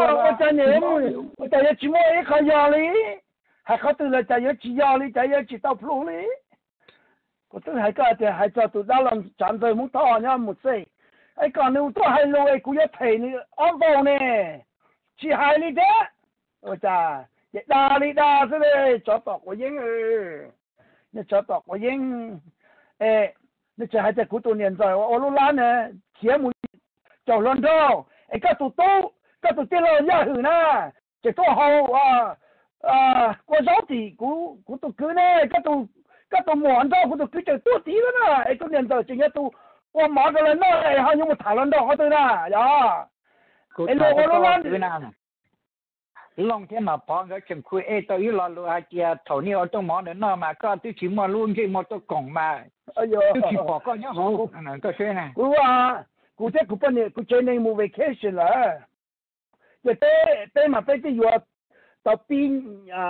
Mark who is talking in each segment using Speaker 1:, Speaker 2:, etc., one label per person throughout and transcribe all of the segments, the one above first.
Speaker 1: 我在你我在要去摸一颗药哩，还好多了在要吃药哩，在要吃到铺哩。我真係家姐係做到打人站在冇拖人冇死，喺講你都係路嘅，佢一提你安放呢，似係你啫，我咋？亦打你打出嚟，做到我應你做到我應，你就係只古到年代，我老懶呢，節目就亂到，家度啲老一去啦，就都好過咗啲古到佢呢，家度忙到佢度佢就多啲啦，個年代正一度我買個人啦，係有冇談論到我哋啦，呀，
Speaker 2: 我老懶。long thế mà bỏ cái chừng khuya tôi lo lo ai kia thầu nhiều tôi mỏ đến nó mà có tôi chỉ mò luôn cái mò tôi cổng mà tôi chỉ bỏ có nhớ hồ có chuyện này
Speaker 1: cụ thể cụ bên này cụ chơi này mua vacation là giờ tới mà tới cái vừa tàu pin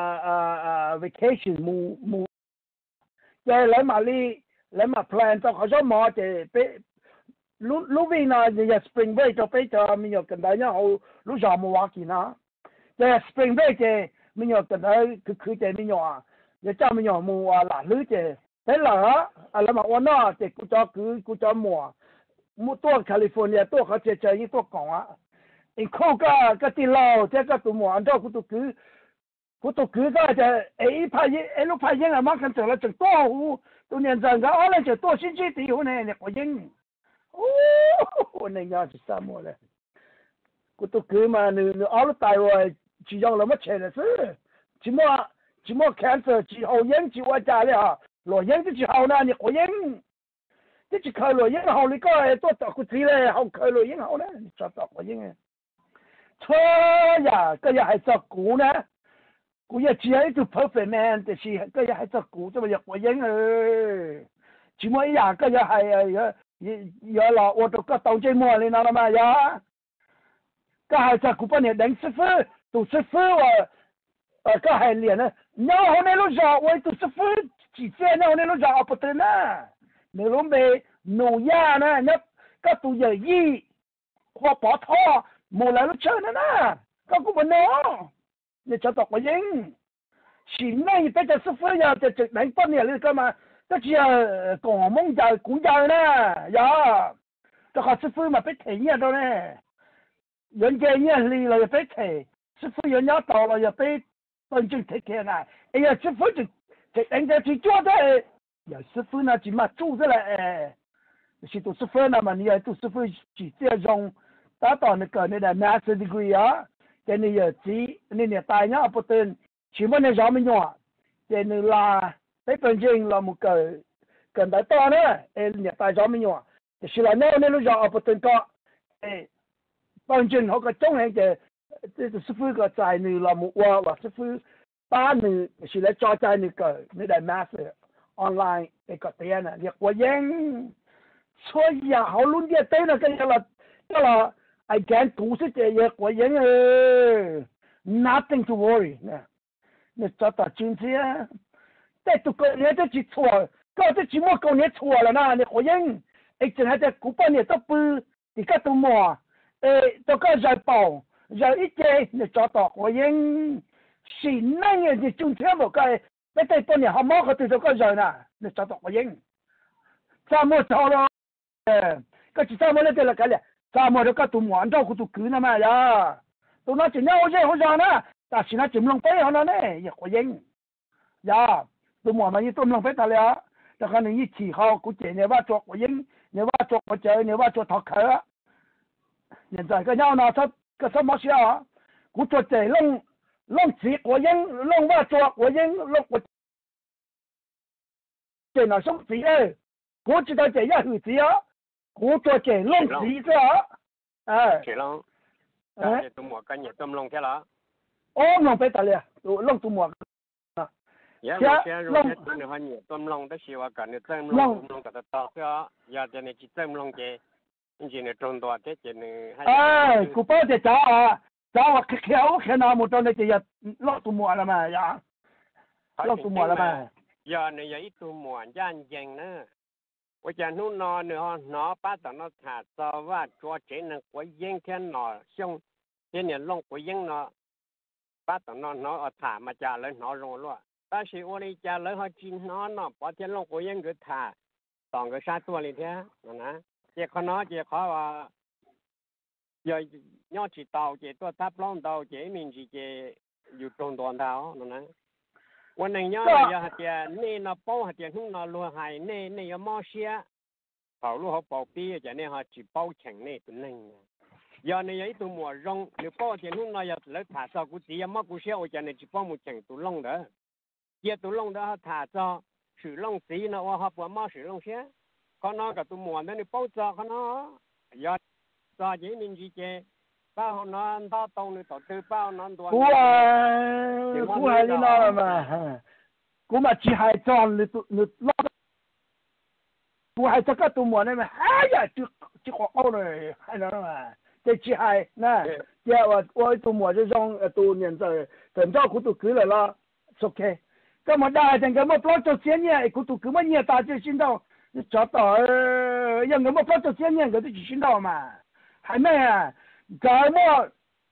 Speaker 1: vacation mua giờ lấy mà plan cho họ số mò thì lúc vì là giờ spring break cho mình nhớ cần đấy nhá lúc giờ mua hoa kỳ nó giờ spring break thì mình nhớ cần đấy cứ thì mình nhớ giờ cho mình nhớ mua là lưới thì thế là là mà ôn nó thì cứ cho muaตัวแคลิฟอร์เนียตัวเขาเจอยี่ตัวก่อนอ่ะอีกข้อก็ที่เราเจ้าก็ตัวหมอนตัวกูตัวคือก็จะลูกพายิงอะมันกันเจอแล้วจะตัวเนี่ยจังก็อะไรจะตัวชิ้นที่ตีหัวเนี่ยกูยิงโอ้เนี่ยยาจะซ้ำหมดเลยกูตัวคือมาเนี่ยเอาลูกตายว่าจียองเราไม่เชื่อเลยสิจีมัวแคนเซอร์จีเอายิงจีว่าจ่าเลยอ่ะหล่อยิงที่จีเอาน่ะเนี่ยกูยิงที่จะเคยเลยยังเอาเลยก็ตัวต่อกุฏิเลยเอาเคยเลยยังเอานะจะต่อก็ยังเธอก็อยากให้จับกูนะกูอยากเชียร์ให้ตัว perfect man แต่ชีก็อยากให้จับกูจะมาอยากว่ายังชิมว่าอยากก็อยากให้อย่าหลอกว่าตัวก็ต้องใจมัวเลยนะมาอย่าก็ให้จับกูปะเนี่ยดังสิฟื้ตัวสิฟื้ว่าก็ให้เรียนนะเนาะในรู้จักว่าตัวสิฟื้จีเจ้เนาะในรู้จักเอาไปเถอะนะ你拢被奴亚呢？那个都有意或把他冇来到这呢呐，个个不能，你找到我人，现在大家是非要这能半年了干嘛？这只讲梦就古仔呢，呀，这还是非嘛被停呀到呢，人家人嚟了又被停，是非人家到了又被真正提起来，哎呀，是非就人家去做的。有师傅呢，起码做出来，是读师傅呢嘛，你要读师傅直接用达到那个master degree 啊，在你有级，你大人不等，起码你上面用，在你啦，在本身啦么个跟大到呢，你大上面用，就是啦，你路上不等个，本身好个中人嘅，这师傅个在你啦么话师傅把你是来教在那个你的 master。online ไอ้ก็เตียน่ะเรียกว่ายังช่วยอย่าเอาลุ้นเดียเต้นน่ะก็ละไอ้แกนกูสิเจเรียกว่ายังnothing to worry เนี่ยจะตัดจริงเสียแต่ตัวก็เนี่ยจะจิตชั่วก็จะจิตมั่วก็เนี่ยชั่วแล้วนะเนี่ยว่ายังไอ้จะให้แต่กูป้าเนี่ยต้องปืนที่ก็ตัวมัวตัวก็ใจเป่าใจอีเจเนี่ยจะตัดว่ายังสิ่งนั้นเนี่ยจะจุนเทียมบอกกันไม่ได้ตัวเนี่ยเขามองเขาตัวก็ใจน่ะเนี่ยจะตกมายิงสามโมงเช้าแล้วก็จะสามโมงแล้วเดี๋ยวกันเลยสามโมงแล้วก็ตัวหมอนเจ้ากูตัวคืนนะแม่ยาตัวนั้นจะเนี่ยเขาใจเขาใจนะแต่สิ่งนั้นจะลงไปเขาเนี่ยอย่าเขายิงยาตัวหมอนมันยี่ตัวลงไปทะเลแต่ครั้นี้ยี่ขี่เขากูเจเนี่ยว่าจกเขายิงเนี่ยว่าจกเขาเจอเนี่ยว่าจกถอดเขาเนี่ยใจก็เนี่ยนะถ้าก็สมัครเสียกูจดเจลงสีหัวยังลงว่าตัวหัวยังลงหัวเจน่ะสงสีกู知道这样回事啊กูตัวเจลงสีซะ
Speaker 3: เจลงตัวหมวกกันเนี่ยตัวลงแค่ละ
Speaker 1: โอ้ลงไปตะเลยลงตัวหมวก
Speaker 3: อย่าลงตัวเนี่ยเนี่ยตัวลงได้ชีวกันเนี่ยเติมลงกับต่อเพื่ออย่าจะเนี่ยจิตเติมลงเจจริงๆเนี่ยตรงตัวเจเนี่ย
Speaker 1: กูป้าจะจ้าจ้าว่าเขียวแค่น้ำหมดตอนนี้จะอย่าลอกตัวหมวกแล้วมั้ยอย่าลอกตัวหมวกแล้วมั้ย
Speaker 3: อย่าเนี่ยอย่าอีตัวหมวกย่านเย็นนะว่าจะนู่นนอนเนี่ยนอป้าตอนนอขาดซอว่าตัวเจนกว่าเย็นแค่นอช่วง thế nên long của dân nó bắt tao nó thả mà trả lên nó rồi luôn ta chỉ ô đi trả lên họ chín nó bỏ tiền long của dân cứ thả toàn cái sát tua liền thế nè chỉ có nó chỉ có giờ nhau chỉ tàu chỉ tôi tháp long tàu chỉ mình chỉอยู่ตรงตัวเรานะวันหนึ่งย่อเนี่ยฮะเจ้านี่เราป้อฮะเจ้าทุ่งเราลัวหายนี่ยังมอเชียเขาลูกเขาป้อปีจะเนี่ยฮะจีป้อแข็งนี่ตัวนึงย่อเนี่ยยังตัวหมวรงหรือป้อเจ้าทุ่งเราอยากเลิกถ่าซอกูตียังมอกูเชี่ยวจะเนี่ยจีป้อมูแข็งตัวลงเด้อเจ้าตัวลงเด้อฮะถ่าซอสื่อลงสีนะว่าฮะปัวมอสื่อลงเชี่ยเขาเนาะกับตัวหมวนั่นนี่ป้อซอเขาเนาะย่อซอจีมินจีเจbao nó tao tông đi tổ tư bao nó đuổi
Speaker 1: cú hay đi nó mà cú mà chỉ hay tròn lượt lo cú hay cho các tụi mùa này mà hay à chỉ có câu này hay nó mà cái chỉ hay nè giờ tôi tụi mùa cho trong tụi年在等到cú tụi cứ lại lo ok cái mà đại thành cái mà lo cho tiền nhỉ cú tụi cứ mà nhỉ ta就心到找到让个嘛lo cho tiền nhỉ cái就心到嘛还没啊cái mà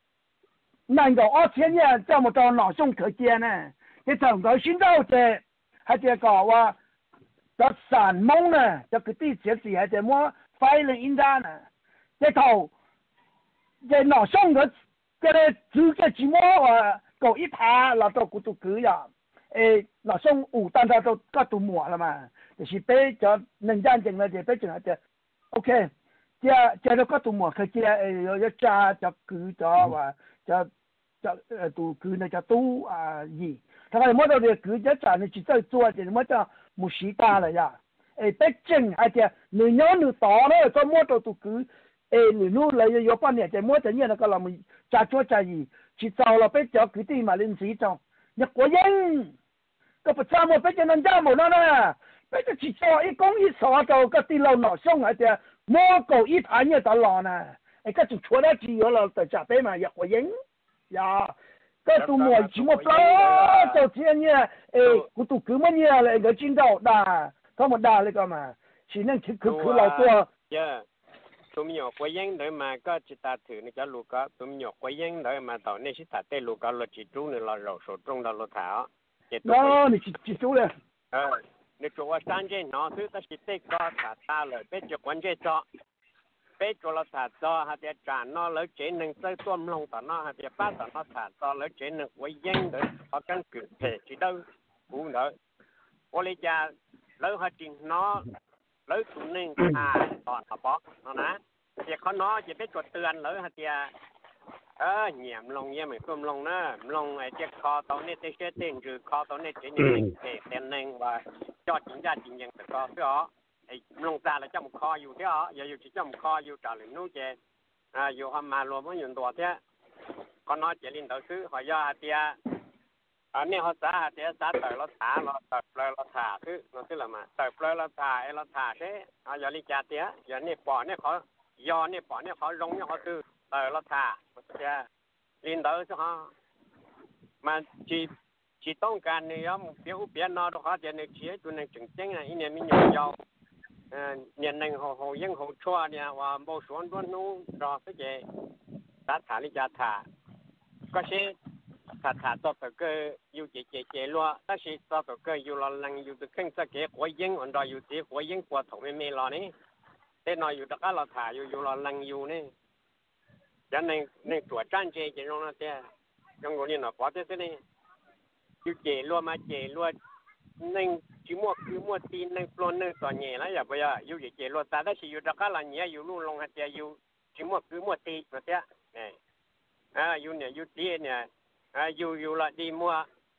Speaker 1: năng够2000年这么多老兄可见呢，你整个新到这还这个话，这散蒙呢，这个地铁是还这么飞人应当呢，这头这老兄的这个租个寂寞啊，搞一排老到古都去呀，老兄五单他都各都抹了嘛，就是被这能战争了，就被整这 ，OK。这都个都莫去这要加就佢咗話就都佢呢就都二，但係冇到佢一站你只在做就冇就冇時間啦呀，畢竟係只你有你打咧，就冇到都佢你努力要半年就冇就呢個啦咪扎咗扎二，只做啦俾咗佢啲嘛臨時做，一個人個不差冇俾只人家冇啦啦，俾只只做一公一所就個啲老老兄係只。摸狗一盘也得了呢，个就除了只有了在家边嘛也回应呀，个都摸只摸不就这呢，我都根本呢那个见到的，他们打那个嘛，是能去老多。
Speaker 3: 呀，ตัวมีอยู่回应เลยมาก็จิตตาถือนี่จะลูกก็ตัวมีอยู่回应เลยมาตอนนี้สิตาเตลูกก็เราจิตรู้นี่เราสูตรงเราถา
Speaker 1: 你记住了。
Speaker 3: 你做我三件拿去，但是这个查查了，别就关键做，别做了查做，还得查那了，只能在多弄到那，还得把到那查做了，只能回应的，好跟具体知道不能。我哋家老下真拿，老ตัวนึงตอนเขาบอกนะเดี๋ยวเขาน้อจะไปจดเตือนเลยฮะเดียเหยียบลงเหยียบเหมือนกลมลงนะลงไอ้เจ็บคอตอนนี้เตะเต้นคือคอตอนนี้เจ็บหนึ่งเต้นหนึ่งว่าจอดจริงจังจริงยังแต่ก็เพื่อไอ้ลงตาแล้วจำคออยู่เท่าอย่าอยู่ที่จำคออยู่จ่าหรือนู้เจอยู่ทำมารวมมันอยู่ตัวเท่าเขาน้อเจริญตัวคือหอยาเดียอันนี้เขาสาเดียสาเตยเราถาเราเตยเปลอยเราถาคือเราที่ละมาเตยเปลอยเราถาเราถาใช่อย่าลิจาเดียอย่านี่ปอเนี่ยเขายอเนี่ยปอเนี่ยเขาลงเนี่ยเขาคือเราถ่าจะลินเดอร์ใช่ไหมมันจีต้องการเนี่ยมเปียอุเปียนอตัวเขาจะเนี่ยเชี่ยตัวเนี่ยจึงจังอ่ะอีเนี่ยมีเนี่ยยาวเนี่ยหนึ่งเขายังเขาชั่วเนี่ยว่าโบสวนตัวนู้รอสักเจตัดถ่าลิจาถ่าก็ใช่ถ่าตัวตัวก็อยู่เจลัวแต่ใช่ตัวตัวก็อยู่รอลังอยู่ตัวเครื่องสักเจหัวยิงอันรออยู่ตีหัวยิงกว่าถงไม่รอนี่แต่นออยู่ตะก้าเราถ่าอยู่รอลังอยู่นี่ยันในตัวจ้านเจลงนะเจ้ายังคนนี้เนาะพอเท่านี้อยู่เจรัวมาเจรัวนึ่งชิมัวคือมัวตีนึ่งปลนนึ่งตัวเงี้ยแล้วอย่าไปอยู่เจรัวตาได้สิอยู่ตะก้าละเงี้ยอยู่ลู่ลงฮะเจ้าอยู่ชิมัวคือมัวตีนะเจ้าอยู่เนี่ยอยู่ตีเนี่ยอยู่ละดีมัว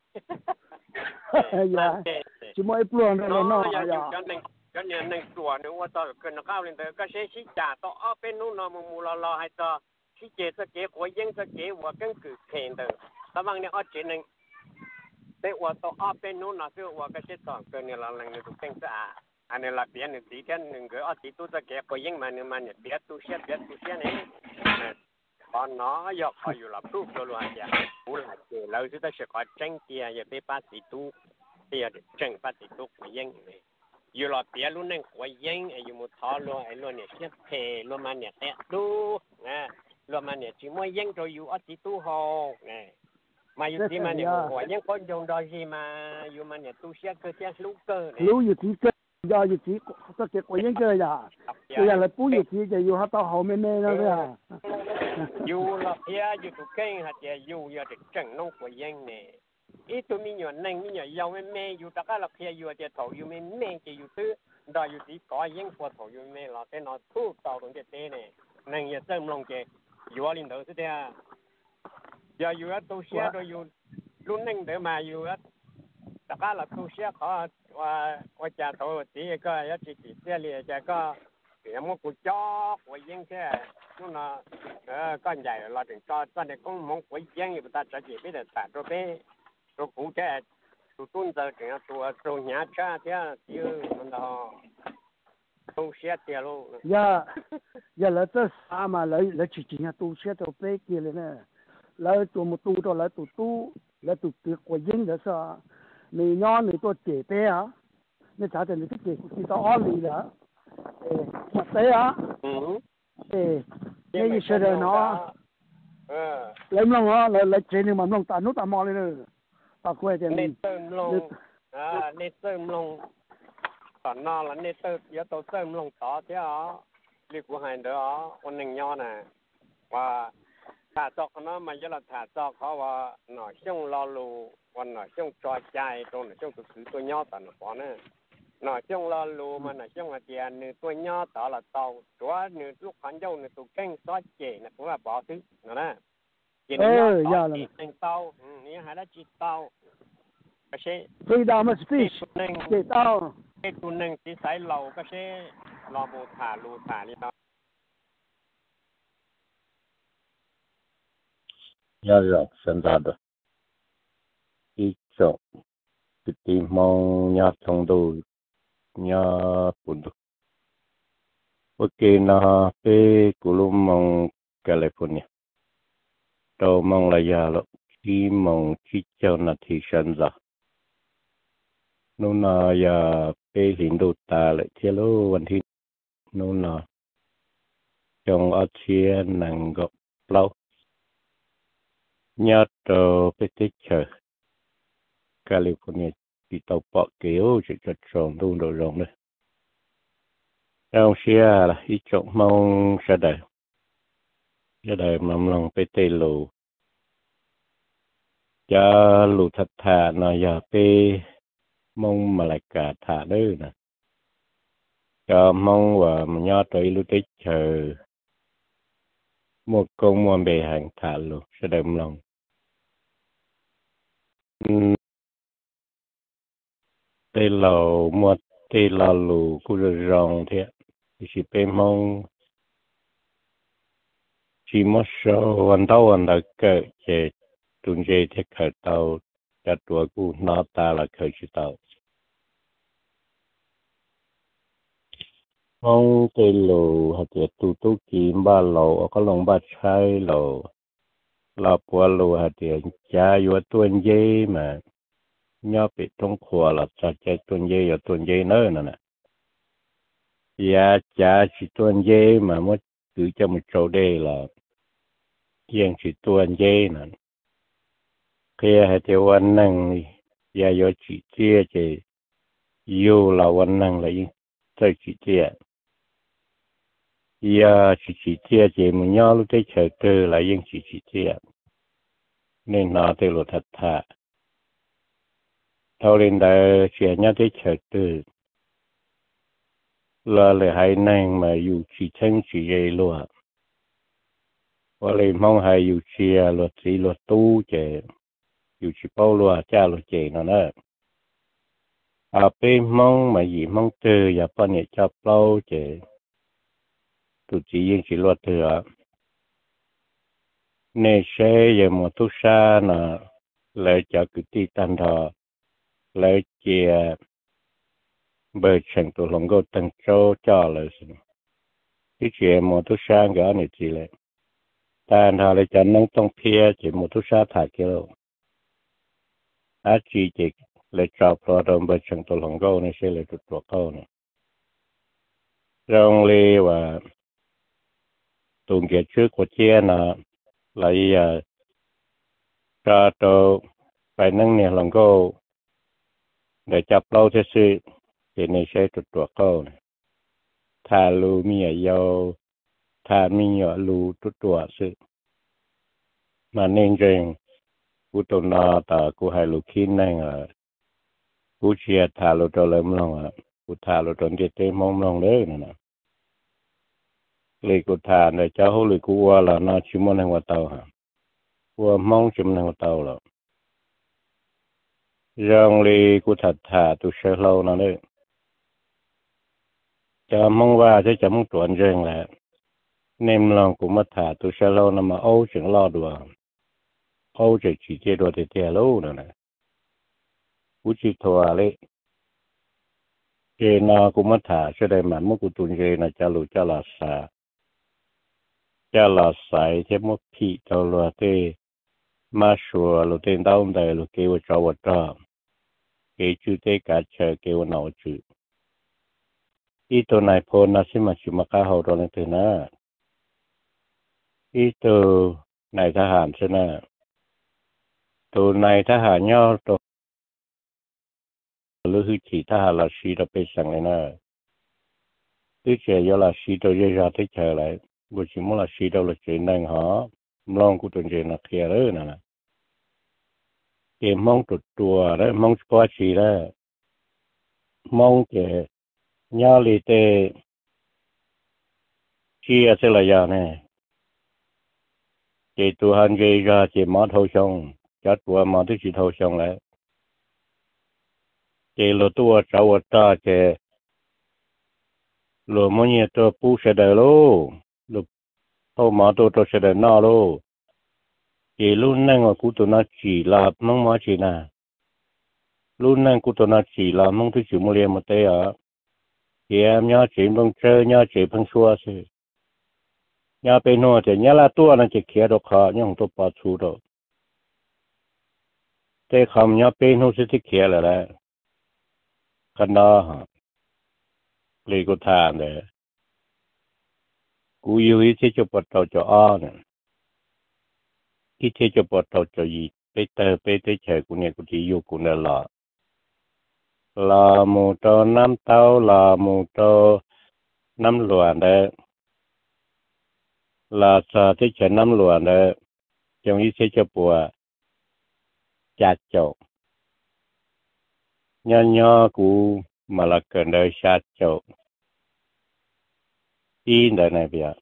Speaker 1: ชิมัวปลนเราเนาะ
Speaker 3: ก็เนี่ยนึ่งตัวนึกว่าต่อเกินข้าวเลยแต่ก็ใช้ชิจ่าต่อเป็นนู่นนอมูรอให้ต่อที่เจสเกหัวยังสเกหัวกันคือเข่งเด้อระวังเนี่ยอ้อเจนึงแต่หัวต่อเป็นนู่นนะคือหัวก็ใช้ต่อเกินเนี่ยเราลังเนี่ยถูกแต่งสะอาดอันนี้ละเปียนสีแค่หนึ่งก็อ้อตีตู้สเกหัวยังมาเนี่ยเบียดตู้เชียนี่ตอนน้อยกอยู่ละพรูตัวล้วนจ้ะผู้หลักเจเราจะต้องขอจังเตียอย่าไปป้าสีตู้เตียจังป้าสีตู้หัวยังอยู่หลอดเปียรุ่นนึงหัวยังอยู่มุดท้อล้วนไอ้ล้วนเนี่ยเชียบเพล้วนมันเนี่ยแตะดูนะ rồi mà nè chỉ mới dân rồiอยู่ở chỉ tu hồ nè màอยู่ที่มันเนี่ยหัวยังคนยงดอยที่มาอยู่มันเนี่ยตู้เสียคือเสียลูกเกอร์เนี่ย
Speaker 1: ลูกอยู่ที่เกอร์ยออยู่ที่ก็เก็บไว้ยังเกอร์อย่าคืออย่างไรปูอยู่ที่จะอยู่ฮัตตาเขาไม่แน่นะเนี่ย
Speaker 3: อยู่หลับเพียอยู่ตุกเก่งฮะจะอยู่อย่าเด็กจังน้องหัวยังเนี่ยอีตัวมีหยวนนั่งมีหยวนยาวไม่แม่อยู่ตะก้าหลับเพียอยู่จะถอยอยู่ไม่แม่จะอยู่ตื้อดอยอยู่ที่ก่อยังหัวถอยอยู่ไม่หลับแต่นอนทุกต่อตรงเจ๊เนี่ยนั่งอย่าเติมลงเจอยู่อะไรเถอะสุดเดียอย่าอยู่ตู้เสียโดยอยู่รุ่นนึงเดี๋ยวมาอยู่แต่ก็เราตู้เสียเขาว่าจะโตตีก็ยัดจีเสียเลยจะก็เดี๋ยวมันกูจ่อหัวยิงแค่นู่นน่ะก้อนใหญ่เราถึงก็ตอนนี้ก็มองหัวยิงอยู่แต่จะจีไม่ได้แต่ตัวเป้ตัวกูแค่ตัวตุ้นจะถึงตัวหยาชาเท่าที่มันเราตู้เสียเดียวลูก
Speaker 1: อย่าแล้วจะสามาแล้วจริงๆตู้เสียตัวเป้กี่เลยเนี่ยแล้วตัวมุตูตัวแล้วตู้แล้วตัวตีกว่ายิงเดี๋ยวซะมีย้อนหรือตัวเจ๊เป้อะนี่จ่าจะมีที่เจ๊ที่ตัวอ้อลีละมาเป้อะนี่ยิ่งเชื่อเนาะแล้วมึงอ่ะแล้วเจนี่มันลงตานุตามอเลยเลยตาคุยเจนี่
Speaker 3: เนเตอร์ลงเนเตอร์ลงตอนนอนแล้วเนเตอร์เยอะตัวเติมลงต่อเท่าเรียกว่าไงเด้อวันหนึ่งย้อนน่ะว่าถ้าจอกน้ำมันจะละถ้าจอกเขาว่าหน่อยช่วงรอรูวันหน่อยช่วงจอยใจตรงหน่อยช่วงตัวย่อต่อหน่อยพอเนี่ยหน่อยช่วงรอรูมันหน่อยช่วงอาเจียนหนึ่งตัวย่อต่อละเตาตัวหนึ่งลูกขันเจ้าหนึ่งตัวเก่งซอสเจนะผมว่าบอกซื้อนะจีนย่อต่อจีนหนึ่งเตานี่หาได้จีเตาก็ใช่
Speaker 1: freedom of speech จีเตา
Speaker 3: ตัวหนึ่งที่ใส่เหล่าก็ใช่รอบูถาลูถานี่เนาะ
Speaker 4: 要让现在的一种一地方也程度也不多。我给那被古鲁蒙California，到蒙来呀了，希望去叫那提升着。นู่นน่ะอย่าไปเห็นดูตาเลยเที่ยววันที่นู่นน่ะจงเอาเชียนหนังก็เปล่าnhớ tờไปติดเชื้อแคลิฟอร์เนียที่ตัวปอกเกี่ยวจะจัดส่งดูโดยรองเลยเราเชื่อละอีจงมองจะได้มันลองไปเตลูจะหลุดทัดฐานนะอย่าไปมองมาลายกาฐานด้วยนะจะมองว่ามันยอดตัวลุติดเชื้อหมดกงมวนเบหังฐานลูจะได้มันลองเตลาหมดเตลาลูกูจะรองเถอะที่เป็นมองที่มอสวันเท่าวันตะเกิดเจตุนเจเทคเกิดเตาจัดตัวกูหน้าตาละเคยชิเตามองเตลูหาเจตุกีมบ้านเราก็ลงบ้านใช้เราปัวลูหาเจจ่าอยู่ตัวเย่มาnhớ bị trong khóa là cha tuần dây ở tuần dây nữa nè cha chỉ tuần dây mà mới cứ cho một chỗ đây là riêng chỉ tuần dây nè khi hai theo anh năng do chỉ chia chỉ yêu là anh năng là tới chỉ chia chỉ chia chỉ một nhau lúc tới chờ cơ là riêng chỉ chia nên nó theo luật thật thà thâu lên đây chuyện nhớ tới chờ từ là lại hai nàng mà dù chỉ chân chỉ dây luôn và lại mong hai dù chia luật chỉ luật tu chế dù chỉ bao luôn cha luật chế nó nữa bên mong mà gì mong từ và bao nhiêu cho bao chế tụi chỉ riêng chỉ luật thừa nên sẽ giờ một tu sa là lại cho cứ ti tan thọ lấy chia bởi chẳng tụ lòng gô tăng cho là cái chuyện một thứ sang gỡ này chỉ là ta thà lại cho nông tông phía chỉ một thứ sa thả kia đâu chỉ lại cho pro đồng bởi chẳng tụ lòng gô này sẽ lại tụt ruột câu này rong lê và tuần kia trước của chia là lại cho tôi phải nâng nè lòng cô để chập lâu thế sự thì này sẽ tụt tuột câu thà lu mi ở dâu thà mi ở lu tụt tuột sự mà nên rằng cú tụi nó ta cú hai lu kín này cú chia thà lu cho lem lòng cú thà lu tròn cái tên mong lòng đấy nè lấy cú thà để cho hỗ lấy cú qua là nó chỉ muốn hàng qua tàu hả qua mong chỉ muốn hàng qua tàu rồi rằng lấy cú thật thà tu sơ lâu nó đấy cho mong qua chứ chẳng mong chuẩn rằng là nem lòng cũng mất thà tu sơ lâu nó mà âu chẳng lo được âu chỉ chế độ thì tiền lâu nữa này cú chỉ thua đấy cái nó cũng mất thà cho đây mà mất cú tuần cái là cho lù cho là sai chứ mất thị cho lù thế mà sửa lù tên đau đây lù kêu cho vật đó cái chữ thế cả chờ kêu nào chữ ítตัวnày phô nó sẽ mà chịu mà cá hậu rồi từ nó ítตัวnàyทหารใช่ไหมตัวnàyทหารย่อตัวหรือchỉทหารlà sĩ đó bịสั่งเลยนะที่เจอlà sĩตัวเยอะๆที่เจอเลยกูchỉ muốn là sĩ đâu là chuyện năng họ mongกูตัวเจlà kia đó nè cái mong tụt tua đấy mong qua sĩ đó mong cái nhớ lì tê chia sẽ là giờ này chỉ tu hành gây ra chỉ mở thâu xong chắc của mở thứ chỉ thâu xong lại chỉ lo tua cháu ta chỉ lo mỗi nhà tôi pu sẽ đời lô lo thâu mở tôi sẽ đời nọ lô chỉ luôn năng ở cụ tôi nó chỉ là mong mở chỉ nè luôn năng cụ tôi nó chỉ là mong thứ chỉ mua liền một tê ở thì em nhớ chỉ bằng chơi nhớ chỉ bằng xua chứ nhớ bên nọ thì nhớ là tua nó chỉ kia được khó nhưng không tôi bỏ chú đâu thế không nhớ bên nọ sẽ kia là đấy cái đó hả lấy cái thằng đấy cú yêu ý cho bắt đầu cho on cái cho bắt đầu cho gì bây giờ chơi cú này cú chỉ yêu cú này là một trò năm tàu là một trò năm luận đấy là sao thế chơi năm luận đấy trong ý cho bùa chặt chậu nhỏ cú mà là cần đời chặt chậu in đời này bây giờ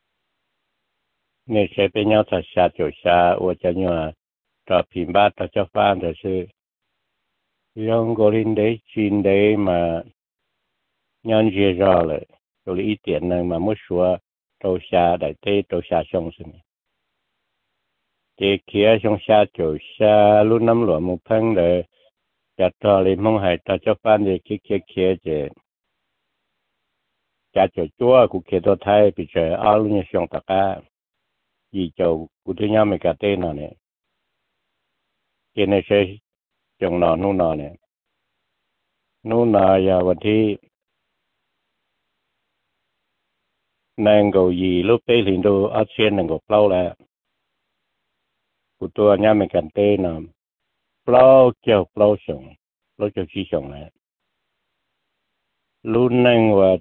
Speaker 4: nên sẽ bên nhau thật chặt chậu xa ở cho nhau trò phim bát cho fan rồi chứ用个人的心的嘛，nhân dễ rõ lại, rồi ý tiện này mà mới xóa trâu xa đại tế trâu xa xong rồi. Thế kia xong xa trâu xa lúc năm lụa một phân để chặt trò lên mong hãy ta cho phan để kia chứ. Chặt trâu chúa của kia tôi thay bị trời áo lúc như xong tất cả. Vì châu của tôi nhau mình cả tên nào nè. Cái này sẽ chồng nọ nụ nọ nè nụ nọ giờวันที่nàng cầu gì lúc tây liền đồ ở trên nàng cầu lâu là của tôi nhà mình cần tê nè lâu chiều chi sống lại lúc nàng và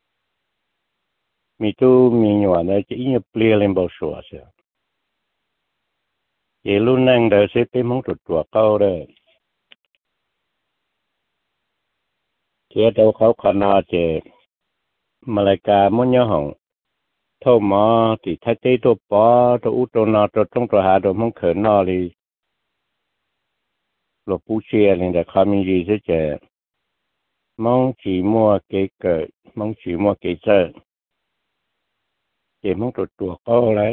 Speaker 4: mi tu mi nhỏ này chỉ như plia lên bao sủa chứ vậy lúc nàng đợi sẽ tới mong tụt câu đây chế đâuเขาขนาดเจมาเลกามุ่งย่อหงโทมอติทัดเตตัวปอตัวอุตัวนอตัวต้องตัวหาตัวมุ่งเขินนอเลยหลบปูเชียเลยแต่คามิจีเจมองจีมัวเกเกิดมองจีมัวเกเจเจมองตัวก็เลย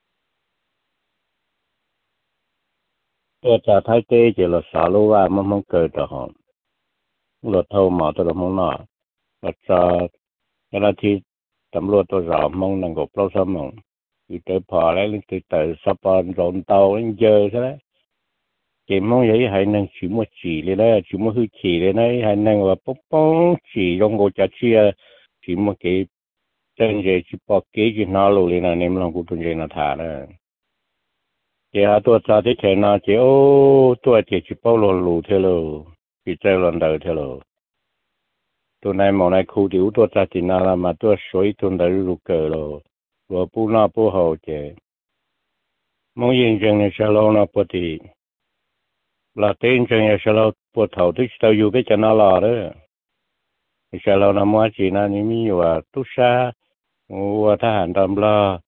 Speaker 4: ตัวจะทัดเตเจเราสาวรู้ว่ามองเกิดตัวหงรถเท่าหมอตัวละมงหน่อรถจะเวลาที่ตำรวจตัวสอบมงนั่งกับเราสมองอยู่เจอพอแล้วที่เตะสปอนโดนเตาเยอะใช่ไหมเกมมองอย่างนี้ให้นั่งชิมว่าฉี่เลยนะชิมว่าคือฉี่เลยนะให้นั่งว่าป๊อกฉี่ลงก็จะเชียร์ชิมว่าเก chân dây chỉ bỏ kế chỉ nó lù lên là nem lòng của tuần dây nó thả nữa chỉ hả tôi sao thế chơi nó chỉ ô tôi chỉ bao lù lù theo lù chỉ chơi lần đầu theo lù tôi này mong này khu điếu tôi ra thì nào là mà tôi soi tuần đầu lù cờ lù rồi bu nó bu hậu chơi mong yên chân này sao lâu nó bớt thì là tên chân này sao lâu bớt thầu tức tao yêu cái chân nó lò đó sao lâu nó mua chỉ là những mi và tu sa và ta hành đầm lo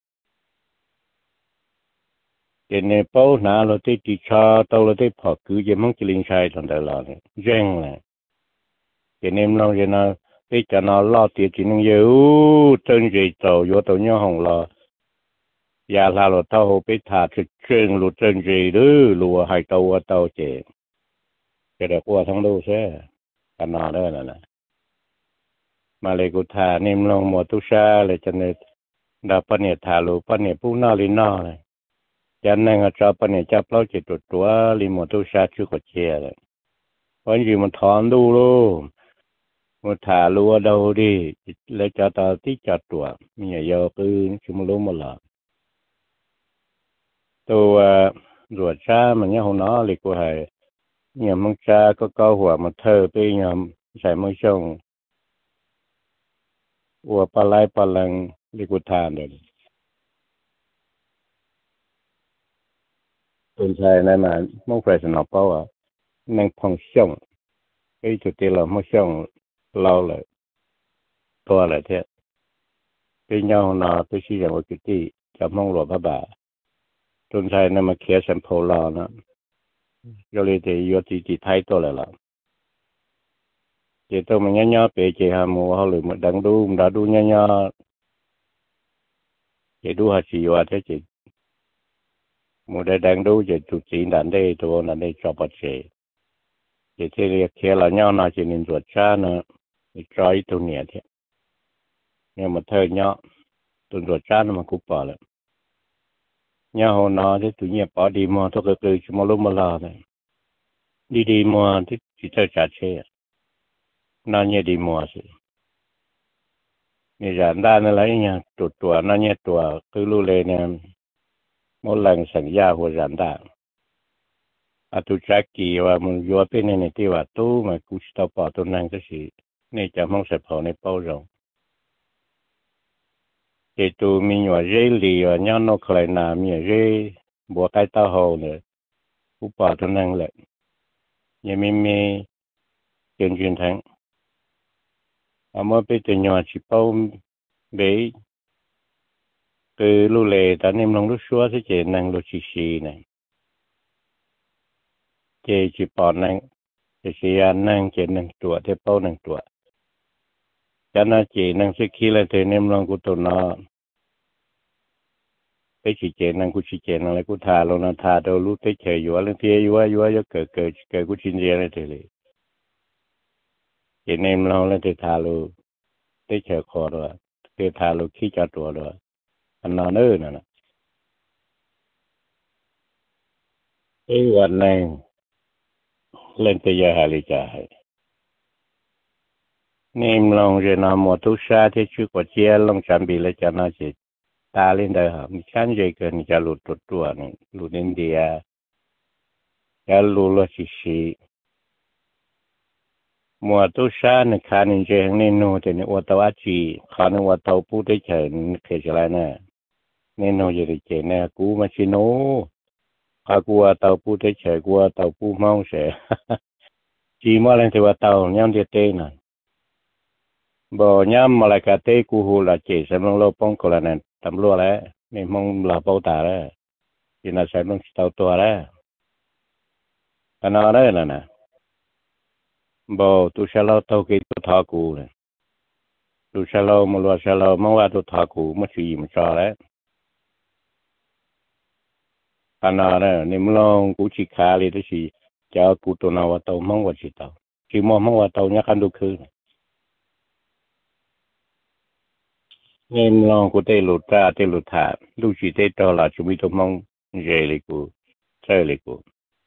Speaker 4: cái này bao nào là tới chỉ cho tao là tới phật cứ chỉ mong chỉ linh sai thằng đó là riêng này cái này nó cái nó tới cho nó lo tiền chỉ năng yếu chân gì tàu vô tàu nhau hồng là giờ là tàu bị thả trực chuyên lụt chân gì đó lụa hai tàu chế cái đó qua thằng đâu sẽ cái nào đó nè mà lại cũng thả niệm lòng một tu sa lại cho nên đã bắt nhẹ thả lụa bắt nhẹ bún nào lên nào này cho nên là cho bắt nhẹ chấp lâu chỉ tụt tua lên một tu sa chưa có chia rồi còn gì mà thọn đủ luôn một thả lụa đâu đi lấy cho tao tí cho tua mình giờ cứ chúng luôn một lần tôi ruột cha mà nhớ hôm đó thì cô hay nhà mong cha có câu hòa mà thơ bây nhà giải mong sông và pa lăng thì cô thàn rồi tôi thấy này mà mong phải nó bao à nên phong sông cái chủ đề là mong sông lâu rồi to lại thế bây nhau nó tôi chỉ rằng một cái gì cho mong rồi bà tôi thấy này mà kia xem phô lo nữa rồi thì vô thì thấy tôi là chỉ tôi mà nhớ về chị hà mùa họ lười một đằng đu đã đu nhớ chị đu hạt gì vậy thế chị mùa đây đằng đu chị tụt chị đàn đây tôi đàn đây cho bớt chị thì kia là nhau nào chị nên ruột cha nữa trói tôi nhẹ thế nhưng mà thời nhau tôi ruột cha nó mà cũng bỏ lại nhau hồi nó thì tụi nhẹ bỏ đi mà tôi cứ chỉ mà lúc mà lo này đi mà thì chỉ chơi trả chơi nó nhẹ đi mà chứ như vậy đa nó lấy nha tụt nó nhẹ cứ lưu lên nè một lần sản gia của giản đa tu chắc kỳ và mình vô bên này thìว่าtu mà cũng tao bỏ tu năng cái gì này chẳng mong sẽ phổ này bao rộng thì tu mìnhว่า dễ lì và nhau nó lại làm như dễ bỏ cái tao hồ nữa cũng bỏ tu năng lại như mình chuyên thắng mà bây giờ nhỏ chỉ bao bể từ lưu lệ ta nên lòng lúc xóa sẽ chỉ năng lúc xì này chỉ bỏ năng chỉ năng chỉ năng tuổi thì bao năng tuổi cho nên chỉ năng sẽ khi là thì nên lòng của tụi nó cái chỉ năng của chỉ năng là của thà luôn là thà đâu lúc tới chơi vừa lên thì vừa cho cờ của chuyên gia này thì chỉ nên lòng là thì thà luôn tới chơi khó rồi thì thà luôn khi cho tuổi rồi anh nói nữa nè cáiวันnày lên tới giờ hai trả niệm lòng rồi nào một tu sa thì chưa có chia lòng chuẩn bị lại cho nó chỉ ta lên đây hả mình chán gì cái mình cho lụt tuổi này lụt India cho lụt là chỉ mùa tu sa này khá nên chơi nên nô thì nên tàu chỉ khá nên tàu bút để chơi kể trở lại nè nên nô gì chơi nè cú mà chỉ nô qua tàu bút để chơi qua tàu bút mong sẽ chỉ mà lên thì tàu nhắm địa tê nè bỏ nhắm mà lại cả tê cú hồ là chỉ xem long lâu bông còn là nè tầm lúa đấy nên mong là bao tả đấy chỉ là xem long tàu tua đấy cái nào đấy nè bỏ tu sa lâu tàu cái tu thọ cú này tu sa lâu mà lúa sa lâu mong là tu thọ cú mà chỉ mà cho đấy cái nào đấy nên long cú chỉ khá đi đó chỉ cho cú tu nào tàu mong vào chỉ tàu chỉ mong tàu nhắc ăn được khứ nên lòng của tê lụt ra tê lụt thả lúc chỉ tê cho là chúng tôi mong về lại của chơi lại của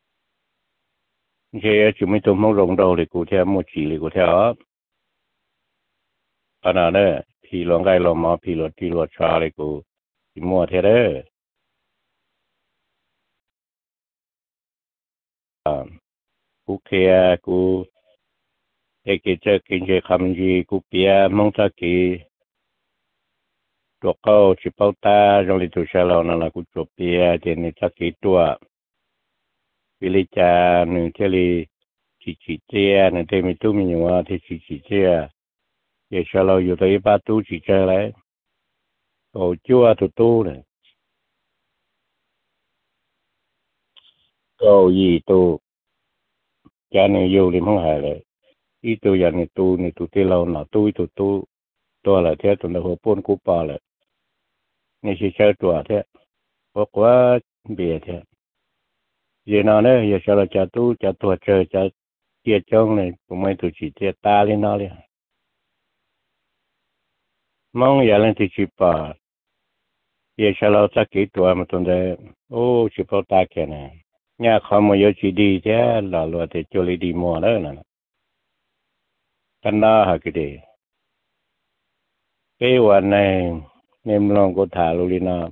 Speaker 4: về chúng tôi mong rộng đầu lại của theo một chỉ lại của theo ở nào đấy chỉ lòng gai lòng mò phi luật cho lại cô chỉ mua thế đấy cô kia cô cái chơi kinh chơi khăm gì cô bia mong ta kỳตัวเขาชิปเอาตาจงลิตุชาลานั่นแหละกูจบเปียเจนี่สักกี่ตัววิลิจาหนึ่งเทลีจีเจียหนึ่งเทมิตุมิญวาที่จีเจียเยชาลาอยู่ตัวอีป้าตู้จีเจเลยโอ้จัวตัวตู้เลยก็ยี่ตู้จานนี่อยู่ริมห้องหายเลยอีตัวอย่างนี่ตู้ที่เราหนาตู้ตัวอะไรเท่าตัวเราปนกูปลาเลยนี่ใช่ตัวเท่าเพราะว่าเบียเท่าgiờ nào nữa giờ sau là cha tu chơi cha chia chong này cũng mấy tụi chị chia ta lên nó liền mong giờ lên thì chị bảo giờ sau là chắc kỹ tuổi mà tuần đây ô chị bảo ta kia này nhà không mà giờ chị đi chứ là luôn thì cho đi mua đó nè cái đó hả cái gì cáiวันnày nem lòng có thả luôn đi nào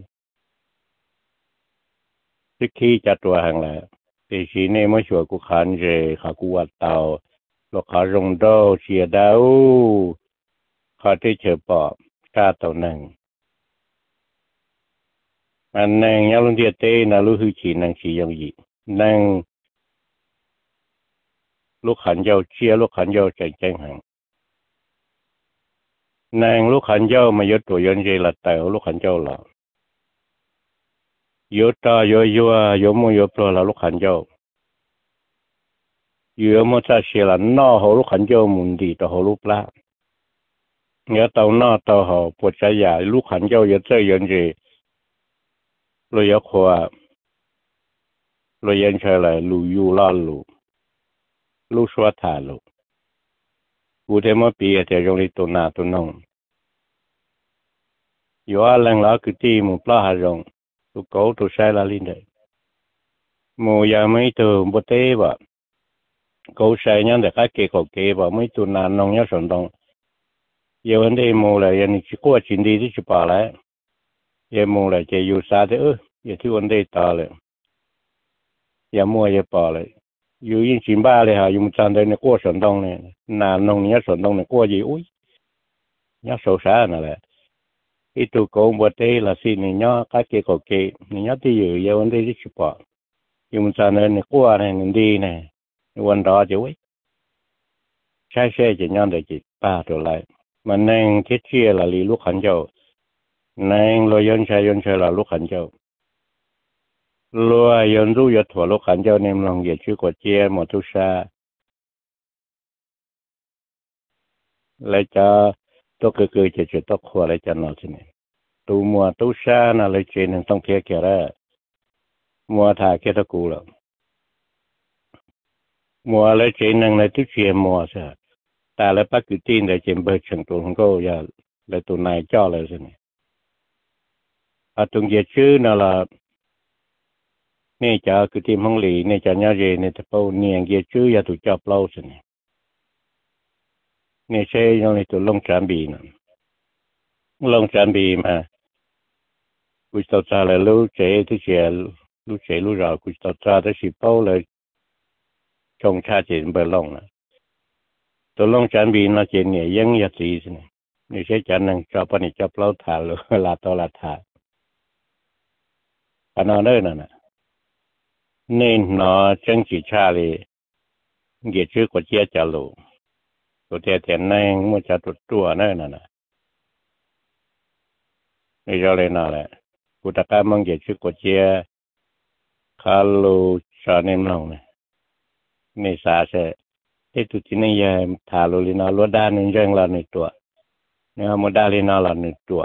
Speaker 4: ที่ขี้จัดตัวหังแหละที่ชีนี่ไม่ชัวร์กูขันเจขากูวัดเตาลูกขารงโดเชียดาวขาที่เฉปอบกาเต่าหนึ่งอันหนึ่งยาลุงเดียเต้นะลูกคือชีนังชียังยีหนึ่งลูกขันเจ้าเชียลูกขันเจ้าใจแจ้งหังหนึ่งลูกขันเจ้ามายศตัวยันเจละเตาลูกขันเจ้าหล่อโยตาโยมโยปลาละลูกขันเจ้าโยมจะเสียละนอหัวลูกขันเจ้ามุนดีต่อหัวลูกละเงี้ยเต่าหน้าเต่าหัวปวดใจใหญ่ลูกขันเจ้าเยอะเจยันจีเลยยกหัวเลยยันเชยเลยลูยูล่าลูสวัสดิ์ลูกูเทมปีเจจงลิตุนาตุนงโยอาลังละคือที่มุปลาหารงtu cố tu sai là linh đấy mùa giờ mấy từ bữa tết vậy cố sai nhân để các kế và mấy tu nàn nông nhớ sản động giờ vấn đề mùa là giờ chỉ qua chuyện đi thì chỉ bảo lại giờ mùa là chỉ yêu xa thế giờ thứ vấn đề ta lại giờ mùa giờ bảo lại yêu yên chín ba lại hả dùng chân đây này qua sản động này nàn nông nhớ sản động này qua gì ui nhớ sâu xa này lại ít tu cố bữa tết là xin này nhớ các kế nhớ thì giờ vấn đề gì chụp bỏ dùng chân này qua này đi nàyวันđó chứ ấyใช่chỉ nhớ để chỉ ba trở lại mà nên thiết chia là lý lúc hành châu nên lo dân chơi là lúc hành châu lo dân du yết thua lúc hành châu nên lòng yết chữ của chia một tu sa lại cho tôi cười chỉ tôi khua lại cho nó thế này tu mùa tu sa là lại chuyện nênต้องเทียkia ra mùa thà kia tôi cũ rồi mùa lại chuyện nên lại tu chia mùa sao ta lại bắt cái tin để chuyện bơi chẳng tuần không có giờ lại tuần này cho lại thế này à tuần giờ chứ nó là nè cho cái tin không lì nè cho nhau gì nè tập bao niềng giờ chứ giờ tụi cho lâu thế này nè xe nhau này tụi lông trạm bì nè lông trạm bì mà cúi tao cha lại lú chế thứ chế lú rồi cúi tao cha tới xịt bao lại trồng cha chuyện bờ lông nè tụi lông trạm bì nó chuyện nhẹ dân nhật gì thế này nè xe chả năng cho bọn này cho lâu thả luôn là thả anh nói đây nè nên nó chân chỉ cha thì nghĩa chữ của chia trả lụ tụi tiền này mua trả tụt tua nữa nè bây giờ lên nào lại cụ ta cảm ơn nghĩa chữ của chia khá lụ cho nên lòng này này xa sẽ thế tụi chị này giờ thả lụ lên nào luôn đa nên dân là nửa tua nếu mà đa lên nào là nửa tua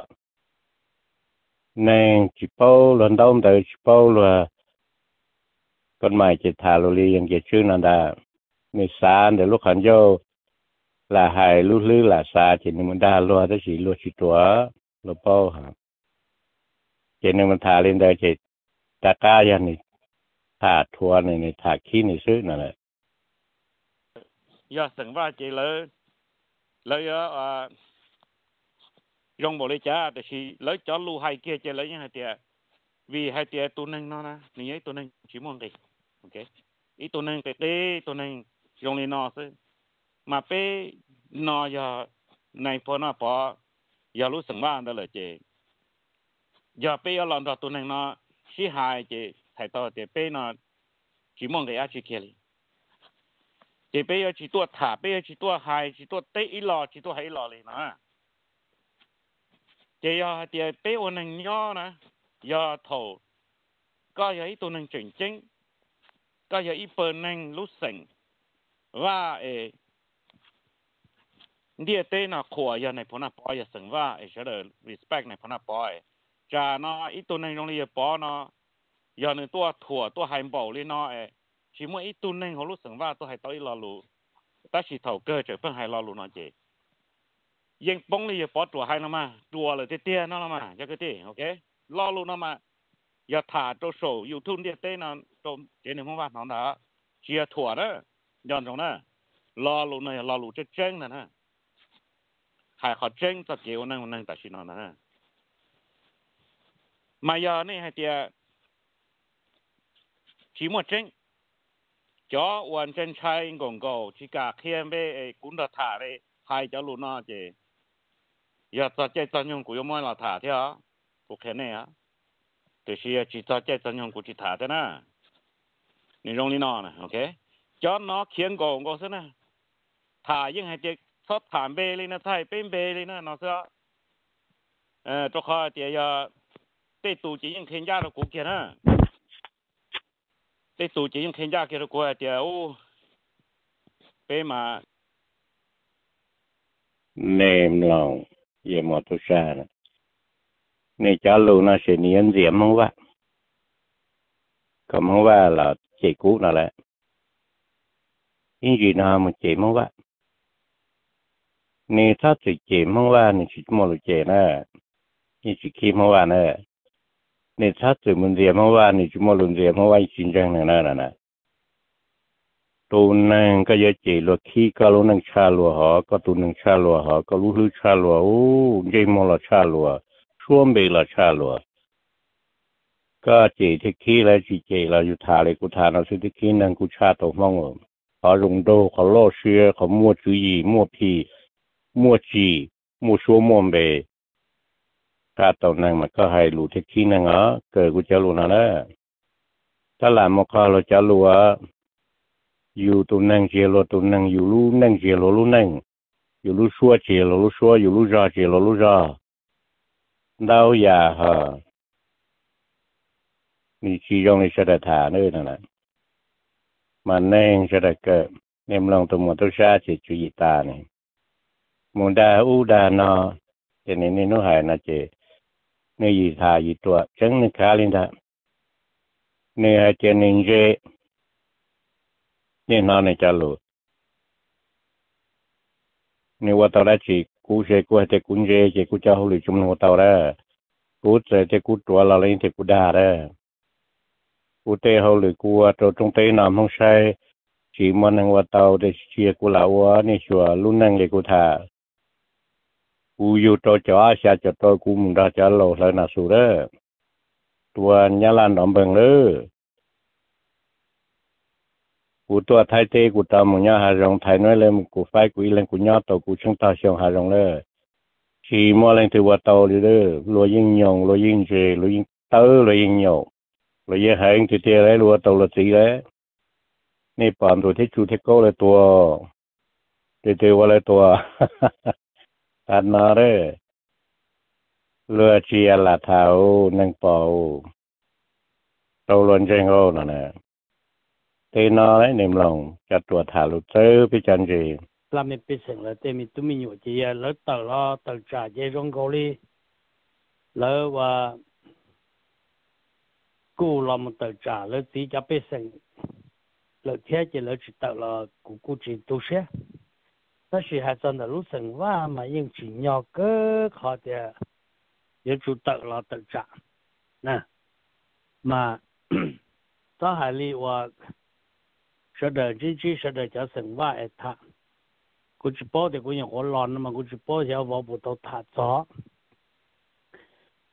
Speaker 4: nên chỉ bao lần đầu tới chỉ bao là con mày chỉ thả lô li yang chữ nào đã người xa để lúc hắn vô là hài lúc lư là xa chỉ nên mình đa lúa đó chỉ lúa chỉ tua lúa bao hả chỉ nên mình thả lên đây chỉ ta cá ya này thả thua này thả khí này xứ này
Speaker 3: giờ sẵn vào chỉ lỡ
Speaker 5: rong bộ lấy cha để chỉ lấy cho lu hai kia chỉ lấy những hai tiệt vì hai tiệt tu nâng nó nè mình ấy tu nâng chỉ mong gì ok ít tu nâng tê tu nâng rong lên nó thôi mà pe nó giờ này phò nó bỏ giờ lúc sinh hoạt đó là chị giờ pe ở lần đó tu nâng nó chỉ hai chị thầy to thì pe nó chỉ mong cái chỉ kia chị pe chỉ tua thả pe chỉ tua hai chỉ tua tê ít lò chỉ tua hai lò liền nó chị giờ thì pe ôn nâng nhỏ nè giờ thầu có giờ ít tu nâng chỉnh chính có giờ ít bờ nâng lúc sinh và địa tên là khỏe giờ này phun là bỏ giờ sinh và sẽ được respect này phun là bỏ cha nó ít tu nâng trong này bỏ nó giờ nàyตัวถั่วตัวไฮมบอลเลยเนาะchỉ mỗi ít tu nâng họ lúc sinh và tôi hay tới lò lù ta chỉ thầu cơ trở phân hay lò lù nó chịยังป้องเลยอย่าปอตัวให้นะมาตัวเลยเตี้ยๆนั่นละมาจะก็เตี้ยโอเครอลูนะมาอย่าถ่าตัวโซ่อยู่ทุ่นเตี้ยเต้นั่นตัวเจนี่มึงว่าน้องด่าเชียถั่วนะย้อนตรงนั้นรอลูเนี่ยรอลูจะเจ๊งนะหายเขาเจ๊งจะเกี่ยวนั่งแต่ชินอนนะมายานี่ให้เตี้ยchỉ một chính choวันเจนชัยงงโกชิกาเขียนไปกุนดาถาเลยให้เจ้าลูน่าเจอย่าจะเจจันยงกูยังไม่ละถาเท่ากูแค่นี้แต่เชียจิตจะเจจันยงกูจิตถาเท่านะนี่ตรงนี้นอนนะโอเคจอนน้อเขียนโกงซะนะถายังให้เจชอบถามเบเลยนะไทยเป็นเบเลยนะน้องเสือตัวข้อเดียวเตตูจียังเขียนยากเรากูเขียนนะเตตูจียังเขียนยากเรากูเดียวเป้มา
Speaker 4: nêm lòng về một tu sa này này cho luôn nó sẽ niên diệm không vậy còn không vậy là chỉ cũ nào lại những gì nào mà chỉ không vậy nàyถ้าchỉ không vậy này chỉ một lúc chỉ nèนี่chỉ khi không vậy nè nàyถ้าmình diệm không vậy này chỉ một lúc diệm không vậy chiến tranh này nè tu năngก็จะเจริญขี้ก็รู้นั่งชาลัวหอก็tuนั่งชาลัวหอก็รู้ลือชาลัวโอ้ใจมอละชาลัวช่วงเบละชาลัวก็เจที่ขี้แล้วจีเจเราอยู่ทาเลยกูทาเราซื้อที่ขี้นั่งกูชาตัวมั่งขอลงโดขอล่อเชื้อขอมั่วจื้อมั่วพีมั่วจีมั่วชัวมั่วเบก็ตัวนั่งมันก็ให้รู้ที่ขี้นั่งเกิดกูจะรู้นะถ้าหลานมาขอเราจะรู้อยู่ตัวนั่งเจริญตัวนั่งอยู่รู้นั่งเจริญรู้นั่งอยู่รู้ชัวเจริญรู้ชัวอยู่รู้รอเจริญรู้รอดาวอย่าฮะนี่ชียงในสถานฐานเลยนะมันแน่งสถานเกิดเนมลองตัวมันตัวชาเจจุยตาเนี่ยมุนดาอูดานอเจนี่นี่นู้หายนะเจเนี่ยยีทายีตัวจังนี่ขาลินดาเนี่ยเจนินเจนี่นอนในจารุนี่ว่าตอนแรกจีกูเจกูให้เจกุนเจเจกูจะเอาหรือจุ่มหัวตอนแรกกูเจกูตัวเราเลยเจกูด่าได้กูเตะเอาหรือกูตัวตรงเตะน้ำห้องใช้จีมันนั่งว่าตอนเดเชียกูเหล่านี่ชัวรุ่นนั่งเจกูท่ากูอยู่ตัวจ่ออาชาจ่อตัวกูมึงได้จะโหลเลยน่าสู้เด้อตัวยันลันดอมเบิงเลยกูตัวไทยเตะกูตามมึงย่าหารงไทยน้อยเลยกูไฟกูอีเล่นกูย่อตัวกูช่างตาเชียงหารงเลยชีมัวเล่นถือว่าโตเลยเด้อรัวยิงยงรัวยิงเจรัวยิงเต๋อรัวยิงยงรัวยิงหายถือเตะเลยรัวโตรัวตีเลยนี่ปามตัวที่ชูที่โก้เลยตัวเตะว่าเลยตัวตัดมาเลยเรือเชียร์ลาเท้านั่งเป่าโตล้วนเจงโง่นั่นแหละเตนอเลยนิมลงจัดตัวถ่ายรูปเจอพิจารณ์จี
Speaker 1: เราไม่เป็นสิ่งเลยแต่มีตุ้มมีอยู่จีแล้วต่อรอต่อจ่าเจรงเกาหลีแล้วว่ากูเรามันต่อจ่าแล้วตีจะเป็นสิ่งแล้วแค่จะแล้วจิตต่อรอกูจีตัวเสีย但是还真的路生活嘛，因为要个好的，也就得了得着，那嘛，到海里我说的这说的叫生活哎他，估计包的估计我老那么估计包下我不到他早，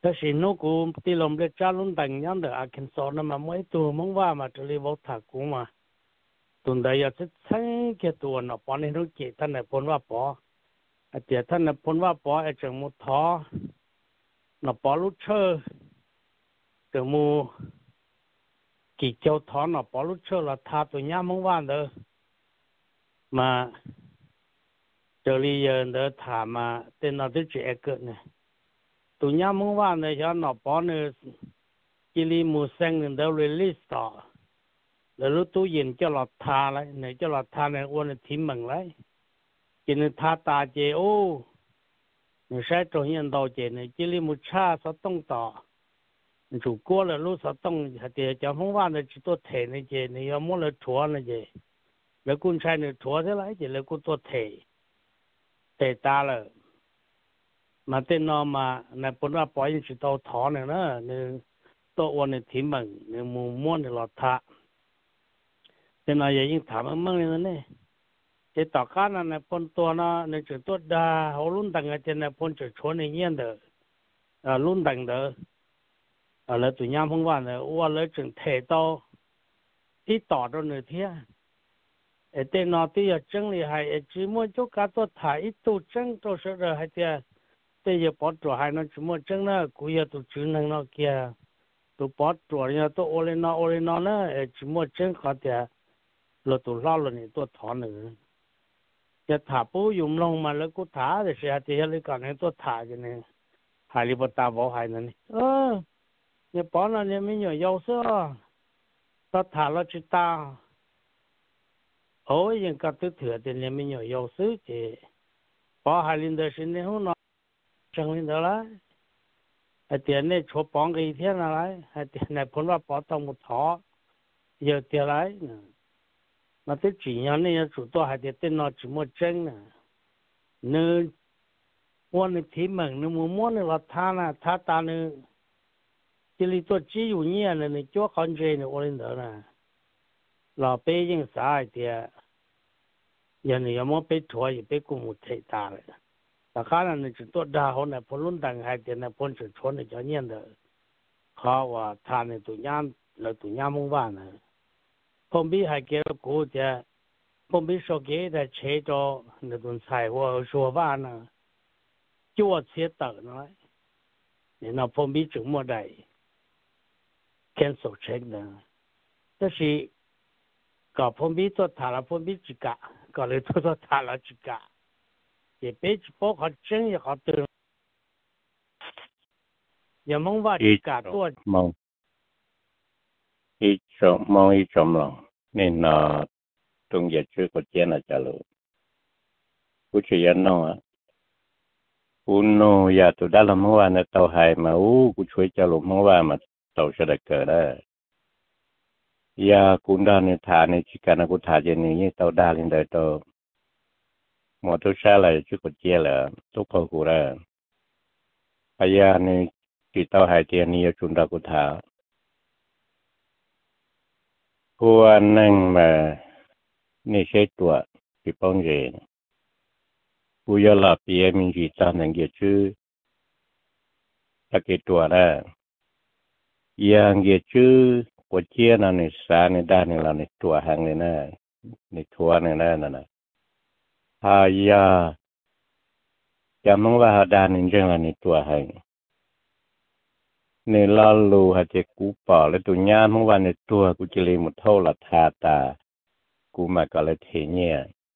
Speaker 1: แต่สิโนกูที่ลมเดือดจ้าลุ่นแต่งยันเดออาเคนโซนมาไม่ตัวมึงว่ามาจะเรียกว่าถักกูมาตุนใดอยากจะใช้แค่ตัวเนาะปอนในรู้เกท่านไหนพ้นว่าปออาเจียท่านไหนพ้นว่าปอไอจังมุท้อเนาะปอลุเชอร์เจมูกี่เจ้าท้อเนาะปอลุเชอร์ละทาตัวย่ามึงว่าเด้อมาเจอรีเยินเด้อถามมาเต้นเอาที่เจ๊เกิดเนี่ยตัวย่ามึงว่าเนี่ยย้อนเนาะปอเนี่ยกิริมูเซงเด้อรีลิสต่อแล้วรู้ตู้เย็นจะหลอดทาเลยเนี่ยจะหลอดทาเนี่ยอ้วนทิ้งมึงเลยกินทาตาเจโอเนี่ยใช้ตัวยันดาวเจเนี่ยกิริมูชาสต้องต่อchủ quốc là lúc sau tông thì cho không vào là chỉ tôi thể này chị này muốn là chúa này chị là con trai này chúa thế lại chỉ là con tôi thể ta là mà tên nó mà này bốn ba bỏ những chỉ tàu thọ này nữa nên tôi ôn này thím bằng nên muốn thì lọt thạ tên nó vậy những thảm âm này nữa cái tàu cá này bốnตัวnó nên chỉ tôi đa họ luôn đằng ở trên này bốn chỉ chúa này nhiên được luôn đằng được là tụi nhám không vào là qua lấy chừng thể to tí tỏ đó nữa thế ở tên nó tí ở chân thì hay chỉ muốn chỗ cá to thải ít tu chân to sợ rồi hay thế bây giờ bỏ trò hay nó chỉ muốn chân nó cúi giờ tụi chữ năng nó kia tụi bỏ trò nhà tụi ô lên nó nữa chỉ muốn chân khó thế là tụi lo rồi này tụi thọ nữa giờ thả bố dùng lòng mà lấy cú thả thì sẽ thì lấy cả này tụi thả cái này hay đi bắt tao bỏ hay này nhà bỏ nó nhà mình nhỏ giàu sữa, ta thả nó chỉ ta, ôi những cái thứ thừa thì nhà mình nhỏ giàu sữa chứ, bỏ hai linh đời sinh này không nói, chẳng linh đời lá, hai tiền này cho bón cái thiên là lại, hai tiền này phun vào bỏ trong một thỏ, giờ tiền lại, mà tới chỉ nhau này chủ to hai tiền tên nó chỉ một chân nè, nơi muốn thì thím mừng, nếu muốn là tha ta nữa. chỉ lý tôi chỉ dụ nhiên là này chỗ con chơi này ổn đó nè, là bây giờ sai thì giờ này có muốn bây thua thì bây cũng một thể ta rồi,แต่ข้านั้นจะตัวดาวเนี่ยพอรุ่นต่างให้เดี๋ยวเนี่ยพ้นจะชนเนี่ยจะเนี่ยเด้อเขาว่าทานเนี่ยตัวย่ามแล้วตัวย่ามมุ่งว่านะผมพี่ให้เกี่ยวกูจะผมพี่说给的车着那种菜我说话呢就我切等了你那ผมพี่จึงไม่ได้cancel check นะแต่是ก็ผมพี่ตัวถ่ายแล้วผมพี่จิกะก็เลยตัวถ่ายแล้วจิกะ也别去包好真也好得也蒙话จิกะตัว
Speaker 4: มองอีจอมหลงนี่นาตรงอย่าช่วยกดเจนอาจารย์กูช่วยยันน้องอ่ะกูโนอย่าตัวด้านละเมื่อวานเนี่ยเต่าหายมากูช่วยจะหลงเมื่อวานมาเต่าจะได้เกิดได้ยากูด้านในฐานในจิการนะกูถ่ายเจนี่เต่าด้านเลยเต่าหมดทุกชาเลยช่วยกดเจนเลยทุกคนกูได้พยาในที่เต่าหายเทียนนี่จุนดากูถ่ายกูนั่งมานี่ใช้ตัวที่ป้องเจนกูยอมรับเปียมีจิตตามหนังเกี่ยวชื่อตะเกียตัวได้ยังเกี่ยวชื่อกดเจียนั่นในสารในด้านในเราในตัวหางเลยนะในทัวในนั่นนะหายาจะมองว่าด้านนี้เรื่องในตัวหางในลาลูหาเจกูป่าและตัวย่ามองว่าในตัวกูจะเลยหมดเท่าละทาตากูมาก็เลยเทียเนี่ย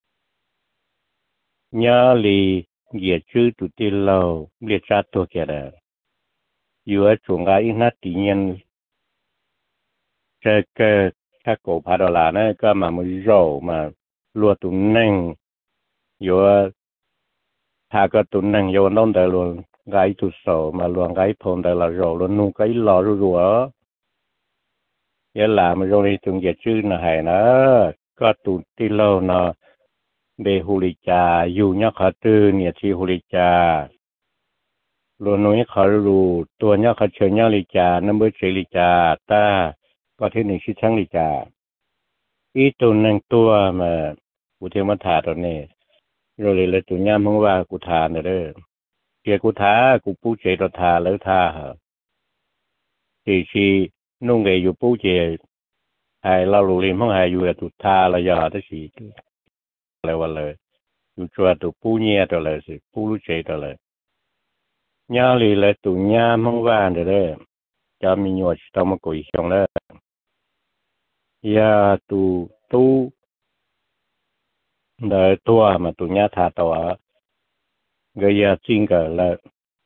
Speaker 4: nhớ li nghĩa chữ tụi tin lâu liệt ra tôi kia đó vừa chuồng gái nát tự nhiên cái cổ phá đó là nó cái mà mới rầu mà lúa tụi neng vừa thà cái tụi neng vừa nông đời luôn gái tụi sầu mà luôn gái phồng đời là rầu luôn nuôi cái lò rùa vậy là mà rồi tụi nghĩa chữ là hay nó có tụi tin lâu nó để hồ ly trà dù nhá khá tư nghĩa chi hồ ly trà luôn nói khá rù tua nhá khá chơi nhá ly trà nó mới chơi ly trà ta có thể nên xích sáng ly trà ít tu năng tua mà cụ thể mà thả rồi nè rồi là tụi nhám không vào cụ thả nữa đó kia cú thả cú bú chế đồ thả lỡ thả hả thì nung nghề dù bú chế hay lao lù liêm không hay dù là tụt thả là giờ đó thì là dù cho tụt bú nhẹ rồi là bú lú chế rồi là nhà lì là tụt nhà không van rồi đấy cho mình nhồi trong một cối xong đó ya tụt tu đời tua mà tụt nhà thả tàu người ya chính cả là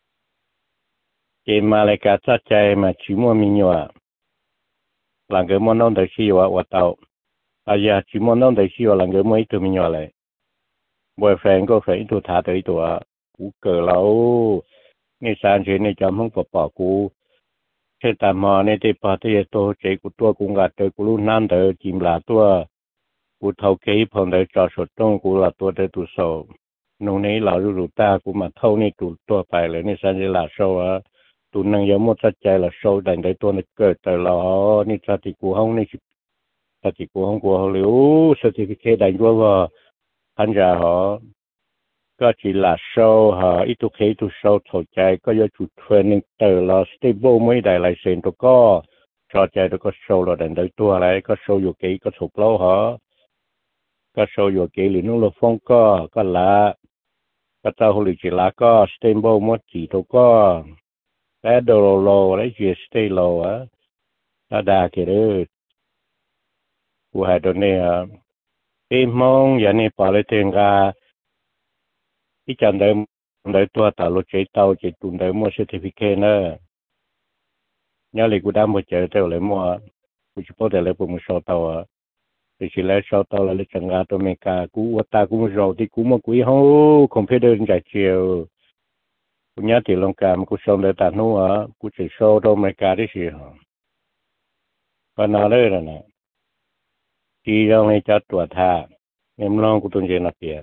Speaker 4: cái mà lại cả chắc chạy mà chỉ muốn mình nhồi là người muốn弄được gì và tàu ya chỉ muốn弄được gì là người muốn tụi mình nhồi lại bởi phải có phải tụt thả tới tụi cú cờ lâu ngày sáng chuyện này chấm không bỏ cú thế tạm mà này thì bỏ thì tôi chế của tôi cũng gặp tới của lúc năm tới chìm là tôi của thâu kế phong tới cho số trong của là tôi tới tụ sầu nông này là rủ ta của mà thâu này tụ tôi phải là này sang là sâu á tụ năng giống một chất chạy là sâu đánh tới tôi này cởi tới lo này cho thì của không này cho thì của không của liễu certificate đánh qua hắn ra họก็chỉ là show hả ít tu khí tu show thổi chạy có do chủ training từ là stable mới đại lại xem tôi có cho chạy tôi có show là đền tới tua lại có show vô kỹ có thuộc lâu hả có show vô kỹ liền nó là phong có là có tao hồi chỉ là có stable mới chỉ tôi có cái đồ lô đấy chỉ stay low á ta đa kia đó của hai đứa này em mong giờ này bỏ lại tiền ra cái chân đấy tua tạo lô chế tàu chế tụm đấy mua certificate nữa nhớ lại cũng đã mua chơi theo lại mua cũng chỉ có thể lại một số tàu à thì chỉ lấy số tàu là lấy chẳng ngã tôi mấy cả cú ta cũng rồi thì cú mà quý hô không phải đơn giải chiều cũng nhớ thì lòng cảm cũng xong để tạt nô à cũng chỉ số đâu mấy cả đấy gì hả còn nào đấy là nè chỉ trong này cho tuổi thà em lo cũng tuân chỉ là tiền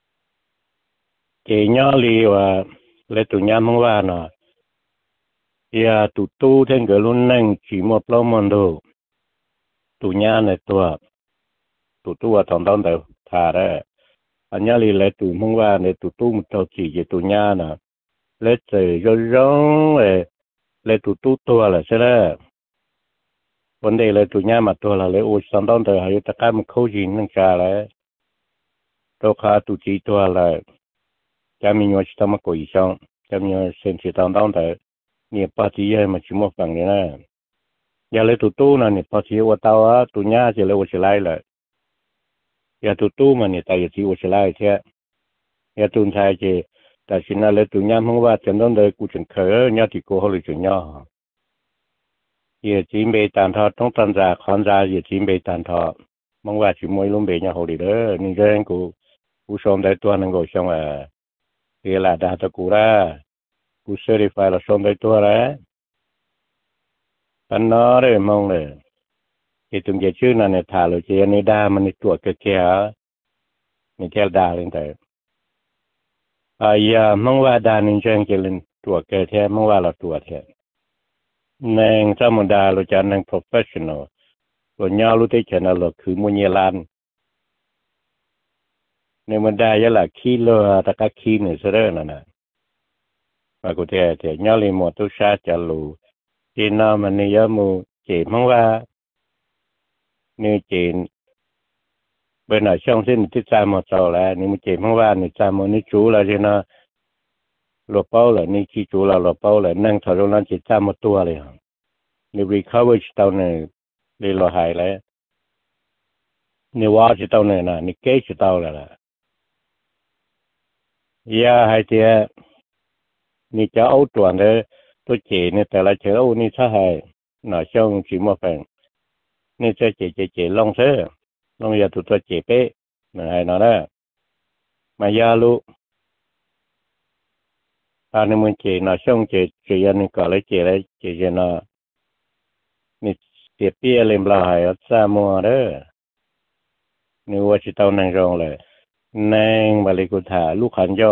Speaker 4: cái nhỏ li và lấy tụi nhà mong vào nó ya tụi tu thêm cái luôn nâng chỉ một lâu mòn đồ tụi nhà này tụi tu ở trong đó đều thà đấy anh nhà li lấy tụi mong vào này tụi tu một trâu chỉ về tụi nhà nè lấy trời rong lấy tụi tu tua là thế đấy vấn đề là tụi nhà mà tua là lấy ô trong đó đều hay tất cả một khâu gì nâng trà đấy đâu khá tụi chỉ tua là cho mình nhớ chỉ một cái xong cho mình xem chỉ trong đó đấy nhiều party mà chỉ một phần này giờ lấy tụi tu là nhiều party của tao á tụi nhà chỉ lấy của lại lại giờ tụi tu mà nhiều tài chỉ của lại thế giờ tụi thầy chỉ tại xin là lấy tụi nhà không qua chân đó đấy cũng chẳng khởi nhà thì cô hồi chuyện nhỏ giờ chỉ bị tàn thọ trong tàn giả khoan giả giờ chỉ bị tàn thọ mong qua chỉ mỗi lúc bị nhà hồi đó nên cái của xong đấy tôi năng gọi xong à thì là đã cho cụ ra cụ certify là xong đấy tôi đấy anh nói đấy mong này thì tụi cái chữ này thả rồi chị anh đa mà tuổi cái kia mình theo đa lên đấy giờ mong qua đa nên chơi cái lên tuổi cái thế mong qua là tuổi thế nên cho mình đa rồi cho nên professional rồi nhau lúc đấy cho nên là cứ mua nhiều lần nên mình đa giờ là khi lo tất cả khi này sẽ rồi nè và cụ thể thì nhau liền một tu sa trả lù thì nó mà nếu giờ mu chỉ mong qua nếu chỉ bên ở trong xin thì cha một số là nếu mu chỉ mong qua nếu cha một nếu chú là thì nó lột bao là nếu chỉ chú là lột bao là năng thở nó chỉ cha một tua liền nếu recover tao này đi lo hại lại nếu qua chỉ tao này nè nếu kế chỉ tao là ya hay thìนี่จะเอาตัวเนี่ยตัวเจเนี่ยแต่ละเช้านี่ถ้าให้หน่อยช่องชิมว่าแพงนี่จะเจลองเซ่ลองอย่าตัวเจเป๊ะหน่อยหน่อยนะมายาลูอันนี้มันเจหน่อยช่องเจยันนี่ก็เลยเจเลยเจเนาะนี่เปียเปียเล่มลายอัศมัวเด้อนี่ว่าจะต้องนั่งรองเลยนั่งบริกุถาลูกขันโย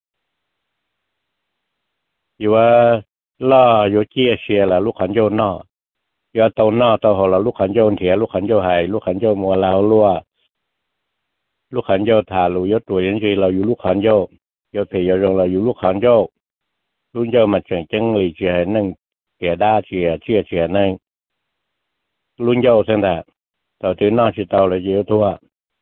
Speaker 4: อยู่ว่าล่ออยู่เจี๊ยเชียละลูกขันโยนนออยู่ตอนนอตอนหัวละลูกขันโยนเถียลูกขันโยหายลูกขันโยมัวลาวลัวลูกขันโยถาลูยตัวยังไงเราอยู่ลูกขันโยอยู่เถียเราอยู่ลูกขันโย luôn giờ mà chuyện chân lì chuyện nâng kẻ đa chuyện chia chuyện nâng luôn giờ xem đã tao chỉ nói chỉ tao là gì thua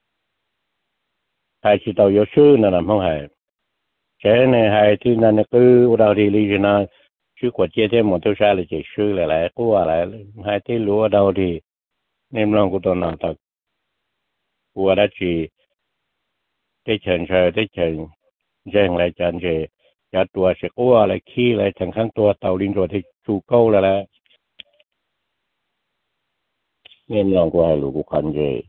Speaker 4: hay chỉ tao yếu sư là làm không hay cái này hay thì là nó cứ đầu đi lì nó chứ quả chia thêm một thứ sai là chỉ sư lại qua lại hai tí lúa đầu thì nên lòng của tôi nào thật qua đã chỉ cái chuyện trời cái chuyện giang lại chuyện gì giáตัวsẽ qua lại khi lại thành khángตัวtàu linh rồi thì chủ câu là nên lòng của hai lũ của khăn gì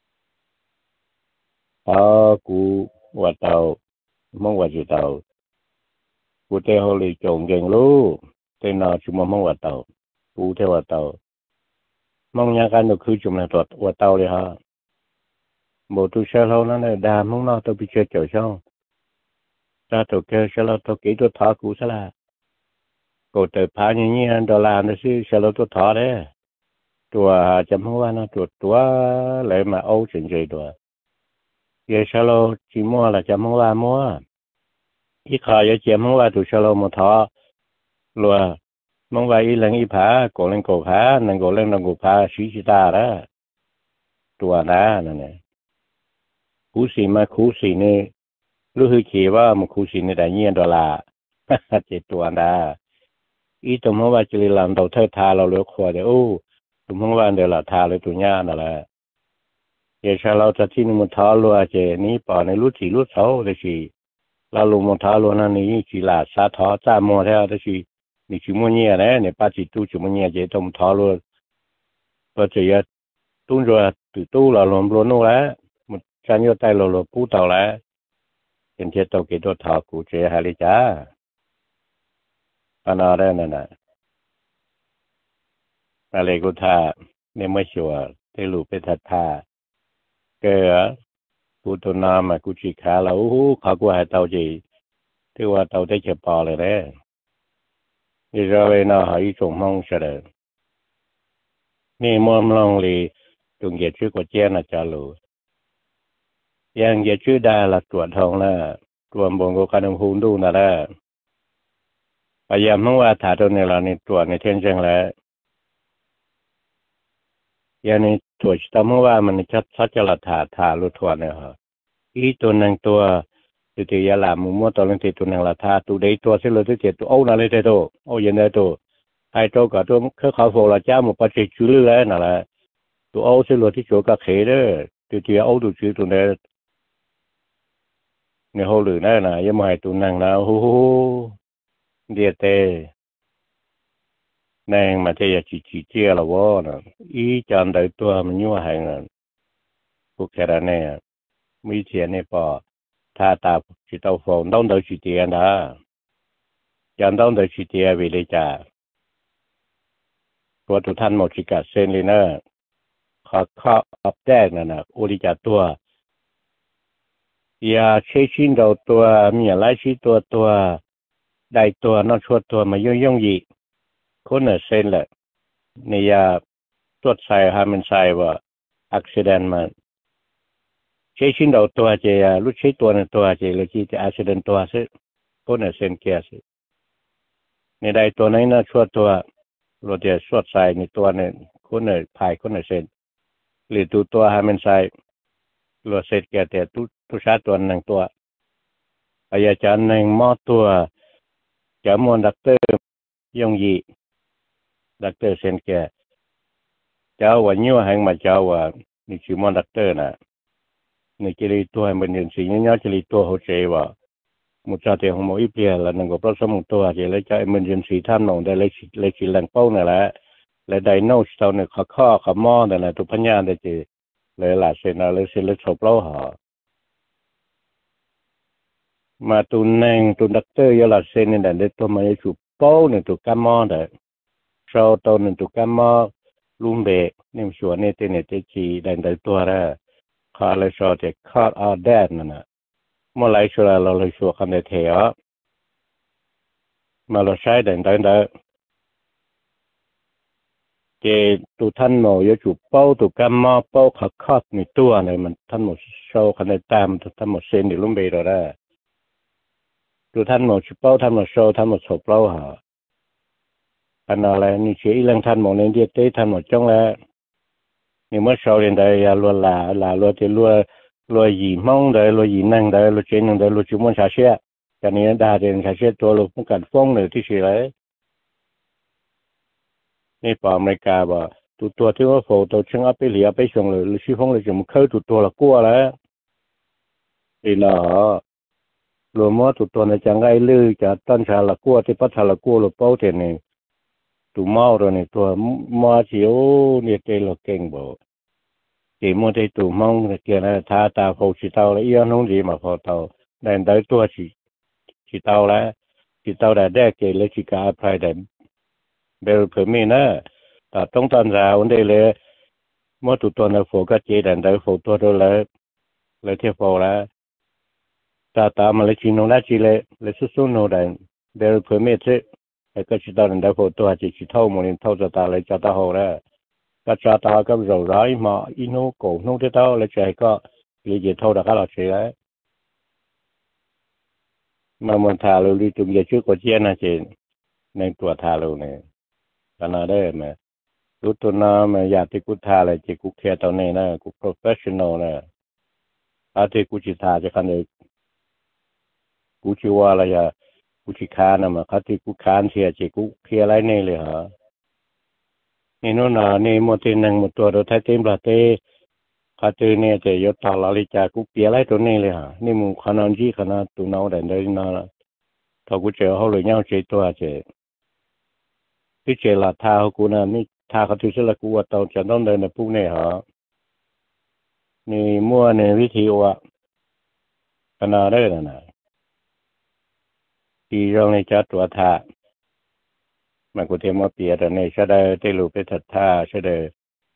Speaker 4: của qua tàu mong qua gì tàu của tây hồ lì trồng gần lú tây nào chúng mong qua tàu của theo qua tàu mong nhà cái nó cứ chúng là tuột qua tàu đi ha một tu xe lâu nó này đà mong nó tôi bị chơi chở xong ta tôi kêu xe lâu tôi kỹ tôi thọ cũ sẽ là cổ tới phá như nhiên đó là nó sẽ xe lâu tôi thọ đấy tua chấm hoa nó tua lại mà âu chuyện gì tua giờ xe lâu chỉ mua là chấm hoa mua ít khỏi giờ chấm hoa tụi xe lâu một thọ lùa mong vậy lần ít phá cổ lên cổ phá nên cổ lên cổ phá xí ta đó tua đó này cú xì mà cú xì này lúc hơi chỉว่าmột cú xì này đại nhiên đó là chỉ tua đó ý tụi mong vậy chỉ làm đầu thơ thàเราเลือกขวดเดี๋ยวtụi mong vậyเดี๋ยวlà thàเลยtụi nháนั่นแหละgiờ saoเราจะที่มันท้อรัวเจนี้ป่อในรู้สี่รู้เสาได้สิเราลงมันท้อรัวนั่นนี่สิละซาท้อจ้ามัวแท้ได้สินี่ชิมัวเนี่ยนะเนี่ยป้าจิตู้ชิมัวเนี่ยเจตมท้อรัวพอจะยัดตุ้งรัวตื่นตู้เราลงรัวนู่นแล้วมันการยอดไตเราปูเต่าแล้วเป็นเทียตัวเกิดตัวท้อกูเจหาเลยจ้าอันนั้นนั่นน่ะอะไรกูท่าเนี่ยไม่ชัวร์ได้รู้ไปท่าเกอกูตัวน้ำมากูจีขาแล้วเขากูหายเตาจีที่ว่าเตาได้เจ็บปอเลยเนี่ยอีเราเองน่ะหายส่งห้องเสด็จนี่มอมลองเลยตรงเหยียดชื่อกว่าเจ้าน่ะจารูยังเหยียดชื่อได้ละตรวจทองละตรวจบงกูการหูดูน่ะละพยายามว่าถ่ายตัวนี้เรานี่ตรวจในเทียนเชิงแล้วยันนี่ตัวชิตามว่ามันชัดจะละถ่าลุทวนเนี่ยฮะอีตัวหนึ่งตัวตัวยาลามุมว่าตัวนึงตัวหนึ่งละถ่าตัวใดตัวเสียเลยตัวเจ็ดตัวเอานั่นเลยตัวเอาอย่างนั้นตัวไอ้ตัวกับตัวเขาโฟละจ้ามันปัจจัยชื่อเลยนั่นแหละตัวเอาเสียเลยที่โจกับเขยเด้อตัวเอาตัวชื่อตัวนี้เนี่ยเขาหรือนั่นนะยังไม่ตัวหนึ่งแล้วโอ้โหเดียเต้นางมาเทียจีเจียละวะนะอีจานได้ตัวมันยั่วหางนะพวกแค่นั้นเนี่ยมีเทียนในปอถ้าตาจิตเอาฟองต้องเดินจีเตียนะจานต้องเดินจีเตียวิเลจ่าตัวทุกท่านหมดจิกาเซนเลยนะข้ออับแจ้งนั่นนะอุริจาตัวอย่าเชื่อชินเราตัวมีอะไรชี้ตัวได้ตัวนอกชวดตัวมาย่องยีคนเนี่ยเซนแหละเนี่ยตรวจใส่ฮามันใส่ว่าอักเสบมันใช้ชิ้นเราตัวเจียรู้ใช้ตัวในตัวเจียเลยที่จะอักเสบตัวซิคนเนี่ยเซนเกียสิในใดตัวไหนน่ะชวดตัวเราจะชวดใส่ในตัวเนี่ยคนเนี่ยพายคนเนี่ยเซนหรือตัวฮามันใส่เราเซนเกียแต่ตัวชาตัวหนึ่งตัวอาจารย์หนึ่งมอตัวจะมวนดักเตอร์ยงยีดักเตอร์เซนแกเจ้าวันนี้ว่าแห่งมาเจ้าว่านี่ชื่อมอนดักเตอร์นะนี่จะรีตัวให้มันเรียนสิ่งนี้จะรีตัวเขาเจว่ามุจาเตะของหมออีเปียแล้วนั่งกับพระสมุทรตัวจะเลยจะมันเรียนสีท่านหนองได้เลยสีแหลงเป้านั่นแหละและไดโนสเตาเนี่ยข้อขมอนั่นแหละตัวพัญญาได้เจเลยหลายเซนเลยเซนเลยชอบเล่าหามาตุนแนงตุนดักเตอร์ยาลาเซนนี่แหละเด็กตัวมันจะถูกเป้าเนี่ยถูกกัมมอเด้อชาวตัวนึงถูกกัมมอลุงเบกนี่มันชวนเนี่ยเตเนี่ยเตจีได้ตัวละข้าเลยชอบจะคาดเอาแดดนั่นน่ะเมื่อไรชัวร์เราเลยชัวร์คำในเทอมาเราใช้ได้เจตัวท่านหมอจะถูกเป้าถูกกัมมอเป้าคาดในตัวเนี่ยมันท่านหมดโชว์คำในตามท่านหมดเซนเดี๋ยวลุงเบกเราได้ tụi thanh một chụp bao thanh một show thanh một chụp bao hả anh nói là như chỉ lần thanh một nên đi tới thanh một trong là nhưng mà sau đến đây luôn là luôn thì luôn gì mong đây luôn gì năng đây luôn chuyện năng đây luôn chúng muốn xả xe cho nên đa đến xả xeตัวluôn không cần phong nữa thì chỉ lấyนี่ป่าอเมริกาบ่ตัวที่ว่าโฟตัวช่างเอาไปเหลียไปส่งเลยชื่อห้องเลยจะมันเข้าตัวละกลัวแล้วอีหล่อรวมว่าตัวในจังไงลือจะต้นชาละกลัวที่พัทละกลัวหรือเป้าเทนี่ตัวเมาตัวนี่ตัวมาเสียวเนี่ยเจเราเก่งบ่เจมันได้ตัวมองเกี่ยนะท่าตาโฟชิเตาแล้วย้อนน้องดีมาพอเตาได้ได้ตัวชิเตาแล้วชิเตาได้เกเลยชิกาพายได้เบลเพิ่มมีนะแต่ต้องตอนราวได้เลยเมื่อตัวในโฟก็เจดันได้โฟตัวเลยเทียบโฟแล้วตามาเลยชิโนได้จีเลยสู้โนได้เบลเพิ่มมีเจไอ้ก็ชิตาดันได้โฟตัวจีชิเท่ามันเท่าจะตาเลยจะตาโหแล้วก็จะตาก็เราร้ายมาอิโนโกโนที่เท่าเลยใจก็เลยจะเท่าดักเราเฉยแล้วมามันทาเราลีจุ่มจะชื่อกว่าเจียนะเจนในตัวทาเราเนี่ยขนาดได้ไหมรู้ตัวน้ามันอยากที่กูทาอะไรที่กูแค่ตอนนี้นะกู professional นะอาที่กูจิตาจะขนาดกูชิว่าอะไรอะกูชิคานะมาคัดที่กูคานเสียที่กูแค่อะไรนี่เลยฮะนี่โน่นน่ะนี่หมดที่นั่งหมดตัวเราไทยเต็มประเทศคัดที่เนี่ยจะยศทาลาลิจากูเปียอะไรตัวนี้เลยฮะนี่มึงขนาดจีขนาดตัวน้าแต่เดินน่ะถ้ากูเจอเขาเลยย่างเจอตัวเจที่เจอละท่ากูนะนี่ท่าเขาที่เชื่อละกูว่าตอนจะต้องเดินในพวกนี้ฮะนี่มั่วในวิธีว่าขนาดได้นะที่เราในจัดตัวท่ามันกูเทมาเปียแต่ในชาได้ได้รู้ไปถัดท่าชาได้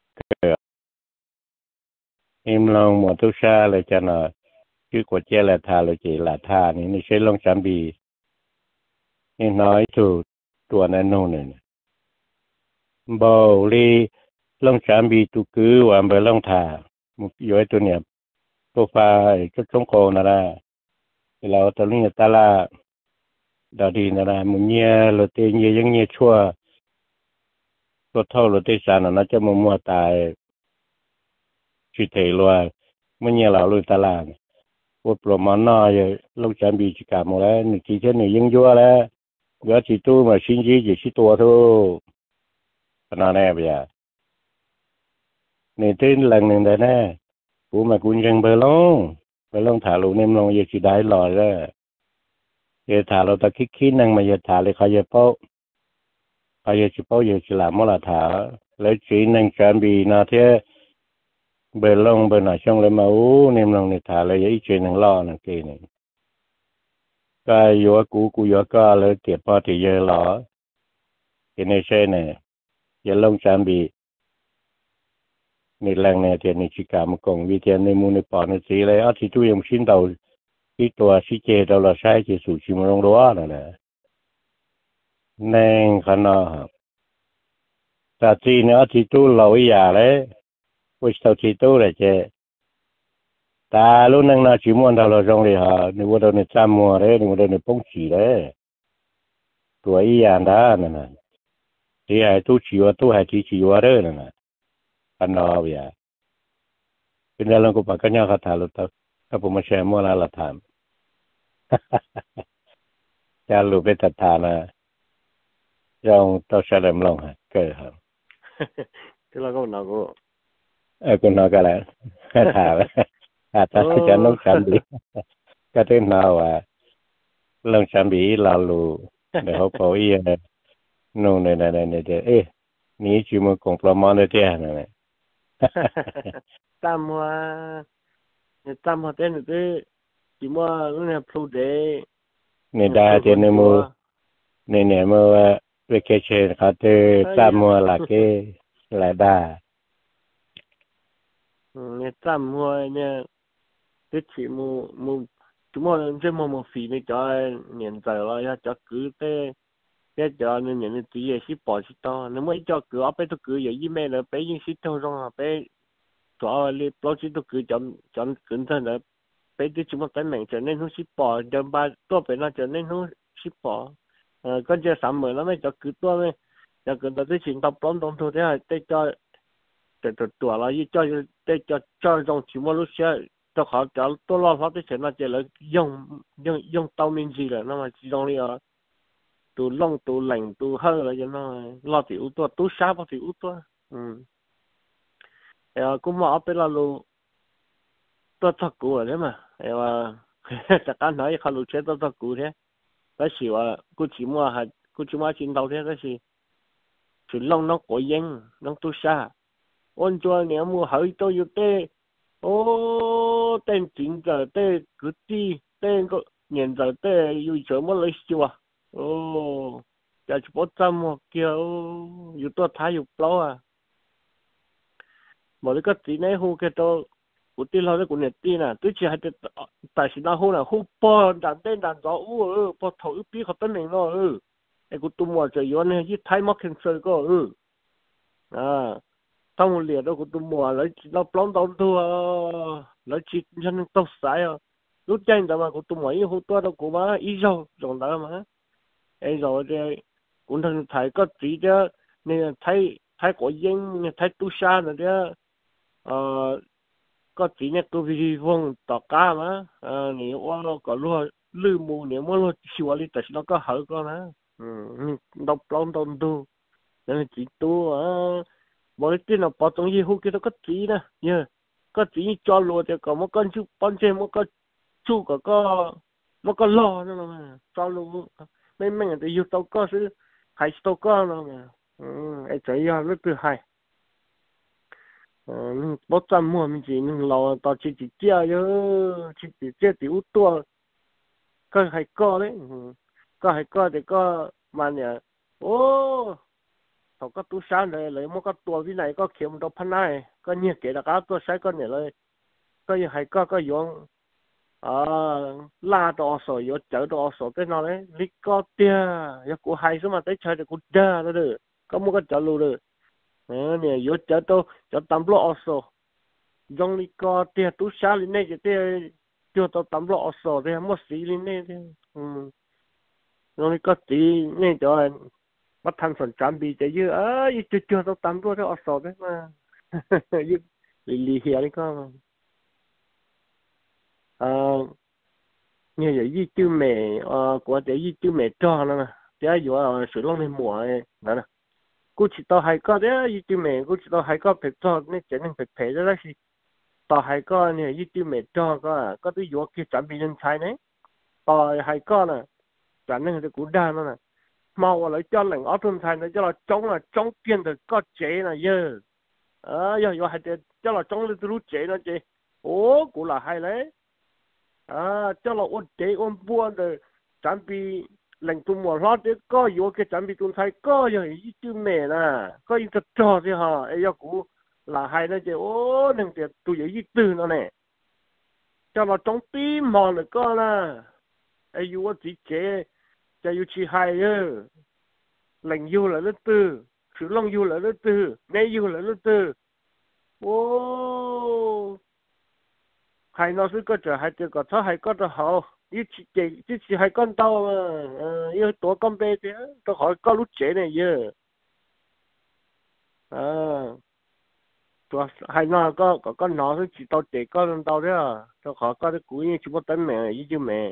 Speaker 4: อิมลองหมดทุกชาเลยจะน่ะชื่อกว่าเจละท่าเลยเจละท่านี่ใช้ลองจำบีนี่น้อยสุดตัวนั้นโน่นเนี่ยบอลีลองจำบีตุกือว่าเบลองท่ามุกย้อยตัวเนี่ยตัวฟ้าก็ต้องโคนะนะเราตอนนี้ตาลาดาดีนะนะมุเนียเราเตยยังเนียชั่วตัวเท่าเราเตยสารนะจะมัวตายชิเทลัวมุเนียเราลุยตาลาว่าประมาณน้อยลองจำบีจิกาหมดแล้วนี่ที่เช่นนี่ยังยั่วแล้วเดี๋ยวที่ตู้มาชิ้นยี่จะชิ้นตัวทั่วขนาดนี้ไปอ่ะนี่ตื่นหลังหนึ่งได้แน่กูมากุญยังเบลงถ่ายรูปเนี่ยลงยังสิได้หล่อเลยเยถ่ายเราตะคิดนั่งมาเยถ่ายเลยเขาเยเป้าเขาเยสิเป้าเยสิลามอลาถ่ายแล้วจีนั่งจานบีนาเทเบลงเบลหน่อยช่องเลยมาเนี่ยลงเนี่ยถ่ายเลยยังอีกจีนั่งล่อนั่งกินนี่ก็อยู่กูอยู่ก็เลยเก็บพอที่เยอะหล่อเห็นในเช่นเนี่ยยังลงจานบีนี่แรงเนี่ยเทียนนี่ชิกามกงวิเทียนในมูในปอในสีเลยอาทิตย์ยังชิ้นเตาที่ตัวชิเจเราใช้จะสู่ชิมลงรัวนั่นแหละแนงขนาดแต่ทีเนี่ยอาทิตย์เราอย่าเลยวิสาทิตย์เลยเจตาลูกนั่งน่าชิมวันเราจงเลยฮะนี่ว่าเราเนี่ยจำมัวเลยนี่ว่าเราเนี่ยป้องฉีเลยตัวอย่าด้านั่นน่ะที่ไอ้ตู้ฉีว่าตู้ไอ้ที่ฉีว่าเรื่องนั่นน่ะขนาดอย่าเป็นเรื่องของปากกันยาคาถาลุตถ้าผมมาแชร์มั่วละถามจะรู้ไปตัดทานะเราต้องใช้เริ่มลงฮะเกิดครับ
Speaker 3: ที่เราก็นอก
Speaker 4: คุณนอกอะไรถามอาจจะจะน้องฉันบีก็ถึงนาวว่าลองฉันบีเรารู้เดี๋ยวเขาพออีนู่นเนี่ยเอ๊ะนี่ชิมของประมาณเดียวนั่นแหละ
Speaker 3: ตามว่าเต้นที่ชิมว่าเนี่ยพลูเดย์
Speaker 4: เนี่ยได้เจนมูเนี่ยเมื่อvacation เขาเจอตามมัวหลักเกหลายได้
Speaker 3: เนี่ยตามมัวเนี่ยที่ชิมูชิมว่าที่มูฟีนี่จะเนี่ยใจเราอยากจะกือเต้cái giờ nên những cái gì ship bỏ ship to nếu mà cho cửa bé tôi cửa vậy email là bé những ship thôi rồi bé cho li block ship tôi cửa chọn cẩn thận là
Speaker 4: bây giờ chúng ta mình trở nên không ship bỏ giờ ba tua bây nó trở nên không ship bỏ con chơi sắm mới lắm mấy cho cứ tua mấy cho cứ tới tới chuyện tập bóng đồng thôi thế là để cho tuổi là gì để cho trong chỉ một lúc xe cho họ cho tôi lo hết cái chuyện là chỉ là dùng tàu mình gì là nó mà chỉ trong này tụ lông tụ lạnh tụ hơi là cho nó lo tiểu tua tụ sát bao tiểu tua cũng mà ở bên là lu tôi thật cũ rồi đấy mà chắc chắn nói không lu chết tôi thật cũ thế cái gì mà cô chỉ mua trên tàu thế cái gì chuyện lông nó có yên nó tụ sát ôn cho nếu mua hơi tôi yêu tê ô tên chính giờ tê cứ đi tên có nhận giờ tê yêu chờ mua lấy chưa ô giờ chỉ bắt trăm một kiểu yêu tôi thái yêu lâu à mà cái gì này hú cái đó của tin lo đấy của nhật tin à tôi chỉ hay tại sao hú là hú bỏ đàn tên đàn gió bỏ thầu biết họ tên mình lo cái của tôi mua chơi này chỉ thái mắc cancer có tao một liệt đó của tôi mua lấy nó plong tao thua lấy chỉ chân tao sai lúc trên đó mà của tôi mua hú tôi đó của má ít rồi rồi đó mà ấy rồi thì cũng thằng thầy có chỉ đó nên thấy có yên thấy tu sa rồi đó có chỉ nhắc tôi vì vong tọt cá mà nếu qua nó có luôn lư mù nếu mà nó xua đi tại nó có hở con á đọc lòng tôn tu nên chỉ tu mỗi cái nào bỏ trong gì hú kia nó có chỉ nè nhớ có chỉ cho luôn thì có một con chú con trên một con chú có lo nữa mà cho luôn mấy người thì yêu tao có sự hay tao có nữa mà ấy thấy rất là hay bớt trăm mua mình chỉ lo tao chỉ chia chứ chỉ chia tiểu tua có hay có đấy có hay có thì có mà nè ô tao có tu sáng này lấy một cái tua cái này có kiếm được phân này có nhiều cái là cái tua sai con nàyเลยcó hay có dùng la đồ sổ yếu chở đồ sổ cái nào đấy lý có tia yếu của hay số mà tới chơi được của đa đó được có một cái chở luôn được nè yếu chở tôi chở tắm lọ sổ dùng lý có tia tú xa lên đây thì chưa tao tắm lọ sổ thì mất xí lên đây thì dùng lý có tí nên cho bắt thành phần chuẩn bị để chứ chưa tao tắm luôn đó sổ đấy mà lì hiền đấy con như vậy với chữ mẹ của để với chữ mẹ cho nó nè để vừa sử dụng lên mùa này nè cô chỉ tao hay có đấy với chữ mẹ cô chỉ tao hay có phải cho nên chỉ nên phải đó là gì tao hay có này với chữ mẹ cho có cái vừa kia chuẩn bị lên trái đấy tao hay có nè chuẩn nên cái cú đa nó nè mau lại cho lệnh ở trong trái này cho là chống tiền được có chế là dơ giờ hay cho là chống lên từ chế nó chế cú là hay đấy cho là ôn chế ôn buôn rồi chuẩn bị lệnh tụi mùa lót đấy có yếu cái chuẩn bị tụi thay có yếu ý chứ mẹ nè có ý thật cho thế hả ấy giờ cũ là hay nó chứ nên thì tụi ý từ nó nè cho là trong tim mòn được có nè ấy yếu chỉ chế cho yếu chỉ hay lệnh yếu là nó từ sử long yếu là nó từ nghe yếu là nó từ hay nó sẽ có trở hay thì có thở hay có trở hậu ít chỉ hay con tao mà yêu tổ con bé thế tôi hỏi có lúc chế này giờ tôi hay nó có con nó chỉ tao chế con tao đấy tôi hỏi có cái cúi như chỉ có tấn mẹ ý chứ mẹ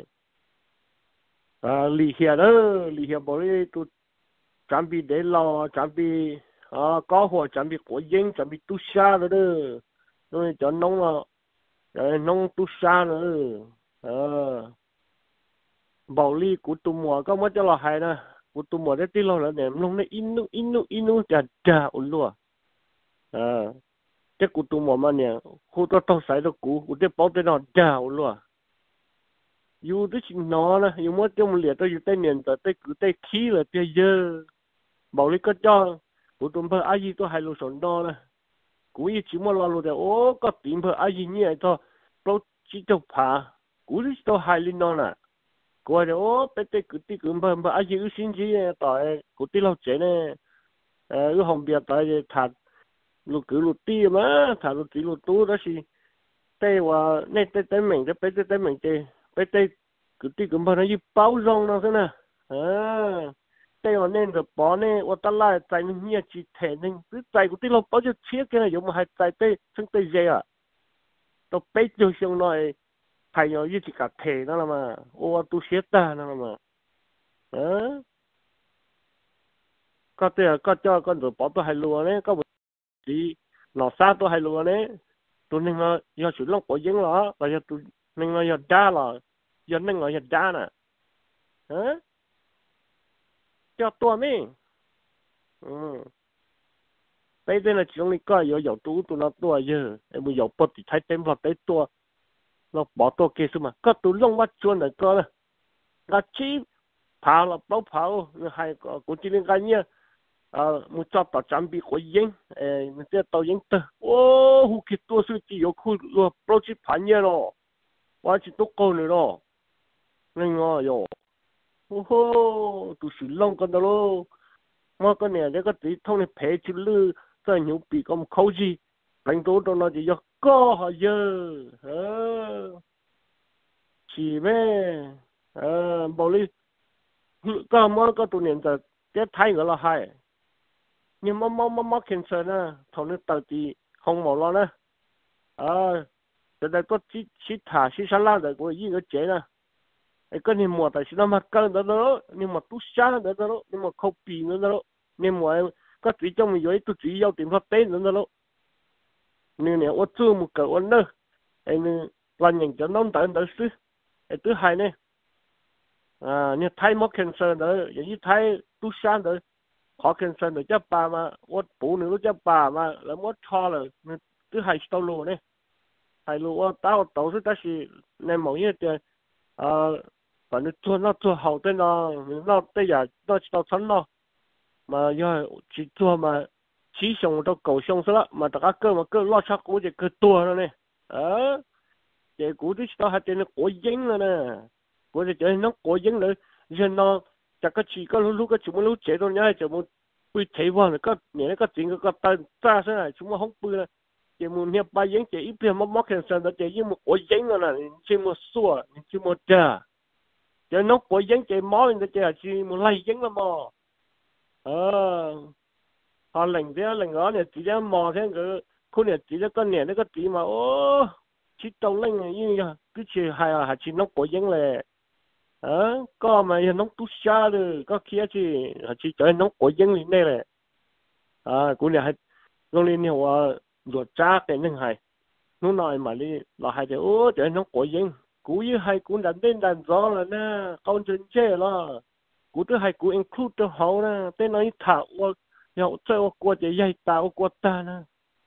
Speaker 4: lì hiệp bảo đi tôi chuẩn bị để lo chuẩn bị có hồ chuẩn bị của dân chuẩn bị tu sa rồi đó rồi cho nông là nông tu sa nữa bảo lý của tụi mùa có mấy cho là hay nè của tụi mùa đấy tí lâu là để nông này inu chà ổn luôn cái của tụi mùa mà nè khu tao xài đó của cái bao tên nó chà ổn luôn yêu tới chuyện nó nè yêu mất trong liệt tôi yêu tay miền tới cứ tay khí là bây giờ bảo lý có cho của tụi mùa ai gì tôi hay luôn sồn đó nè cú ý chỉ muốn lo luôn đấy có tiền phải ai gì như vậy thôi đâu chỉ cho phá cú ý cho hai linh đó nè cú ấy bé bé cứ tí cứ phải ai gì xin gì tại cú tí lâu chế nè cái hồng bia tại thà lục cứ lục tí mà thà lục tí lục tú đó gì
Speaker 6: tây và nên tây mình tây mình tây cứ tí cũng bao nhiêu bao rong nó thế nè tây và nên rồi bỏ nên và ta lại tại mình nhiều chỉ thể nên cứ tại của tí lo bao nhiêu chiếc cái này dùng mà hai tại tây sang tây dây à tao bây giờ xong nói hay rồi như chỉ cả thể đó là mà ô tu sét ta đó là mà có thể có cho con rồi bỏ tôi hay luôn đấy có một tí nó xa tôi hay luôn đấy tụi mình là do sự lòng của dân đó và do tụi mình là do đa là do mình là do đa nè cho tôi mình bây giờ là chỉ only có有တူtụi nó tôi giờ em bây giờ bắt thì thấy tem vào tới tôi nó bỏ tôi kia mà có tụi lông bắt chuồn được cơ nè nó chỉ pháo là bao pháo hay có chỉ liên cái nhá một cho tao chuẩn bị của dân mình sẽ tao dân tơ hú kia tôi suy chỉ có khu lo bao chỉ phản nhá rồi quá chỉ tốt câu nữa rồi nên ngồi rồi tụi sử lông con đó luôn mà cái này cái tí thông này phê chữ lư cho nhiều bị công khâu gì đánh tố trong nó chỉ do có họ giờ chỉ về bảo lý có mỗi cái tụi niệm giờ cái thay người là hay nhưng mà cancer nè thằng nó tự thì không màu lo nè giờ đây có chỉ thả chỉ sáng la rồi có gì cái chế nè cái này mùa tại sao mà cơn đó nhưng mà tu sáng đó nhưng mà không bị nữa đó nên mà có chỉ trong mình vậy tôi chỉ giao tiền phát tế nữa đó nên này tôi chưa một cái vấn đề nên là những cái nông tận đó chứ thứ hai này như thay mất cancer đó vậy như thay tu sáng đó họ cancer đó chắc bà mà tôi bổ nữa chắc bà mà là mất cho là thứ hai tao luôn này hai luôn tao sẽ chỉ nên mọi người thì反正做好的呢，那对呀，那到成了，嘛要去做嘛，起上到高上是了，嘛大家各拉差股就各多了呢，这股的到还真的过瘾了呢，我就觉得那过瘾了，人呢，这个起个路个全部都接到人全部被提完了，个连那个整个单炸上来，全部红背了。这么你把人这一边没看上的，这一么过瘾了呢，你这么说，你这么这。giờ nó có dân chạy máu người ta chỉ một lấy dân là mò họ lệnh đó này chỉ là mò thế cái khu này chỉ là con này nó có tí mà chỉ tàu lên này như vậy cứ chỉ hay chỉ nó có dân là có mà nó tu xa rồi có kia chỉ cho nó có dân lên đây là khu này hay nó lên nhiều ruột cha cái nên hay nó nói mà đi là hay thì cho nó có dân cú như hai cú đánh tên đàn gió là nè con chân chế là cú thứ hai cú include cho họ nè tên nói thảo qua nhau chơi qua chỉ dây tao qua ta nè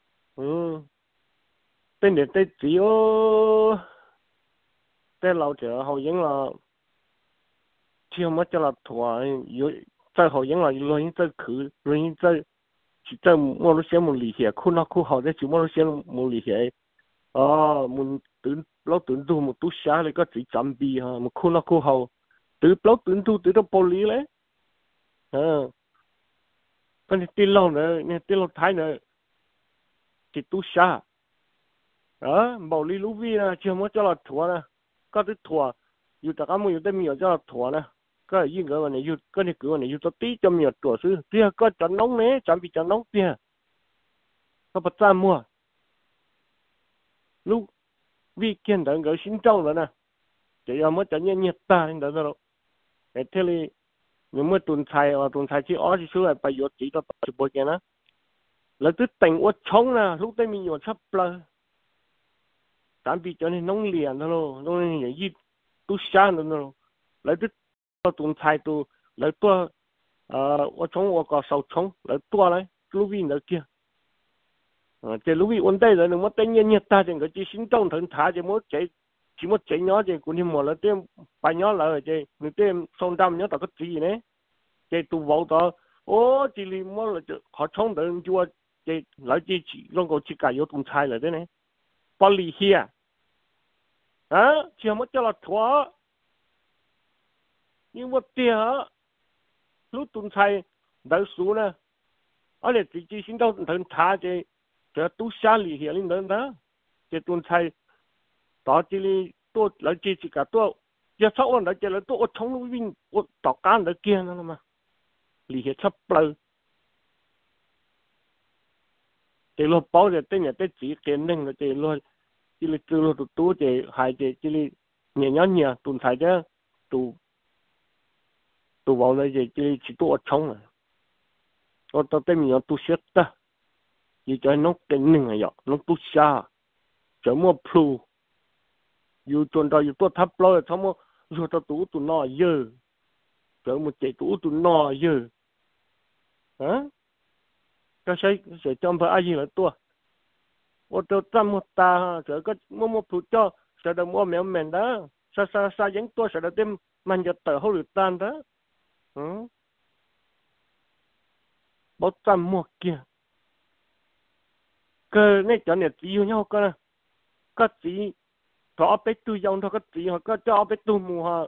Speaker 6: tên để tên chỉ tên lão trẻ hậu những là chưa mất cho là thua chơi hậu những là rồi những chơi khử rồi những chơi chỉ chơi mua nó xem một lì xẻ khu nó khu họ đấy chỉ mua nó xem một lì xẻ mình tưởng lâu tưởng tu một tu xa này có chỉ chậm bì một khu nó khu hậu từ lâu tưởng tu từ đó bao lý đấy cái này tiền lâu nữa này tiền lâu thái nữa chỉ tu xa bao lý lú vi nè chưa mới cho là thua nè có cái thua dù tất cả mọi người đều cho là thua nè cái gì cái này dù cái này cái này dù cho tí cho nhiều tuổi xứ tia có chọn nóng nè chọn bị chọn nóng tia có bắt ra mua lúc vì kiến đến cái sinh trong rồi nè chỉ là mới chọn nhiệt ta nên đó rồi cái thế thì nhưng mà tuần thai chỉ chỉ số là bây giờ chỉ có chỉ bồi cái nè là cứ tỉnh uất chống nè lúc đấy mình nhiều sắp lơ tạm bị cho nên nông liền thôi nông liền như gì tu sáng rồi là cứ tuần thai tu là tua uất chống uất có sầu chống là tua đấy lúc vì nữa kia cái lúc bị ổn định rồi nó tên nhiệt ta thì cái chỉ sinh trong thần thả chỉ một chạy nhỏ thì cũng như một là tên bài nhỏ là cái người tên song đam nhỏ tao có gì đấy cái tụ vào đó chỉ là một là họ chống đến chùa cái lại chỉ long cầu chỉ cả yếu tụng sai là thế này bao lì hia chỉ một cho là thua nhưng mà tiền lúc tụng sai đỡ số nè ở đây chỉ sinh trong thần thả cái tu xa lì hiện lên đó cái tuần sai đó chỉ tôi lấy chỉ cả tôi giờ sau đó chỉ là tôi chống nó vinh tỏ can đó kia nữa mà lì hết sắp bờ chỉ lo bảo giờ tên nhà tên chỉ kiến năng là chỉ lo chỉ là từ lo tụ chỉ hai chỉ là nhẹ tuần thái chứ tụ vào đây chỉ tôi chống à tôi tên mình tôi xét ta chỉ cho nó kiến năng này nó tôi xa cho mua pluอยู่จนเราอยู่ตัวทับเราทั้งหมดอยู่ตัวตู้ตุนนอเยอะเจอมันเจตู้ตุนนอเยอะฮะก็ใช้จำพระอายุละตัวว่าตัวจำหมดตาเจอก็มั่วผูกจ่อเสด็จมั่วแมวแมนด้าซายังตัวเสด็จเต็มมันจะเตะเขาหรือตานด้าบอกจำมั่วเกี่ยก็ในจอเนี่ยจีอยู่เนี่ยก็จีhọ biết tôi dùng thôi cái gì họ có cho biết tôi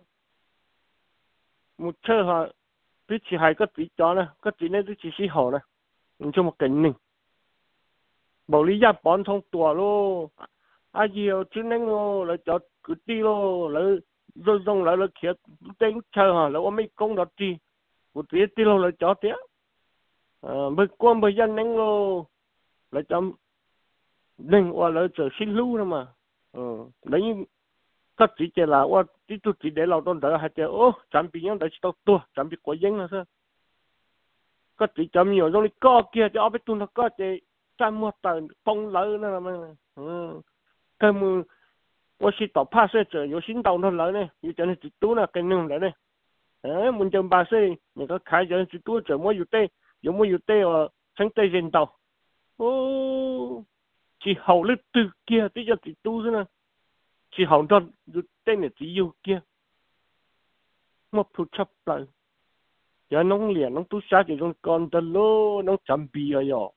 Speaker 6: mua chơi họ biết chỉ hay cái gì cho nè cái gì này chỉ sĩ họ nè mình cho một cái này bảo lý gia bọn thông tua lô ai nhiều chứ nên lô lại cho cứ đi lô lại rồi dùng lại kia tên chơi họ lại mấy công đó đi một tí đi lô lại cho tiếc bây quan bây giờ nên lô lại cho nên qua lại chờ xin lưu nữa mà đấy các chị chỉ làว่าที่ตุจีเดี๋ยวเราต้องเดินให้เจ้าโอ้จำปียังได้ตัวจำปีกว่ายังนะซะก็จีจำอยู่ตรงนี้ก็เกี่ยจะเอาไปตุนก็จะจำมัวตื่นปงเลยนั่นแหละมันถ้ามือว่าสิต่อผ้าเสื้อเจออยู่ชิ้นเตานั่นเลยเนี่ยอยู่จะในจิตตู้น่ะกันนึงเลยเนี่ยมันจำบาเซ่เนี่ยก็ขายจะในจิตตู้เจอมัวอยู่เต้อยู่มัวอยู่เต้ว่าฉันเต้เย็นเตาโอ้chỉ hậu lực từ kia tới giờ chỉ tu thế nào chỉ hậu đó tên là chỉ yêu kia một phút chấp lại giờ nông liền nông tu sát thì nông con tân lô nông chăm bì rồi nhở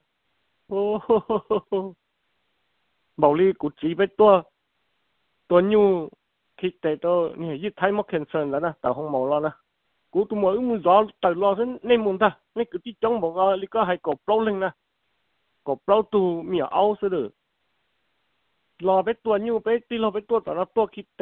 Speaker 6: bảo lý của chỉ với tôi nhu khi tới tôi này ít thấy mất hình sơn là nè tàu không màu lo nè cú tôi mới muốn gió tàu lo thế nên muốn ta nên cứ chỉ trong một cái có hai cột lâu lên nè cột lâu tu miệng áo sẽ đượcรอไปตัวนิ้วไปตีรอไปตัวต่อแล้วตัวคิดเต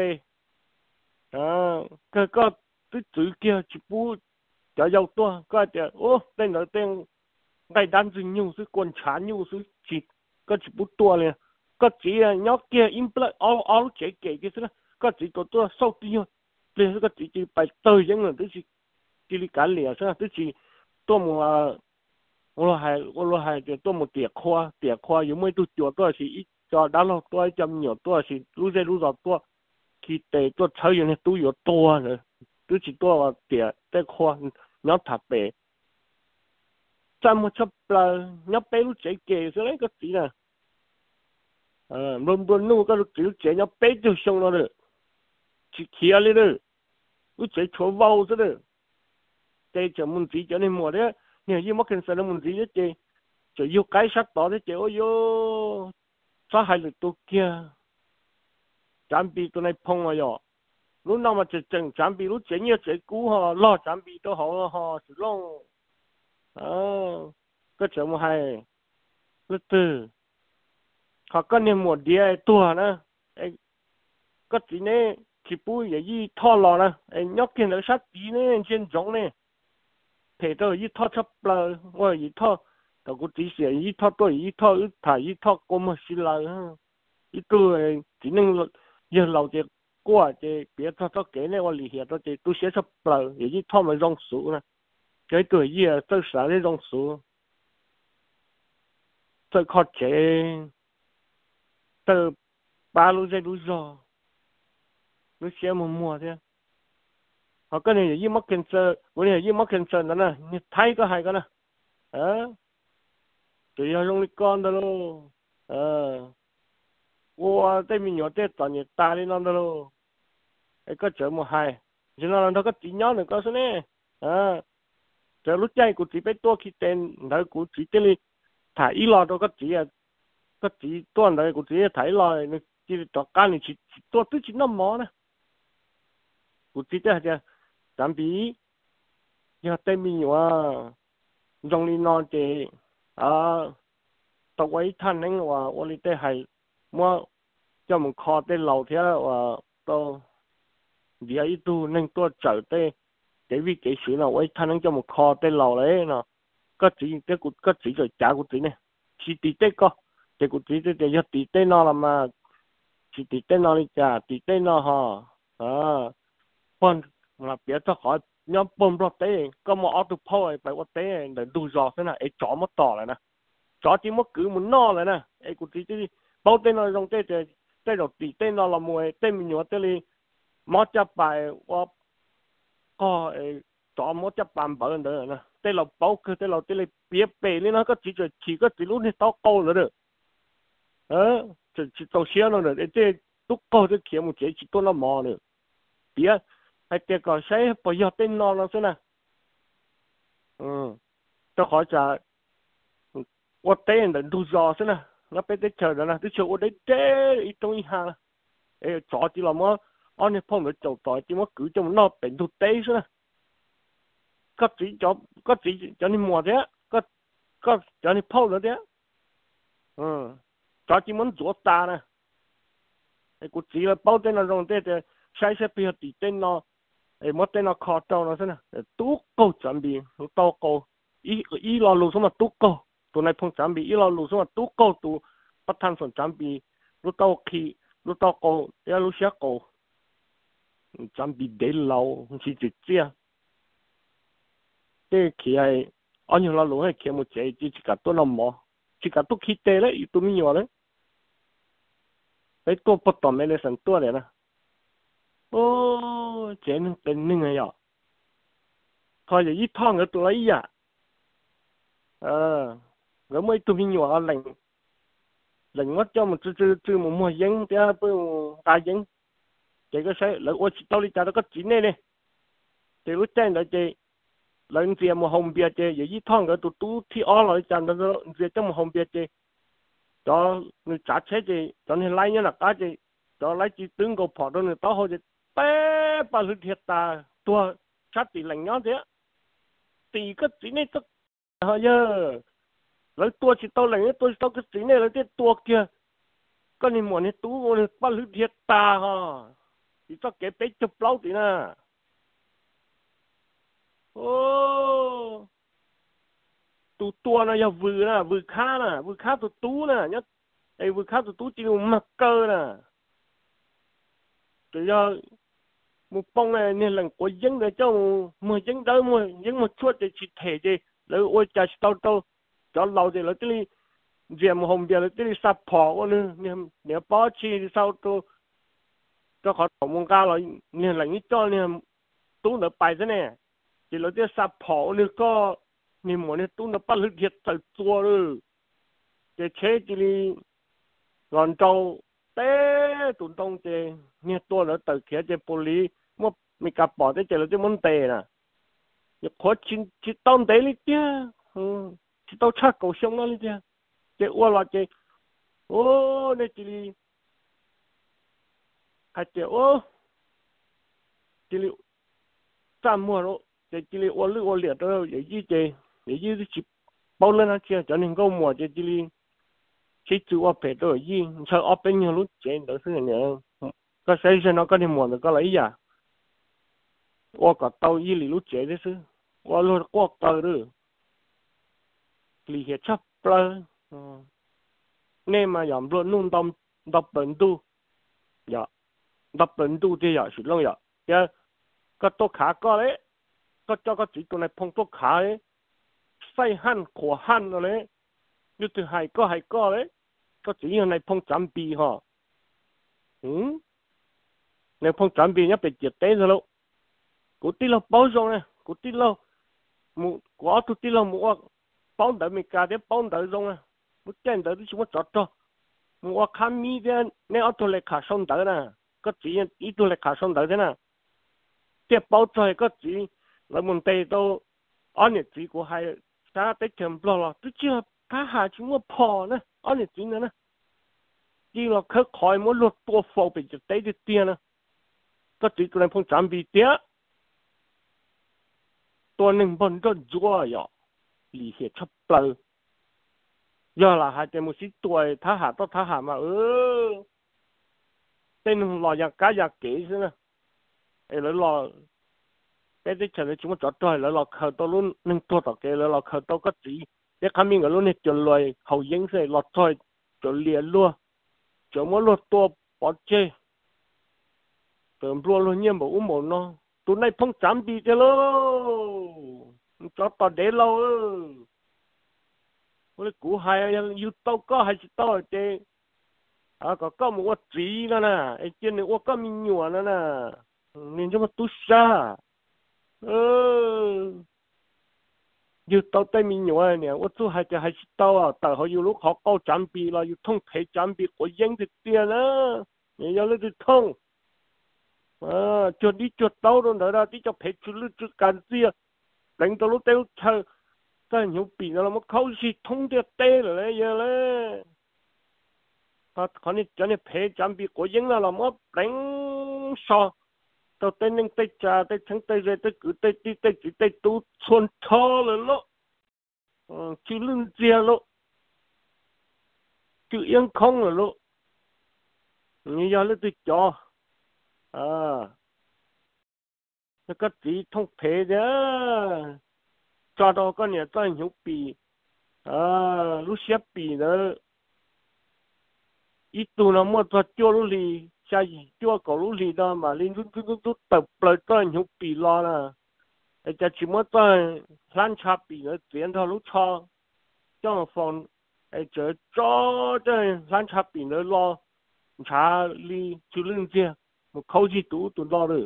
Speaker 6: ก็ตื้อเกี่ยวจิปูจะยาวตัวก็จะโอ้เต้นแล้วเต้นได้ดันจึงนิ้วซื้อกวนฉานิ้วซื้อจิตก็จิปูตัวเลยก็จียอกเกี่ยวอิมเปลเอาเจ๋เก๋กี่สินะก็จีตัวเศร้าตีเลยก็จีไปเตยยังเลยตื้อจีลิการเหลี่ยใช่ไหมตื้อจีตัวมัว我还就多么点夸有没有做多是一做打了多一针有多是撸少多去得做抽人的都有多呢都是多点在夸鸟塔白怎么出来鸟白都这个所以个字呢论路个只这鸟白就上了的去起来了都这错包子的这就问题叫你么的nhiều như mất kinh sợ nó muốn gì hết chị chỉ yêu cái sắc đó đấy chị ơi yo phá hai lực tôi kia chạm bị tôi này phong rồi lúc nào mà chừng chạm bị lúc chỉnh như chị cũ họ lo chạm bị tôi họ chỉ lo cái chỗ mà hay lúc từ họ có niềm một đĩa tua nữa có chỉ này chỉ bui vậy gì thò lò nè nhóc kia nó sát tí này trên giống này thế đó ít thọ chấp là ngoài ít thọ tao cũng chỉ sẽ ít thọ tôi ít thọ ít thải ít thọ cũng mà xí lại ít tôi chỉ nên giờ lâu thì qua thì biết thọ cái này qua lì hiện đó thì tôi sẽ chấp là ít thọ mà rong số nè cái tuổi gì tôi sẽ lấy rong số tôi khó chế tôi ba lô dây lú giò lú xe mua thế họ cái này là mất kinh sợ, cái này là mất kinh sợ đó nè, như thấy có hay cái nè, tụi họ dùng con đó luôn, wow, đây mình nhớ tới toàn nhiệt ta đi nó đó luôn, cái chỗ một hay, cho nên nó có chỉ nhớ được có số này, giờ lúc chạy của chỉ biết tua khi tên, đó của chỉ tên đi, thải ý lo đâu có chỉ toàn đấy của chỉ thải lo, chỉ cho cái này chỉ tua tới chỉ năm món nè, của chỉ thế hả? Chẳng bị giờ tên mình dùng đi nói thì tao quay thân anh và oli tê hay mua cho một kho tên lầu thế tôi vì ấy tu nên tôi trở tên cái vì cái sự nào ấy thanh cho một kho tên lầu đấy nó có chỉ rồi trả của chỉ này chỉ tí tên có cái của chỉ để cho tí tên nó là mà chỉ tí tên nó đi trả tí tên nó còn là biết cho khỏi nhóm bom lót tế có một auto power phải có tế để đủ giò thế nào ấy chó mất tỏ lại nè chó chỉ mất cứ muốn no lại nè ấy của chỉ bao tên nó trong tế rồi tí tên nó là mùi tên mình nhớ tên đi mất chấp bài có chó mất chấp bàn bảo nữa nè tên là bao cứ tên là biết bể lên nó có chỉ có chỉ lúc này tao câu nữa được chỉ tao xé nó được để lúc câu cái kia một chỉ tôi nó mò nữa biết hay cái còn sẽ bây giờ tên nó thế nào tôi hỏi trả我tên là đủ giò thế nào nó phải chờ đó là tôi chờ ở đây ít trong ít hàng chó chỉ là mà anh ấy phong được chậu tỏi chỉ mà cứ cho nó bệnh thực tế thế nào có chỉ cho nên mua thế có cho nên phong được thế chó chỉ muốn chuột ta nè cũng chỉ là bao tên là rong thế sai sẽ bị tỷ tên nó mất tên nó khó trâu nó thế nào tú câu chuẩn bị tao câu ý lo lù xuống mà tú câu tụi này phong chuẩn bị ý lo lù xuống mà tú câu tụi bắt thanh phần chuẩn bị lúc tao khi lúc tao câu để lúc xé câu chuẩn bị để lâu chỉ chia cái khi ấy anh nhiều lo lù hay khi một chế chỉ cả tôi làm mỏ chỉ cả tôi khi tê đấy tôi mới nhiều đấy cái tôi bắt tầm này sản tôi đấy nè chế nên tên nên này à thôi giờ ít thong ở tụi ấy à rồi mới tụi mình nhỏ lệnh mất cho một chứ một mùa giếng thì ta giếng chị có sẽ lợi ô tao đi trả nó có chín này nè thì lúc trên đó chị lệnh gì một hồng bia chị giờ ít thong ở tụi tú thì ó rồi trả nó gì trong một hồng bia chị cho người trả chế chị cho nên lấy nhá là cá chị cho lấy chị tướng cầu phỏ đó người tao hồi chị bé bà lư thiệt ta tua sát tỷ lành nhó thế tỷ cái chỉ này tức giờ lấy tua chỉ tao lành tôi tao cái chỉ này lấy cái tua kia cái này muốn này tú này bà lư thiệt ta chỉ cho cái bé chụp lâu tí nè tu tua nó giờ vừa khá tụi tú nè nhá ấy vừa khá tụi tú chỉ mặc cơ nè từ giờ một bông này nên là có dân để cho một dân đó một chuột để chỉ thể gì lấy ôi cha tao cho lâu thì lấy cái gì mà hôm giờ lấy cái sắp phỏ nữa nếu bỏ chi sau tôi cho họ tổng mong cao rồi nên là ít cho nên tú nó bài thế này chỉ lấy cái sắp phỏ nữa có nên muốn nên tú nó bắt lực thiệt thật chua rồi cái chế chỉ còn trâu té tụi tông chế nghe tôi là từ kia chế poli mà mình cặp bỏ tới chế là chế muốn tệ nè nhật khó chỉ tông tệ đi chứ chỉ tao chắc cầu sông nó đi chứ chế qua là chế này chỉ hay chế chỉ trăm mua rồi chế chỉ qua liệt rồi vậy chứ chế vậy chứ chỉ bao lên nó chia cho nên câu mua chế chỉ chú ở bên đó gì, sao ở bên nhau lúc chuyện đó thế này, có xây dựng nó có đi mua được có lấy à, ở cái tàu gì lúc chuyện đấy chứ, ở lúc qua tàu đó, lý hệ chấp rồi, nên mà làm luôn nung đập bẩn tu, dạ, đập bẩn tu thì dạ sự long dạ, dạ, cái tô khá có đấy, cái cho cái chỉ tụi này phong tô khá đấy, say han khổ han rồi đấy. như từ hai có đấy có chỉ như này phong chấm bì hả này phong chấm bì nhá bị chết té rồi luôn cụ tí lo bao rồi này cụ tí lo một quả tu tí lo một bao đợi mình cả đấy bao đợi rồi nè một chân đợi thì chúng nó cho một khám mi đấy này ở tôi lại khá xong đợi nè có chỉ ít tôi lại khá xong đợi thế nè tiếp bao trời có chỉ là một tay đâu anh ấy chỉ của hai ta tới chấm lo tôi chưa ta hạ chúng nó phò nè anh ấy chỉ nè chỉ là khơi khỏi mỗi lượt tua phô bị chụp tới được tiền nè có chỉ tụi này phong chấm bị tiếcตัวหนึ่งบนก็จั่วอยู่หลีเหตุชับเปลือยอละหาเจมุสิตัวถ้าหาต้องถ้าหามา tên lò nhà cá nhà kỹ thế nè ấy lấy lò cái chờ chúng nó chọn tôi lấy lò khờ tôi luôn nên tôi tao cái lấy lò khờ tôi có gì để khám mình ở luôn này chọn loài hậu dính sẽ lọt thôi chọn liền luôn chọn mỗi lọt to bỏ chê tụm luôn nhiên bộ một nó tụi này không dám đi chứ luôn cho tao để lâu cái cú hai yêu tao có hay chỉ tao chứ có một gì nữa nè cái chuyện này có mình nhua nữa nè nên cho mà tu sa yêu tao tay mình nhua nè tôi hay chỉ tao tại họ yêu lúc họ có chuẩn bị là yêu thông thể chuẩn bị của dân thì tiền nữa nên yêu lúc thông chuột đi chuột tao rồi nữa ra đi cho phải chuột lúc chuột cản gì đánh tao lúc tao chơi tao nhiều bị nó mà khâu gì thông được tê rồi đấy giờ đấy còn này cho nên phải chuẩn bị của dân là mà đánh so tao tên nên tay trà tay trắng tay rơi tay cứ tay đi tay chỉ tay tu xuân thọ rồi lo chứ lưng chia lo chứ yên không rồi lo như giờ lấy tôi cho cái gì thông thể đó cho đó cái này tao nhiều bị lúc xếp bị nữa ít tu nó mua cho cho lúc gì sao gì cho cổ lúc gì đó mà lên lúc tập lại tao nhiều bị lo nè để cho chỉ mua tao lan chạp bị nữa tiền thôi lúc cho phòng để cho lan chạp bị nữa lo trả li chú lưng kia một khâu gì tụ lo được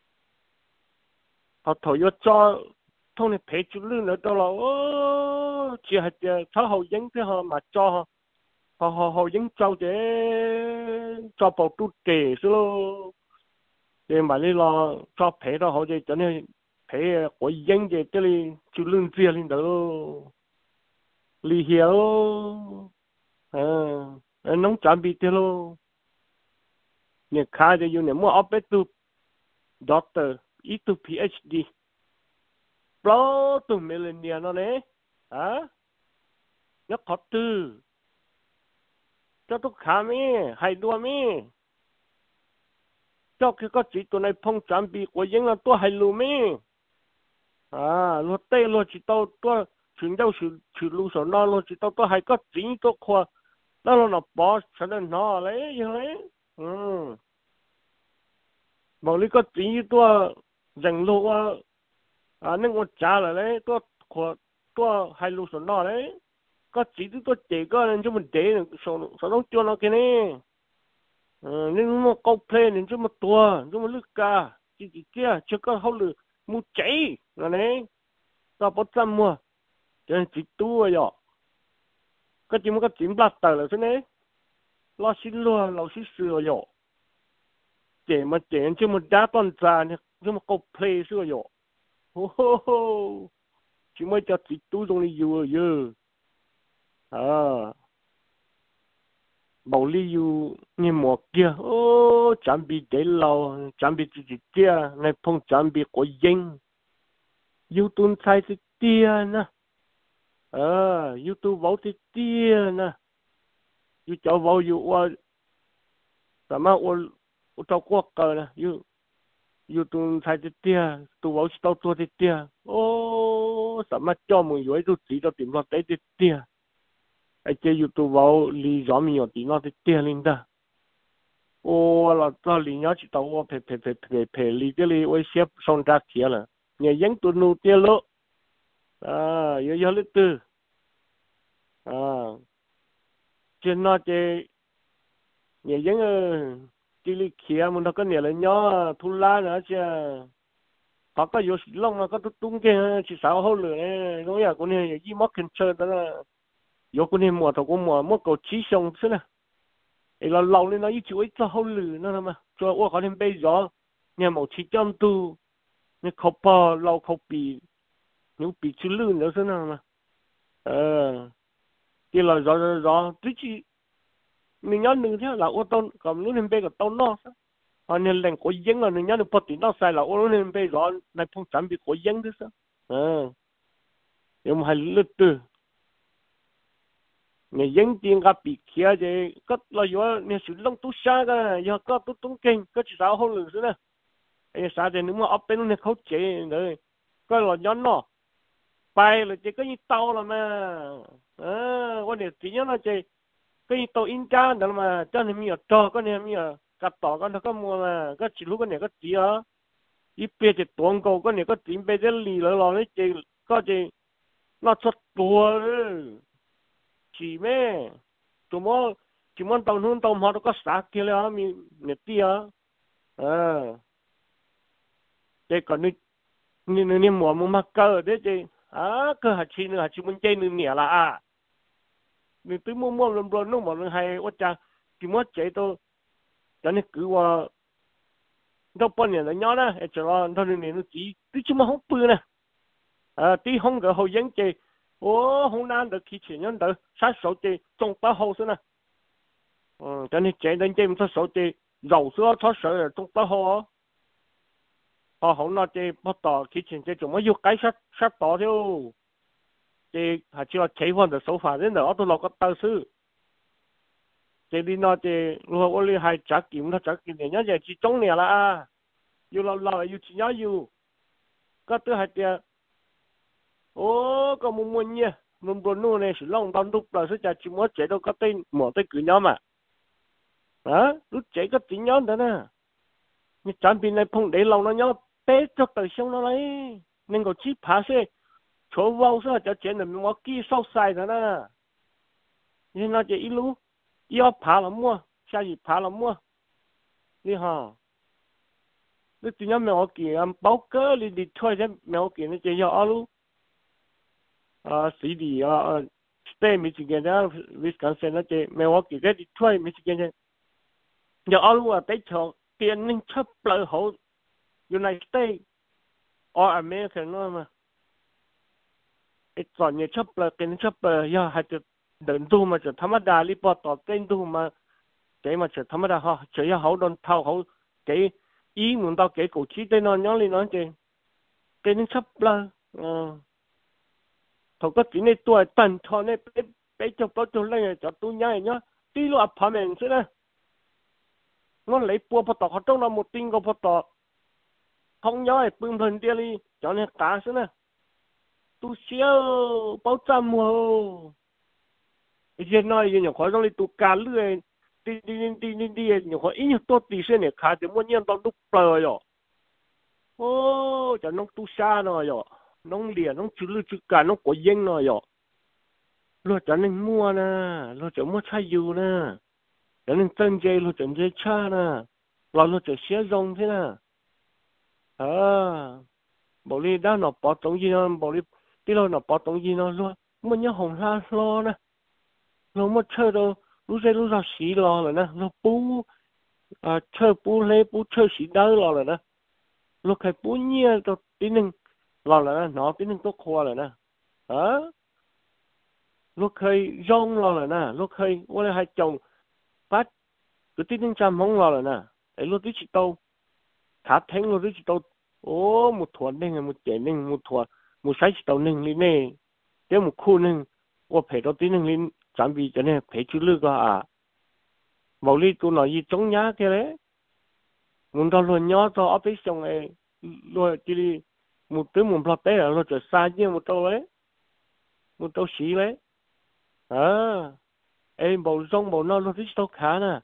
Speaker 6: họ thổi vô cho thông này phải chú lưng nữa đâu là chỉ là tháo hậu dính thế họ mà cho họ dính trâu để cho bảo tu trẻ số để mà đi lo cho phải đó họ cho nên phải có dính để cái này chú lưng kia lên đó li hiểu nóng chuẩn bị thế luônเนี่ยค่าจะอยู่เนี่ยมั่วเอาไปตัวด็อกเตอร์อีตัว PhD ปลอตัวมิลเลนเนียนั่นเองแล้วขอตื้อเจ้าตุกขามีให้ดัวมีเจ้าคือก็จีตัวในพงจำปีกว่ายังละตัวให้รู้มีรถเต้รถจีตัวตัวถึงเจ้าถือลูกสนอรถจีตัวให้ก็จีตัวขวาแล้วเราบอสฉันนั่นนออะไรยังไงบอกเลยก็จีตัวยังลูกว่านั่งว่าจ่าเลยตัวขวดตัวให้ลูกสนอเลยก็จีตัวเจ๊ก็นั่นจะมันเด่นสองตัวเราแค่นี้นี่มันก็เพลนจะมันตัวจะมันลึกกาจีเจ้าเชื่อก็เขาเลยมูใจนั่นเองก็ปวดจำมัวจะจีตัวย่อก็จีมันก็จีบลัดแต่เลยใช่ไหมเราสิลัวเราสิเสือย่อเจ๋มาเจ๋จะมันด่าตอนจานเนี่ยจะมันก็เพลย์เสือย่อโอ้โหจีมันจะจีตัวตรงนี้อยู่เยอะbảo lý yêu như một kia chuẩn bị để lâu chuẩn bị gì kia này phong chuẩn bị có danh yêu tuân sai thì tiền nè yêu tu vào thì tiền nè yêu cho vào yêu qua sao mà cho quốc cờ nè yêu tuân sai thì tiền tu vào tao tua thì tiền sao mà cho mình vậy tu chỉ cho tìm vào đấy thì tiềnไอ้เจ้าอยู่ตัวเราลีจอมีอยู่ตีนอที่เตี้ยลินดาเราตอนลีนอจิตว่าเพลีเจลีไว้เสียบส่งจากเทียละเนี่ยยังตัวนูเตี้ยละเยอะๆเลยตื้อเจ้านอเจเนี่ยยังจิลิเขียมันก็เนี่ยเลยเนาะทุลานะเจ้าเขาก็อยู่สิลงแล้วก็ตุ้งแกสิสาวเขาเลยน้องอยากคนนี้ยี่มักขึ้นเชิญแต่ละ有个年末头个末搞气象是呢，哎，老的那一就一直好热那嘛，所以我可能被热，你冇气降度，你靠把老靠比，牛比去热就是那嘛，ဒီလာရတိချီနညာနေကြလာ我到咁你能被个到那啊你连个烟啊人家都不顶到晒了我能被热来碰咱比个烟的是有冇系热的 người dân tiền gặp bị kia thì có là do người sử dụng tu sa cái giờ có tu tung kinh có chỉ sao không được nữa ai sao thì nếu mà ấp bên nó không chế rồi có là nhón nó bay là chỉ có như tàu là mà quan điểm chỉ nhớ là chỉ cái tàu in ra đó mà cho nên mình cho có nên mình cắt tỏ con nó có mua mà có chỉ lúc cái này có chỉ á ít bây giờ tuồng cầu có này có chỉ bây giờ lì lỡ đấy chỉ có chỉ nó xuất tua đấy chỉ mẹ chỉ muốn tàu nung tàu mà nó có sạc kia là mình nè tia đây còn như mùa mắc cơ đấy chứ cơ hạt chi muốn chơi nữa nè là mình tới mua lần nó mà hay quá cha chỉ muốn chơi tôi cho nên cứ qua đâu bao nhiêu là nhỏ đó cho nó thôi nên nó chỉ mà không bự nè tí không có hậu dân chơi không nan được khi chuyện nhân được sát số chơi trong ba hậu nữa nè cho nên chơi đến chơi mình sát số chơi giàu sữa thoát sợ là trong ba hậu họ không nói chơi bắt tỏ khi chuyện chơi chúng mới yêu cái sát tỏ theo chơi hay chỉ là chơi hoàn được số phận đến đó tôi lo có tao sư chơi đi nói chơi lúc ở đây hay trả kiếm để nhớ giờ chỉ trong này là yêu lâu yêu chỉ nhớ yêu có thứ hai tiền có một môn nhỉ nông dân nuôi này sử dụng tao đúc là sẽ chỉ muốn chơi đâu có tên mở tới cửa nhóm mà lúc chơi có chỉ nhóm đó nè như chẳng bị này phong để lâu nó nhớ bé cho đời sống nó lấy nên có chỉ phá xe chỗ vào sẽ cho chơi là mình có kỹ sâu sai đó nè nên nó chỉ ít lúc yêu phá là mua xa gì phá là mua đi hả lúc chỉ nhóm mình có kỹ báo cơ đi thôi chứ mình có kỹ nó chỉ yêu ở lúc sĩ đi stay Michigan đó Wisconsin nó chỉ Milwaukee cái Detroit Michigan chứ giờ ở lúc tới chỗ tiền nên chấp lợi hậu United States or American nó mà ít còn nhiều chấp lợi tiền chấp lợi giờ hay được đợn tu mà chỉ thắm đa li bỏ tỏ tên tu mà cái mà chỉ thắm đa ha chỉ hậu đòn thâu hậu cái ý muốn tao cái cổ chí tên nó nhớ lên nói chứ tên chấp lợi thầu có chỉ này tuổi tần thọ này bé cho bao nhiêu lên cho tôi nhớ nhá đi lo apartment chứ nè nó lấy bùa bắt tọt họ trong là một tinh có bắt tọt không nhớ bưng phần kia đi cho nên cá chứ nè tôi xíu bao trăm mùa giờ nói giờ nhỏ khỏi trong đi tôi cá lưỡi đi nhỏ khỏi ít nhiều tốt tí xíu này cá thì muốn nhiên tao đúc bờ rồi cho nó tu xa rồi nông liền nông chữ cả nông có dân rồi lo cho nên mua nè lo cho mua chai dừa nè cho nên tân dây lo cho dây cha nè lo cho xé rong thế nè bảo đi đã nó bỏ tổng gì nó bảo đi tí lo nó bỏ tổng gì nó lo mua nhớ hồng la lo nè lo mua chơi đâu lúc ra xí lo rồi nè lo bú chơi bú lấy bú chơi xí đỡ lo rồi nè lo cái bú nhia cho tíนึงlo là nó tíนึงtốt khoa rồi nè lúc khơi rong lo là nè lúc khơi qua hai chồng phát cứ tíนึงtrăm không lo là nè ấy lúc tí chỉ tàu thả thánh lúc tí chỉ tàu một thuần nên một chén nên một thuần một sái chỉ tàu nên lên nè nếu một khu nên qua phải đó tíนึงlên chuẩn bị cho nên phải chú lư có bảo đi tôi nói gì chống nhá kia đấy muốn tao luôn nhớ cho ở phía trong này rồi chỉ một tiếng một lọt té là nó trở xa như một trâu xí đấy em bầu rong bầu nó thích tao khá nè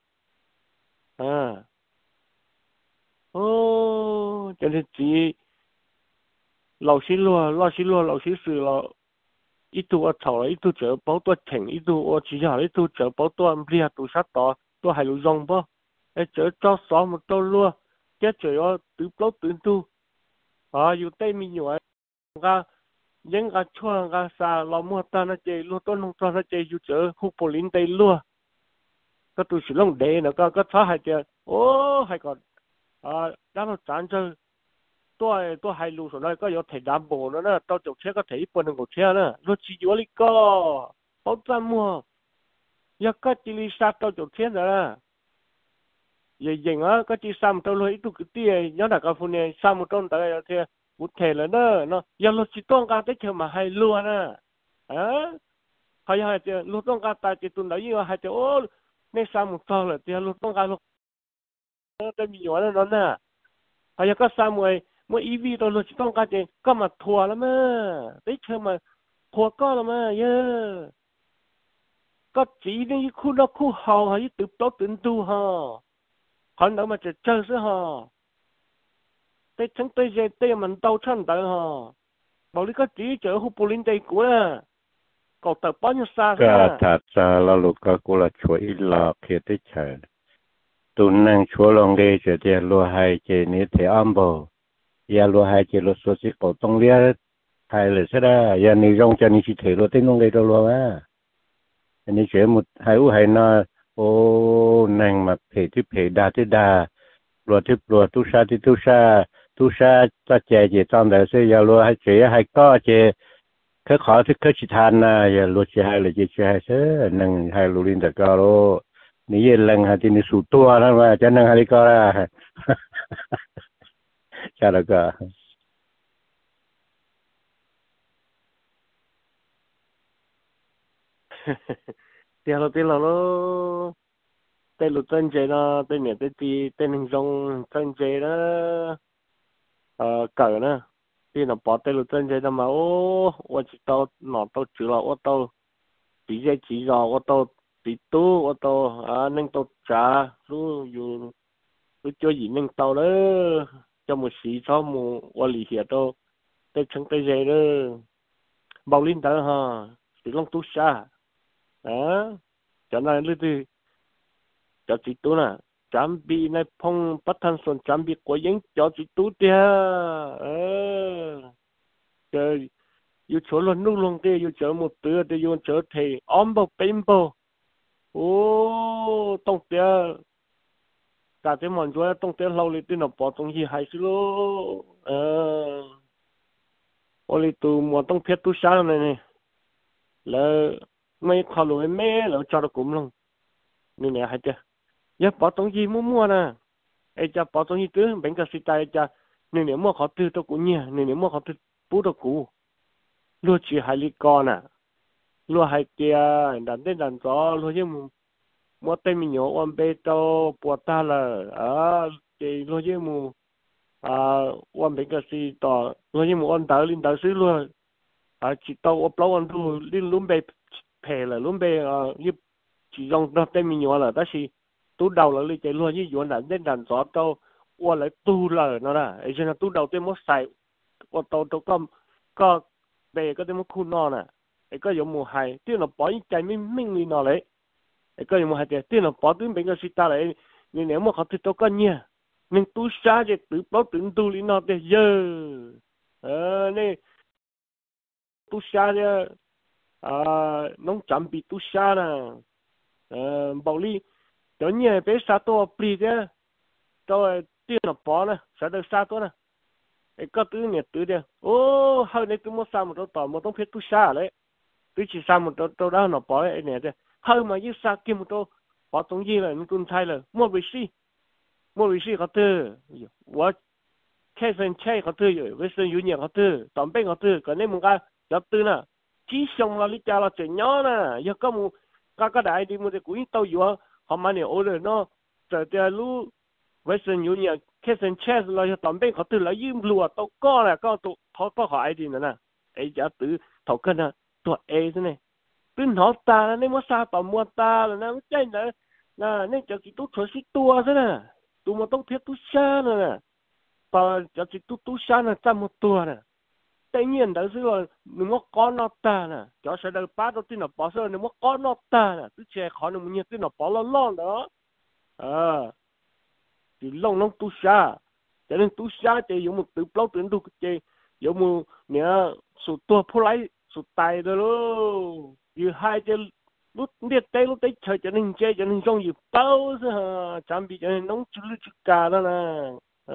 Speaker 6: cho nên chỉ lão xí lùa lão xí sử là ít tu ở thầu ít tu chở bao tu thành ít tu ở chỉ là ít tu chở bao tu ăn bia tu sát tỏ tu hay lùi rong bao em chở cho xó một trâu lùa chết chở ở tứ bao tứ tuอยู่ใต้มีอยู่ก็ยังก็ช่วงก็ซาเรามัวตานะเจลูต้นนงตานะเจอยู่เจอฮูปลินไตลัวก็ตัวสิลงเดนะก็ท้าให้เจให้ก่อนด้านจานเจอตัวให้ลูส่วนนั้นก็有提đảm保了呢到就车ก็提半นึงก็车นะรถสิอยู่ลิก็ပေါက်တมัวอยากก็จิลิซา到就车นะยังก็จีซ้ำตัวเลยตุกตีย้อนหลักกับคนเนี่ยซ้ำต้นแต่เธอบุตรเทเลยเนาะยังรถจิตต้องการได้เชื่อมาให้ล้วนนะเขา hay hay thì lúc đông cả tại thì tụi nó như hay thì ô nên sao một to là thì lúc đông cả lúc cái bị nhỏ nó nè hay có sao mỗi EV tôi lúc đông cả thì có mà thua lắm mà đấy chơi mà thua có lắm mà yeah có chỉ đi khu đó khu hậu hay tự tốt tự tu ha còn đâu mà chỉ chơi nữa ha tây chẳng tây dây tây mình tàu chân tới ha bảo lý có chỉ chở hụt bù linh tây của nè cậu tập bao nhiêu xa
Speaker 4: cái thật ra là lúc cái cô là chúa ít là khi tới chờ tụi nàng chúa lòng đây chờ chờ lúa hai chờ ní thế âm bò ya lúa hai chờ lúa số chỉ cổ tông lia hai là sẽ ra ya ní rong cho ní chỉ thể lúa tới nông đây đâu lúa á ní chờ một hai u hai na ô nàng mà thể đa lúa tu sa ta chờ chờ trong đời sẽ ya lúa hai chờ hai có chờ cái khó thì cái chỉ than na ya lúa chỉ hai là chỉ hai sẽ nàng hai lúa linh được cao lôนี่เรื่องที่นี่สู้ตัวนะว่าจะนั่งอะไรก็ได้ใช่แล้วก็
Speaker 6: เดี๋ยวเราเต้นลุต้นเจนะเต้นเนี่ยเต้นตีเต้นหนึ่งจงต้นเจนะเกิดนะที่เราปอเต้นลุต้นเจนะมาโอ้ว่าจะโตหนอโตจืดเราว่าโตปีเจจีเราว่าโตtí tu ô tô nâng tô trả rồi dùng cứ cho gì nâng tàu đó cho một xí cho một qua lì hiệp đâu tây chân tây dây đó bao linh đó ha chỉ long tu xa đó cho nên lúc thì cho tí tu nè chấm bị này phong bắt thân xuân chấm bị của những cho tí tu tia chơi yêu chỗ luôn nung luôn tia yêu chỗ một tứa tia yêu chỗ thì ôm bao bém bao ô tông tia cả cái món chúa tông tia lâu lên nó bỏ tông gì hay xí lô ô lên từ món tông thiết tu sáng này là mấy khó lối mẹ là cho nó cũng luôn nên này hay chưa giờ bỏ tông gì mua nè ai cha bỏ tông gì tứ bên cái xí tay cha nên nếu mua khó tư tôi cũng nhỉ nên nếu mua khó tư bút tôi cũng luôn chỉ hai lý con à luôn hai tia đàn tên đàn gió luôn chứ mua tên mình nhớ ôm bê tô bùa ta là thì luôn chứ ôm bê cái gì tỏ luôn chứ ôm tớ linh tớ xứ luôn chỉ tao ôm lâu ôm thu linh luôn bê phê là luôn bê như chỉ dùng tên mình nhớ là đó là tú đầu là linh chạy luôn chứ dọn đàn tên đàn gió tao ôm lại tu là nó là ấy cho nên tú đầu tên mất xài ôm tao có bê có tên mất khu non nèไอ้ก็ยังมัวหายที่เราปล่อยใจไม่มีนอเลยไอ้ก็ยังมัวหายที่เราปล่อยถึงเป็นก็สิตาเลยนี่เนี่ยมันเขาติดตัวกันเนี่ยnhưng tu saจะtự bảo tự tu lý nó để giờ này tu sa chứ nó chậm bị tu sa nè bảo lý cho nhiều bé sa to bì chứ cho tiền nó bỏ nè sa được sa to nèไอ้ก็ตื้อเนี่ยตื้อเดียวโอ้เฮาในตื้อมันซ้ำมันต่อมันต้องเพชรตุชาเลยตื้อchỉซ้ำมันตัวด้านหนอปอยไอ้เนี่ยเดียวเฮามายิ่งซ้ำกินมันตัวปอตรงยี่เลยมันกุนไทยเลยมั่วไปสิเขาตื้อว่าแค่เส้นใช่เขาตื้ออยู่เวสเทิร์นยูเนียนเขาตื้อตอนเป็นเขาตื้อก่อนนี้มึงก็จับตื้อน่ะชี้ส่งเราลิจาเราเจ๋งย้อนน่ะยังก็มึงก็ได้ดีมึงจะกุยเต้าอยู่เขามาเนี่ยโอ้เลยเนาะแต่เดี๋ยวรู้เวสเทิร์นยูเนียนแค่เส้นแช่เราจะตอนเป็นเขาตื้อแล้วยืมรัวตัวก็แหละก็ตัวเขาก็ขอไอดีนั่นน่ะไอ้จะตื้อถกกันน่ะตัวเอใช่ไหมตื้อหนอตาเนี่ยมันซาต่อมัวตาแล้วนะไม่ใช่นะนี่จะกี่ตัวถอยสิตัวใช่ไหมตัวมันต้องเพี้ยตัวชาน่ะตอนจะกี่ตัวชาน่ะจำหมดตัวน่ะแต่เนี่ยเดี๋ยวสิว่าหนึ่งว่าก้อนนอตาน่ะจะใช้เดินป้าตัวที่หนอปอเสือหนึ่งว่าก้อนนอตาน่ะตัวแช่ขอหนึ่งมันเนี่ยที่หนอปอล่อนๆเนาะthì long long tu sa cho nên tu sa thì dùng một từ lâu từ tu cái dùng một nhớ số tua phô lấy số tài đó luôn như hai cái lúc biết tay lúc đấy chơi cho nên trong gì bao giờ chuẩn bị cho nên nóng chú chú cả đó nè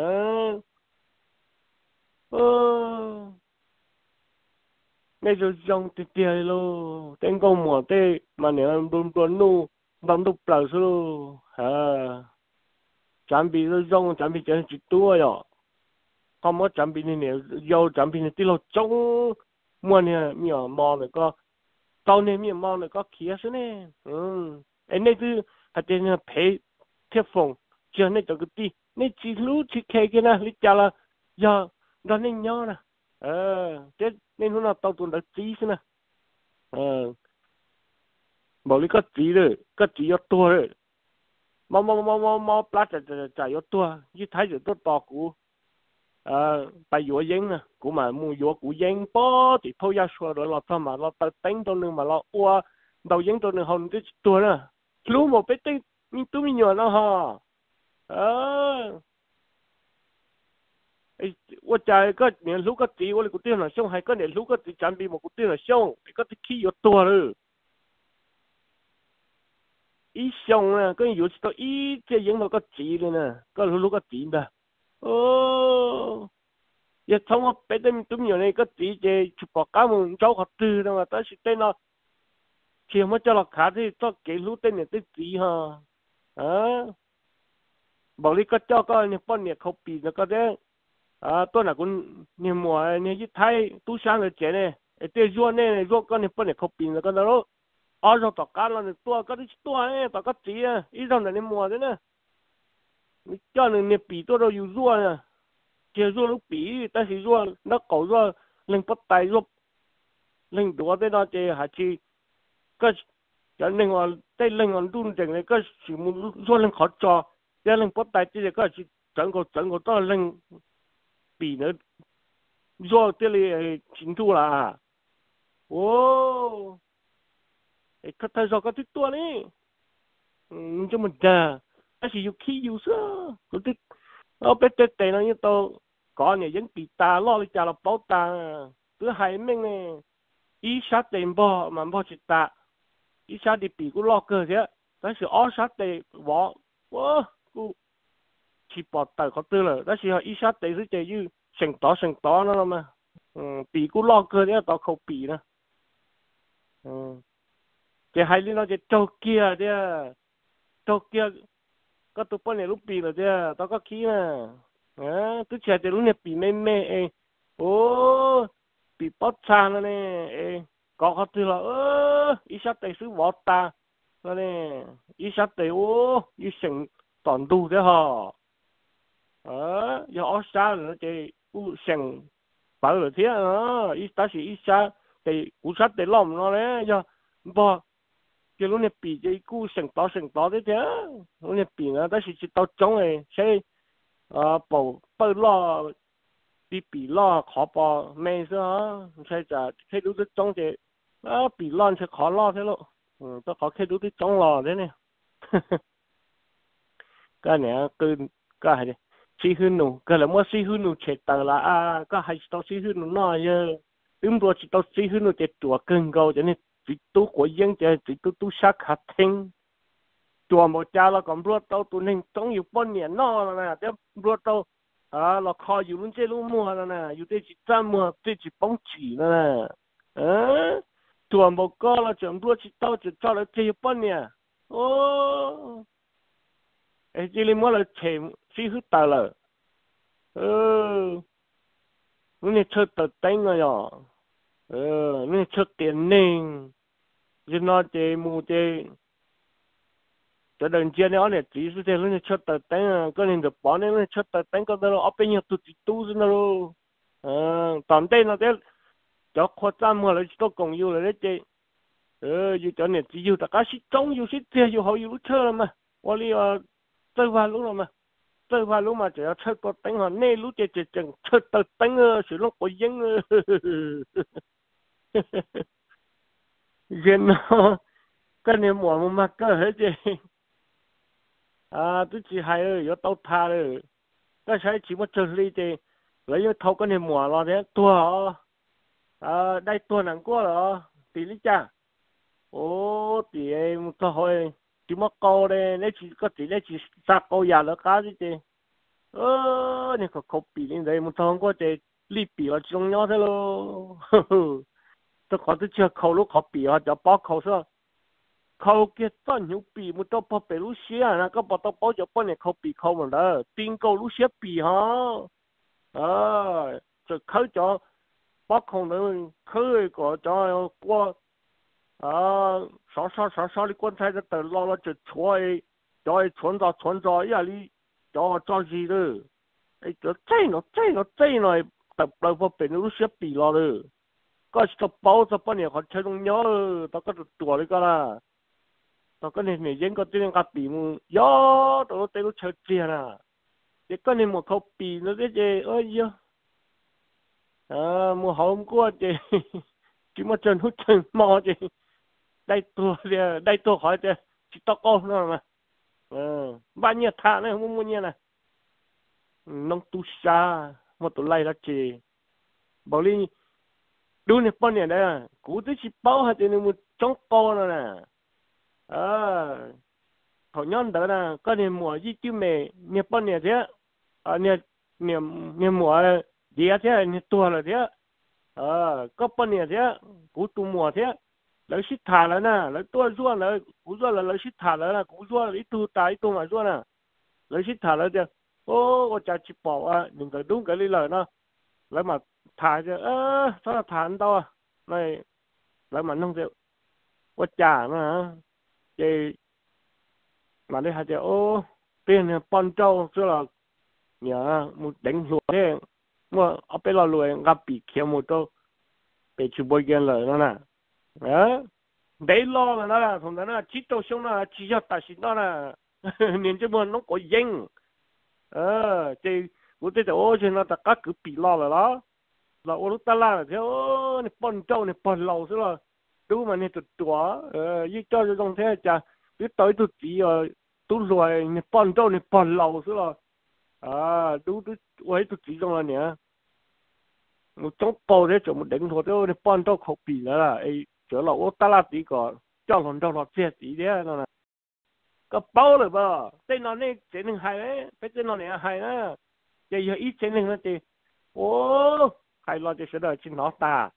Speaker 6: ngay rồi trong thì tiền luôn tên công mùa tê mà nếu đồn nu bằng đục lờ luôn chuẩn bị rồi chuẩn bị cho chỉ tua rồi không có chuẩn bị này vô chuẩn bị này tí lo trong mua này nhiều mò này có tàu này miệng mò này có kia xí nè anh này cứ hạt tiền là phải thiết phòng chưa này cho cái gì này chỉ lú chỉ khe kia nè lý cha là giờ đó nên nhau nè thế nên hôm nào tàu tuần đã chỉ xí nè bảo lý có chỉ rồi có chỉ ở tua rồi mà plát chạy ở tua như thấy rồi tôi to cũ bài vua dân nè cũ mà mua vua cũ dân bó thì thôi ra xua rồi lo sao mà lo tự tính tôiนึงmà lo ua đầu dân tôiนึงhồn cái tua nè lú một cái tính mình tôi mình nhỏ nó hả我在个年路个地，我哋个地方上系个年路个地，占比冇个地方上，个地起要多了。一上啊，跟有时到一只影到个地了呢，个路个地嘛。也从我别的都没有那个地就去把家门找好地了嘛，但是在那，前么叫了卡的做给路的那的地哈，บอกเลยก็เจ้าก็เนี่ยป้อนเนี่ยเขาปีแล้วก็ได้ตัวน่ะคุณเนี่ยหมวเนี่ยยี่ไทยตู้ช่างเลยเจ๋เนี่ยไอ้เตี้ยยัวเนี่ยยัวก็เนี่ยป้อนเนี่ยเขาปีแล้วก็แล้วเราต่อการเราเนี่ยตัวก็ได้ตัวเนี่ยต่อก็จีอ่ะอีเราเนี่ยหมวเนี่ยนะมีเจ้าเนี่ยปีตัวเราอยู่ยัวเนี่ยเจ้ายัวลูกปีแต่สิยัวนักเก่ายัวเล่งปัดไตยัวเล่งตัวได้เราเจ้หาชีก็จะเล่งว่าได้เล่งว่ารุ่นเจ๋งเลยก็สิมันยัวเล่งขอจอเรื่องปัจจัยที่ก็คือ整個都令比呢做這裡清楚啦。哎，他太少個最多呢，這麼大，但是有氣有色，嗰啲我別隻地呢一到講嘢影比大，攞嚟就落保大，都係咩呢？一下地波蠻波是大，一下地比個落個啫，但是二下地我。chỉ bỏ tài khó tư là đó là ít sát đấy chứ như sừng to nó mà bị cú lo cơ đấy tao không bị nữa cái hai nó cái trâu kia có tụi bọn này lúc bị rồi đấy tao có khí mà tôi chạy từ lúc này bị mê bị bót xa nó nè có khó tư là ít sát đấy xứ bỏ ta nó nè ít sát đấy như sừng toàn đủ thế hả giờ ở xa nữa thì u sừng bảo rồi thế ít ta chỉ ít xa thì u sát để làm nó đấy giờ bỏ cái lúc này bị cái u sừng to thế chứ lúc này bị nó ta chỉ tao chống này sẽ bảo lo bị lo khó bỏ mấy giờ sẽ trả cái lúc đó chống thì bị lo sẽ khó lo thế lộ tao khó cái lúc đó chống lo thế này cái này cái này xí hư nụ cái là mua xí hư nụ chết tờ là cái hay tao xí hư nụ nói chứ đúng rồi chỉ tao xí hư nụ chết chùa cưng câu cho nên chỉ tu của dân chứ chỉ tu sát hạt thinh chùa một cha là còn bữa tao tu nên trong nhiều bao nhiêu nó là nè chứ bữa tao là kho nhiều luôn chứ luôn mua là nè nhiều chỉ trăm mua chỉ bóng chỉ là nè chùa một個là chùa bữa chỉ tao chỉ cho là chỉ bao nhiêu ấy chỉ là mua là chèm xí hút tờ là nó này chơi tờ đánh rồi nó này chơi tiền nên chứ nó chơi mua chơi cho đợt chơi này này chỉ số chơi nó này chơi tờ đánh có nên được bỏ nên nó chơi tờ đánh có đâu ở bên nhà tụt tu rồi nó toàn đây nó thế cho khoa trăm mà lại cho công yêu là đấy chơi yêu cho này chỉ yêu tất cả sĩ trong yêu sĩ tiền yêu hậu yêu lúc chơi mà qua đi chơi vào lúc nào mà chơi vào lúc mà chỉ chơi tờ đánh họ nê lúc chơi chừng chơi tờ đánh sử dụng của dân dân nó cái này mua mà cái hết chứ tôi chỉ hay ở tàu thà rồi cái sai chỉ một chơi đi thì lấy cái thâu cái này mua lo đấy tua đây tua nặng quá rồi tỷ lý cha thì em thôi chỉ mất câu đây nếu chỉ có tỷ lệ chỉ sát câu già là cá gì chứ này có khẩu bì lên đây một thằng có thể li bì là trong nhau thế lo tôi có tôi chưa khẩu lúc khẩu bì họ cho bao khẩu sao khẩu kia toàn nhiều bì một tao bao bì lúc xía là có bao tao bao cho bao này khẩu bì khẩu mà đó tin câu lúc xía bì hả rồi khẩu cho bao khẩu nữa khẩu có cho qua sao đi con trai từ lo nó chụp chuối rồi chuẩn ra ý đi cho gì đó ấy cho chạy nó tập đầu vào bên nó sẽ bị lo rồi có cái bao giờ bao nhiêu họ chơi đồng nhớ tao có tuổi đấy cơ là tao có nên này dân có tiền gặp bị mu gió tao nó chơi tiền à cái cái này một khẩu bị nó cái gì ơi giờ mua hôm qua chị chỉ mà chân hút chân mò chị đây tôi hỏi chị chỉ tao con nữa mà bao nhiêu thà này không muốn nhiêu này nông tu sa một tụi lại đó chị bảo đi đu này bao nhiêu đấy cú tới chỉ bao hay thì một trong con nữa nè thọ nhon đó nè có niệm mùa gì chứ mẹ niệm bao nhiêu thế niệm mùa gì thế niệm tua là thế có bao nhiêu thế cú tu mùa thế lấy xít thả lại nè lấy tua ruộng lấy cú ruộng là lấy xít thả lại nè cú ruộng lấy tu tài tu mà ruộng nè lấy xít thả lại thế ô我家去保啊你个东个里来呢来嘛thả chứ sao là thả đâu à này lại mà nông rượu我家呢这mà đây hai chứ ô tiền này bọn trâu chứ là nhớ một đánh lúa thế mà ở bên là lúa gặp bị kéo một trâu bị chụp bôi gen lời nó nè đấy lo là nó là thằng đó là chỉ trâu xong là chỉ cho ta xin nó là nên chứ mà nó có danh thì của tôi ô chứ nó ta các cứ bị lo rồi đó là ô lúc ta la là thế ô này bọn trâu này bọn lầu chứ là đúng mà này tụt tủa như cho trong thế chả biết tới tụt chỉ tụt rồi này bọn trâu này bọn lầu chứ là đúng ấy tụt chỉ trong là nè một trong bao thế chỗ một đánh thôi đó này bọn trâu không bị nữa là ấy chỗ là ô ta la tí có cho lần trâu lọt xe tí thế nó là có bao rồi bà tên nó này tên mình hay đấy cái tên nó này hay đó giờ ít tên mình nó thì ô hay lo cho sẽ đợi trên nó ta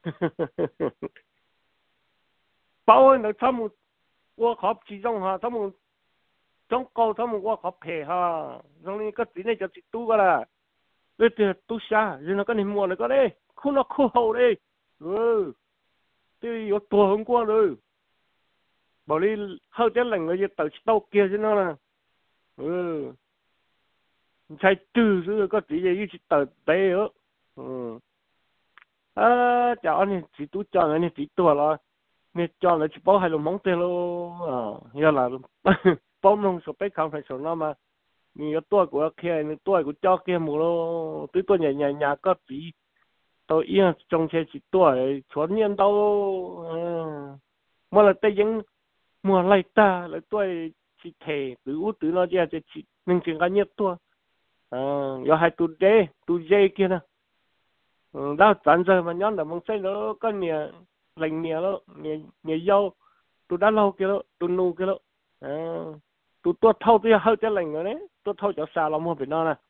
Speaker 6: bao nhiêu thằng một qua học chỉ trong ha thằng một trong câu thằng một qua học hè ha trong này cái gì này cho chị tu cái là bây giờ tu xa rồi nó cái này mua này cái đấy không nó khô hậu đấy thì có tuổi hôm qua rồi bảo đi hơi cái lạnh người tự tàu kia chứ nó là chạy trừ chứ có gì gì chỉ tự té chào anh chỉ tú cho anh chỉ tua là nè cho là chỉ bảo hay là mong tiền luôn giờ là bảo nông số bé không phải số nào mà nhiều tuổi của kia tuổi của cho kia một lô tới tuổi nhà có gì tôi yên trong xe chỉ tuổi chuẩn nhiên đâu mà là tay những mùa lại ta là tôi chỉ thể từ nó ra chỉ mình chỉ có nhất tuổi giờ hai tu dê kia nè đó tận giờ mà nhón là mong xây nó có nhiều lành nhiều đó nhiều dâu tu đã lâu kia đó tu nu kia đó tu thâu tu hơi cái lành rồi đấy tu thâu cho xa làm mua bên đó nè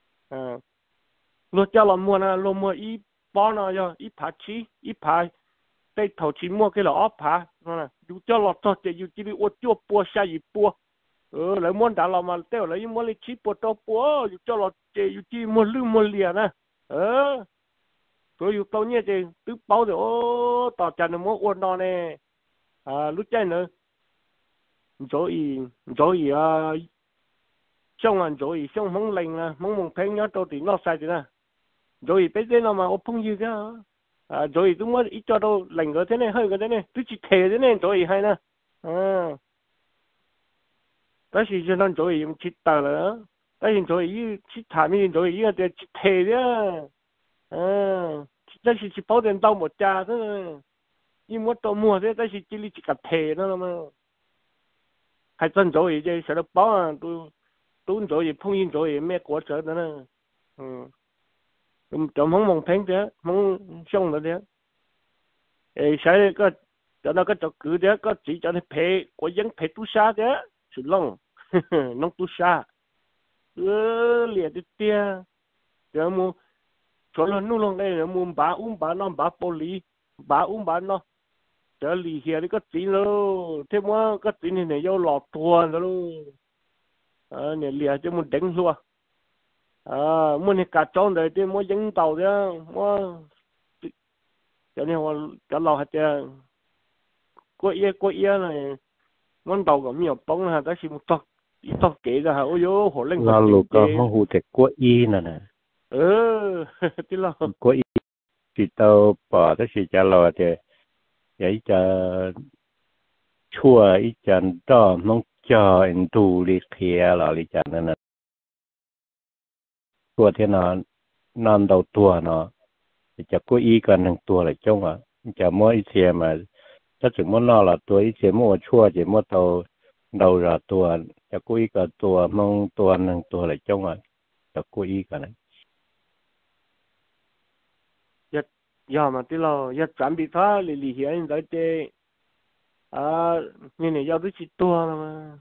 Speaker 6: lúc cho làm mua nè lúc mua ít bao nó cho ít phá chi ít phá đây thầu chỉ mua cái là ốp phá nè tu cho lọt cho chỉ tu chỉ đi ô chua bua xa gì bua lấy muốn đã làm mà tiêu lấy muốn lấy chi bua cho bua tu cho lọt chỉ mua lư mua liền nè rồi yêu tao nhé chứ cứ bao rồi ô tao chả nó muốn ôn nó nè lúc chơi nữa rồi xong mong lành là mong phèn nhớ tao thì nó sai thế nè rồi bây giờ nó mà ô phong gì cả rồi tôi muốn ít cho đâu lành cái thế này hơi cái thế này tôi chỉ thề thế này rồi hay nè cái gì cho nó rồi dùng chít tờ nữa cái gì rồi chít thả mi rồi ý là chỉ thề đấy đây chỉ bảo tiền đâu một cha thôi, nhưng mà tôi mua thế đây chỉ chỉ cả thề nữa mà, hay真rồi chứ, sợ nó bảo tôi rồi phong yên rồi mẹ của sợ nữa nè, chồng không mong phèn thế, mong xong nữa thế, sợ cái cho nó cái trò cử thế, có chỉ cho nó phê, có dân phê tu sa thế, sự long, nông tu sa, liền đi tia, rồi mua cho nó nuôi lông đây là mua bả nó bả poli bả nó trở lì here đi có tí luôn thế mà có tí này vô lọt tuôn rồi luôn này liền cho muốn đánh luôn muốn này cả tròn rồi thì muốn dính tàu đó mua cho nên họ cho lò hết trơn 过夜呢，我到咁又幫下，但是冇多幾個係，哎呦，好靚好
Speaker 4: 正嘅。我好隻過夜呢。
Speaker 6: 啲咯。
Speaker 4: 過夜是到把的是假咯嘅，有一隻ชั่ว一隻到น้องจออินดูลิเคียเราลิจันนั่นนะตัวที่นอน到ตัวเนาะจะ過夜กันหนึ่งตัวเลยจ้องอ่ะจะมั่วอีเสียมาถ้าถึงมั่วนอละตัวอีเสียมั่วชั่วจะมั่วเราละตัวจะ過夜กันตัวมองตัวหนึ่งตัวเลยจ้องอ่ะจะ過夜กันนะ
Speaker 6: 要嘛对咯，要准备他里现在的你要都去多了嘛，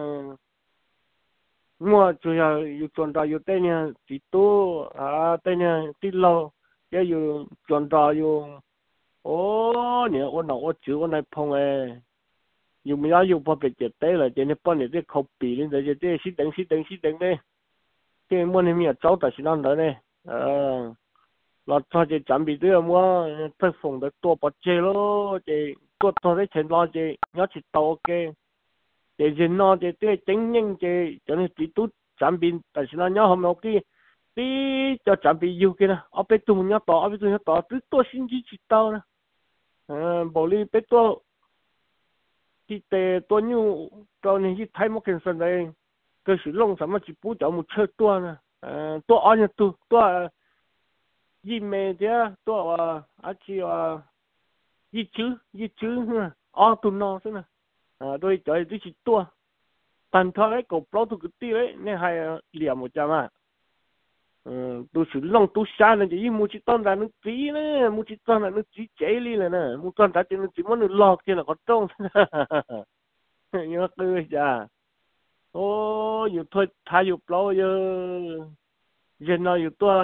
Speaker 6: 我主要有赚到有带呢几多带呢对咯，也有赚到有你我只我来碰诶，有没有把别个带了，今天帮你这口鼻呢，这是等呢，这么你们找到是哪来呢？เราถ้าจะจำไปด้วยว่าถ้าส่งแต่ตัวปัจเจโลจะตัวได้เช่นว่าจะย้อนจิตโตเกจะเห็นว่าจะด้วยจริงยังจะนี่ติดตุจำเป็นแต่สิ่งนั้นย้อนมาที่จะจำไปอยู่กันนะเอาไปตัวมันย้อนต่อตัวสิ่งที่จิตโตนะบอกเลยไปที่แต่ตัวนู้ตัวนี้ที่ไทยมันเป็นส่วนใดก็是弄什么就不叫么车多呢ตัวอันนี้ตัว一枚的多而且一只ตัวน้是呢对在这是多但他那个包头个地嘞那还两么家嘛都是弄都下了就一木去当然能直呢木去当然能直接里了呢木当然就能怎么能落去了个中因为对呀有推他有包有人那有多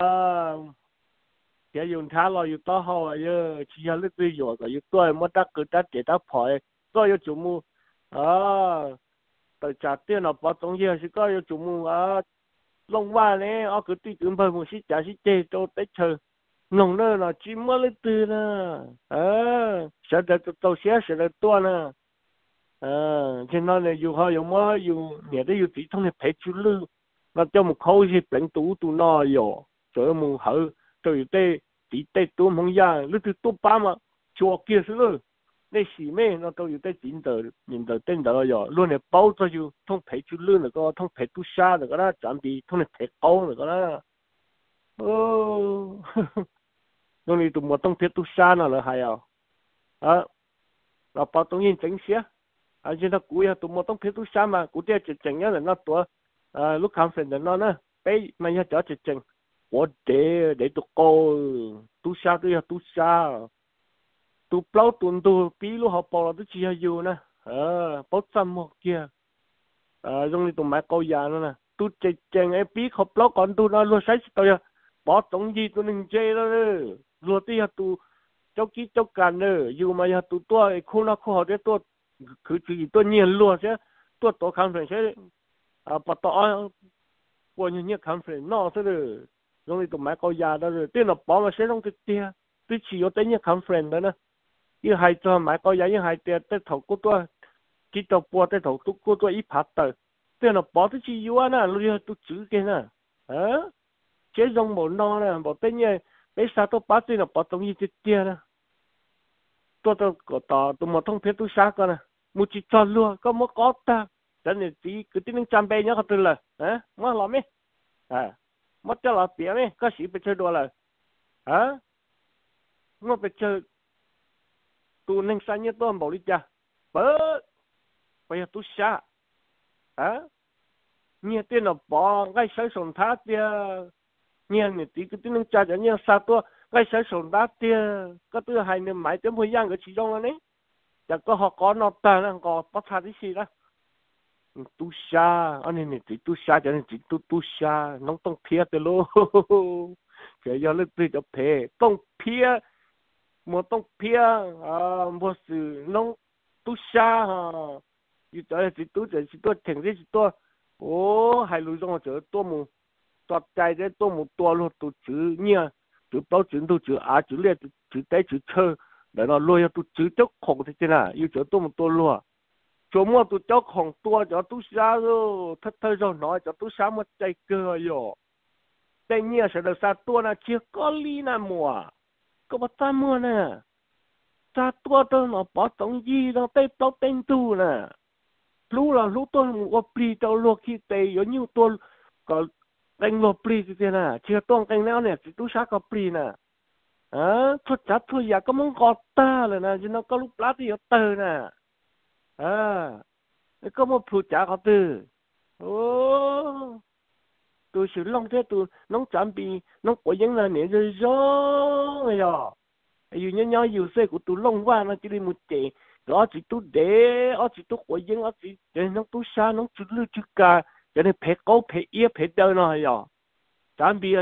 Speaker 6: cái dùng thả lo dùng to hậu giờ chỉ là lúc bây giờ cái dùng tôi mới đắc cứ đắc để đắc phải có dùng chủ mưu tại trả tiền là bảo tồn giờ thì có dùng chủ mưu long qua này cứ tùy từng phần một xí trả xí chơi cho tới chờ nông nơi là chỉ mới lấy từ nè sẽ được tàu sẽ được to nè cho nên là dùng họ dùng mới dùng nhà đấy dùng chỉ thông này phải chú lưu nó cho một khâu gì bệnh tủ nó rồi cho một hở rồi đây chỉ đây tôi mong ya lúc tôi ba mà cho kia rồi đây xí mê nó tôi đây chính tờ nhìn tờ tên đó rồi luôn này bao cho you thông phải chú lươn được có thông phải tu sa được đó chuẩn bị thông này phải câu được đó lúc này tụi một thông phải tu sa nào là hay là bao tông nhiên chính xía chứ nó cúi tụi một thông phải tu sa mà cúi đây chỉ chừng nhá là nó tuổi lúc khám phá là nó nè bây mà nhá cho chỉ chừng我để tụi cô tu sa tu sa tu bao tuần tu bí lúc họ bỏ là tu chỉ hay nhiều nè bao trăm một kia giống như tụi mẹ câu già nữa nè tu chạy chạy ấy bí họ bao còn tu nó luôn sai tao ya bỏ tổng gì tụi mình chơi đó luôn tí ya tu cháu kí cháu càn nữa dù mà ya tu tua khu nó khu họ để tu cứ chỉ tu nhiều luôn chứ tu khám phá chứ bắt tao qua nhiều khám phá nó thế rồi giống như tụi mẹ câu già đó rồi tên là bỏ mà sẽ không được tiền tôi chỉ có tới những conference đó nè như hai cho mẹ câu già như hai tiền tới thầu của tôi chỉ tàu bùa tới thầu của tôi ít phát tờ tên là bỏ tôi chỉ yêu nè luôn tôi chữ cái nè chế dùng một nó nè bỏ tới như bây giờ tôi bắt tên là bỏ tổng như tiền nè tôi có tao tôi mà thông phép tôi sát coi nè một chỉ cho luôn có một có ta cho nên chỉ cứ tiếng trăm bay nhớ cái từ là mà làm gì mất cho là biển ấy có sĩ bị chơi đùa là nó bị chơi tụ nên sang như tôi bảo đi cha bớt bây giờ tôi xa nhiều tiền là bỏ ngay sấy sồn thát tia nhiều người tí cái tiếng cha cho nhiều sao tôi ngay sấy sồn thát tia có thứ hai nên máy tiếng hơi giang cái chỉ trong này chẳng có họ có nó ta nó có bắt thắt cái gì đó tu sa anh này chỉ tu sa cho nên chỉ tu sa nóต้องเพี้ยแต่โลเดี๋ยวเลิกตีจะเพ่ต้องเพี้ยมันต้องเพี้ยบ่สื่อน้องตุซาอยู่ใจจิตัวถึงที่ตัวโอ้ให้รู้จังเจอตัวหมูตัดใจได้ตัวหมูตัวรถตัวจื้อเนี่ยจื้อเป้าจื้อตัวจื้อจื้อเลี้ยจื้อได้จื้อเชอ để nó lôi tụi chữ chốc khổng thế nào yêu chỗ tôi một tôi lùa chỗ mua tụi chốc khổng tua cho tụi xa rồi thất thời rồi nói cho tụi xa một chạy cơ rồiแต่เนี่ยเสด็จซาตัวน่ะเชี่ยก็ลีน่ะมัวก็บ่ตามัวน่ะซาตัวตัวน่ะปอตงยีต้องเต้ต้องเต้นตู้น่ะรู้ล่ะรู้ตัวว่าปลีเจ้าลวกขี้เตยอยู่นิ้วตัวก็เต็งลวกปลีสิน่ะเชี่ยต้องเต็งแล้วเนี่ยสิตู้ชาก็ปลีน่ะทุจัดทุอยากก็มึงกอดตาเลยนะจินก็ลูกปลาที่อยู่เตอน่ะก็มาพูดจาเขาตื้อโอ้tôi xử long thế tôi nóng chạm bị nóng quậy những là nè rồi gió rồi dù nhớ dù xe của tôi long qua nó chỉ đi một chị đó chỉ tôi để đó chỉ tôi quậy những đó chỉ để nóng tôi xa nóng chữ lưu chữ ca cho nên phải cố phải yếu phải đâu nó rồi chạm bị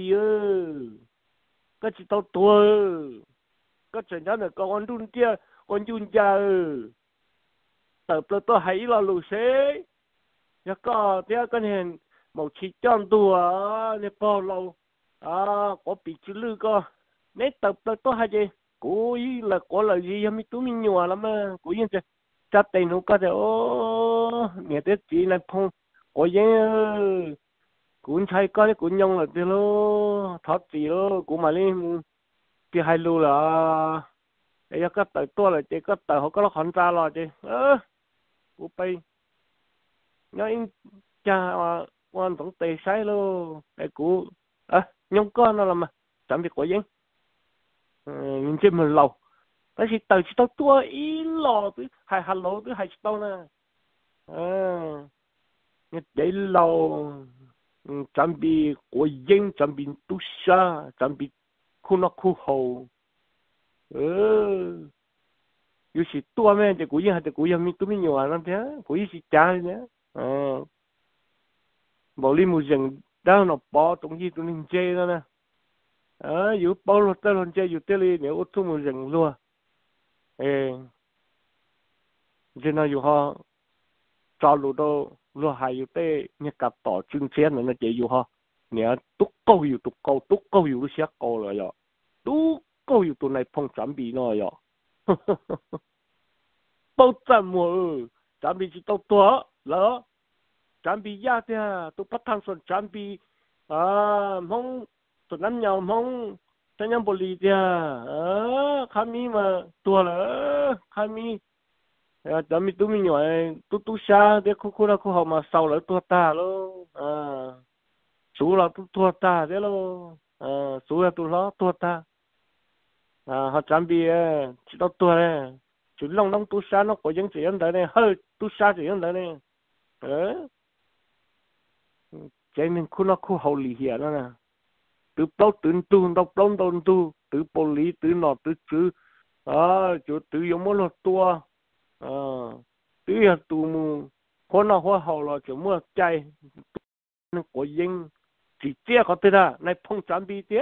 Speaker 6: cái chỉ tao tôi cái chuyện đó là con đun kia con đun cha tập tôi hãy là lù xe ya có thế cái này một chỉ chọn đùa nè bao lâu có bị chữ lư co mấy tập tôi hay gì cố ý là có lời gì em tụi mình nhiều lắm mà cố ý chứ chắc tiền nó có thể nghe tết chỉ là phong có gì cũng thấy có cái cũng nhông là thế lo thoát gì lo cũng mà lên cái hai lù là cái cái tờ tôi là cái tờ họ có nó khoản ra rồi chứ cũng bay nói cha quan tổng tề sai luôn cái cũ nhông con nó làm mà tạm biệt của dân nhìn trên mình lâu cái gì từ chỉ tao tua ý lò tới hai hà lô tới hai tao nè để lâu tạm biệt của dân tạm biệt tu sa tạm biệt khu nó khu hồ yêu sĩ tua men thì của dân hay thì của dân mình tụi mình nhiều lắm thế của dân sĩ cha nhé bảo li một rừng đó nó bỏ trong gì tụi mình chơi đó nè dù bao lâu tới lần chơi dù tới đi nếu út một rừng luôn cho nên dù họ cho lũ đâu luôn hay dù tới như cặp tỏ chương chiến nữa nó chơi dù họ nếu túc câu dù nó sẽ câu rồi ạ túc câu dù tụi này phong chuẩn bị nó rồi bao trăm mùa chuẩn bị chỉ tao tua lỡ chuẩn bị ra thì tôi bắt thằng xuân chuẩn bị mong tụi năm nhau mong tụi năm bồ lì thì khami mà tua là khami chuẩn bị tụi mình nhỏ tôi xa để khu là khu họ mà sau là tua ta luôn số là tua ta thế luôn số là tụi nó tua ta họ chuẩn bị chỉ tao tua này chỉ lòng nông tôi xa nó có những chuyện đấy này hơi tôi xa chuyện đấy này cho nên khu nó khu hậu lì hiện đó nè từ bao từ tu đọc đông đông tu từ bồ lý từ nọ từ chữ chỗ từ giống một lọt tua từ là tu mu con nào hoa hậu là chỗ mua chay nên có dân chỉ chia có thế nào này phong trạm bi tiếc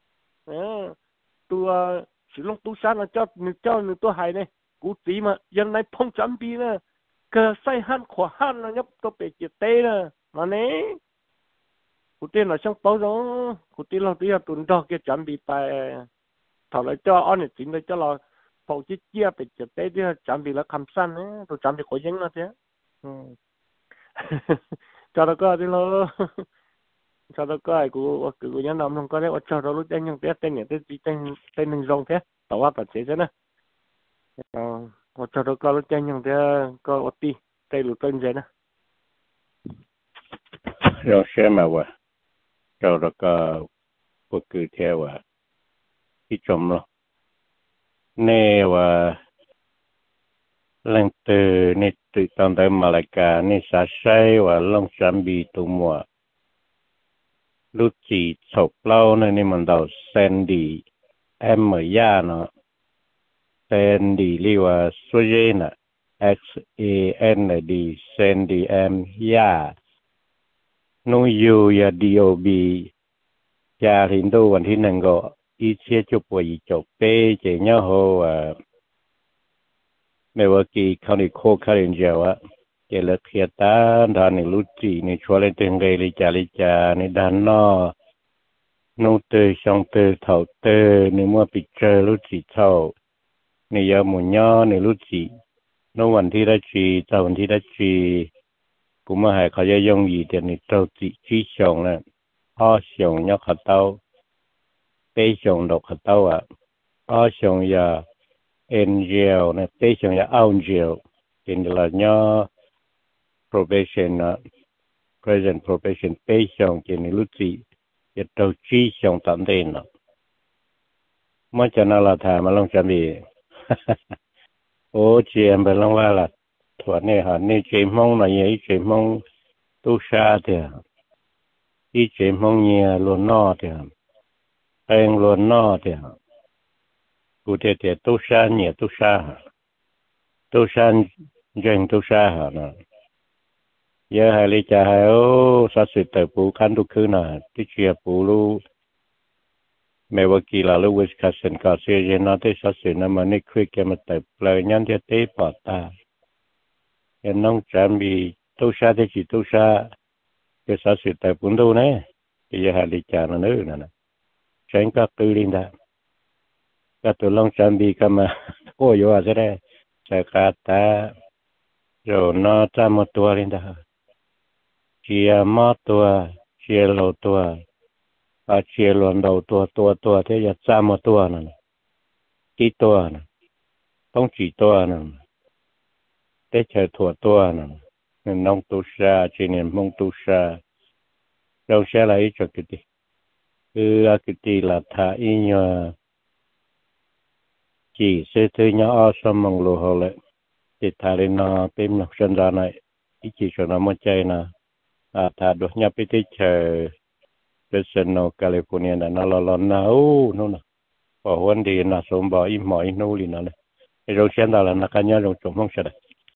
Speaker 6: tu chỉ long tu sáng là cho người tu hay này cú chỉ mà dân này phong trạm bi nè cái say han khỏa han là nhấp tôi bị chết tê nè mà nè cụ tiên là xong bao đó cụ tiên là tí tuần đó cái chuẩn bị tại thằng lại cho anh chính là cho là phụ chỉ chia bị chết tê đi chuẩn bị là khăm san ấy tôi chuẩn bị có dính là thế cho nó có đi lo cho nó có ai cụ nhân làm không có đấy cho nó lúc tên nhưng tên này tên mình rong thế tao qua tao chế thế nè cho nó có lúc tên nhưng thế có ở ti tên lụt tên gì nè
Speaker 4: rồi xem mà vậy rồi đó có bất cứ theo cái chồng nó nè và lần từ nè từ trong tới Malacca nè sa say và long sam bị tụ mùa lúc chỉ chụp lâu nên mình đầu Sandy em ở nhà nó Sandy liu suy nè XAND Sandy em ya nuôi yêu ya DOB ya hiện đâuวันที่1ก็อีเชียจุปวยจบเป้เจเนาะโหไม่ว่ากี่เขานี่โคคารินเจวะเจลเทียตาดานี่ลุจินี่ชัวเลตึงเกลิจานี่ดานนอนูเตชองเตเฒ่าเตนี่มัวปิเจอลุจิเฒ่า này giờ một nhớ này lúc gì nóวันที่ได้จีตอนวันที่ได้จีผมมาให้เขาจะยงยีเดี๋ยวนี้เราจีจีชงเลยอ้อชงยกขัดเต้าเป้ชงดอกขัดเต้าอ่ะอ้อชงยาเอ็นเจลเนี่ยเป้ชงยาเอาเจลเป็นละเนาะ probation นะ present probation เป้ชงเดี๋ยวนี้รู้จีจะเราจีชงตามเดินนะเมื่อจะน่าละทามาลองจะมีโอ้เจียมไปลองว่าละถวดเนี่ยฮะนี่เจียมองหน่อยเจียมองตู้ชาเถอะอีเจียมองเนี่ยล้วนนอเถอะเองล้วนนอเถอะกูเถอะตู้ชาเนี่ยตู้ชาเจงตู้ชาฮะนะเยอะให้ลิจ่าให้โอ้สัตว์สิเตปูคันทุกคืนน่ะที่เชียปูรู้ไม่ว่ากี่ลาลูกวิสคาสันก็เสียเย็นน่ะที่สัตว์สิน่ะมันนี่คุยกันมาแต่เปลยยันที่เตะปอดตาเห็นน้องจำมีตู้ชาที่จีตู้ชาที่สัตว์สิเตปูดูเนี่ยที่เยอะให้ลิจ่านั่นเองนะฉันก็ตื่นลินดาก็ตัวลองจำมีก็มาโอ้ยว่าจะได้สักการตาโยนน่าจำมาตัวลินดาเชียมาตัวเชียโลตัวเชียลวนเราตัวที่จะจำมาตัวนั่นกี่ตัวนั่นต้องกี่ตัวนั่นได้เจอถั่วตัวนั่นน้องตุชาจีเนียมงตุชาเราใช้อะไรจุดติคืออากิติลัทธาอิญาจีเสถียรอาสมังโลหะเลยติดทารินาเป็นนักชันดานัยอิจิชนะมั่นใจนะถ้าดูเนี่ยไปที่เจอเป็นเซนโนแคลิฟอร์เนียนะนั่นเราหนาวนู่นนะพอวันดีนะสมบัติหมอยนู่นนี่นะเราเชื่อได้แล้วนักการเงินเราจงมั่งเสด็จ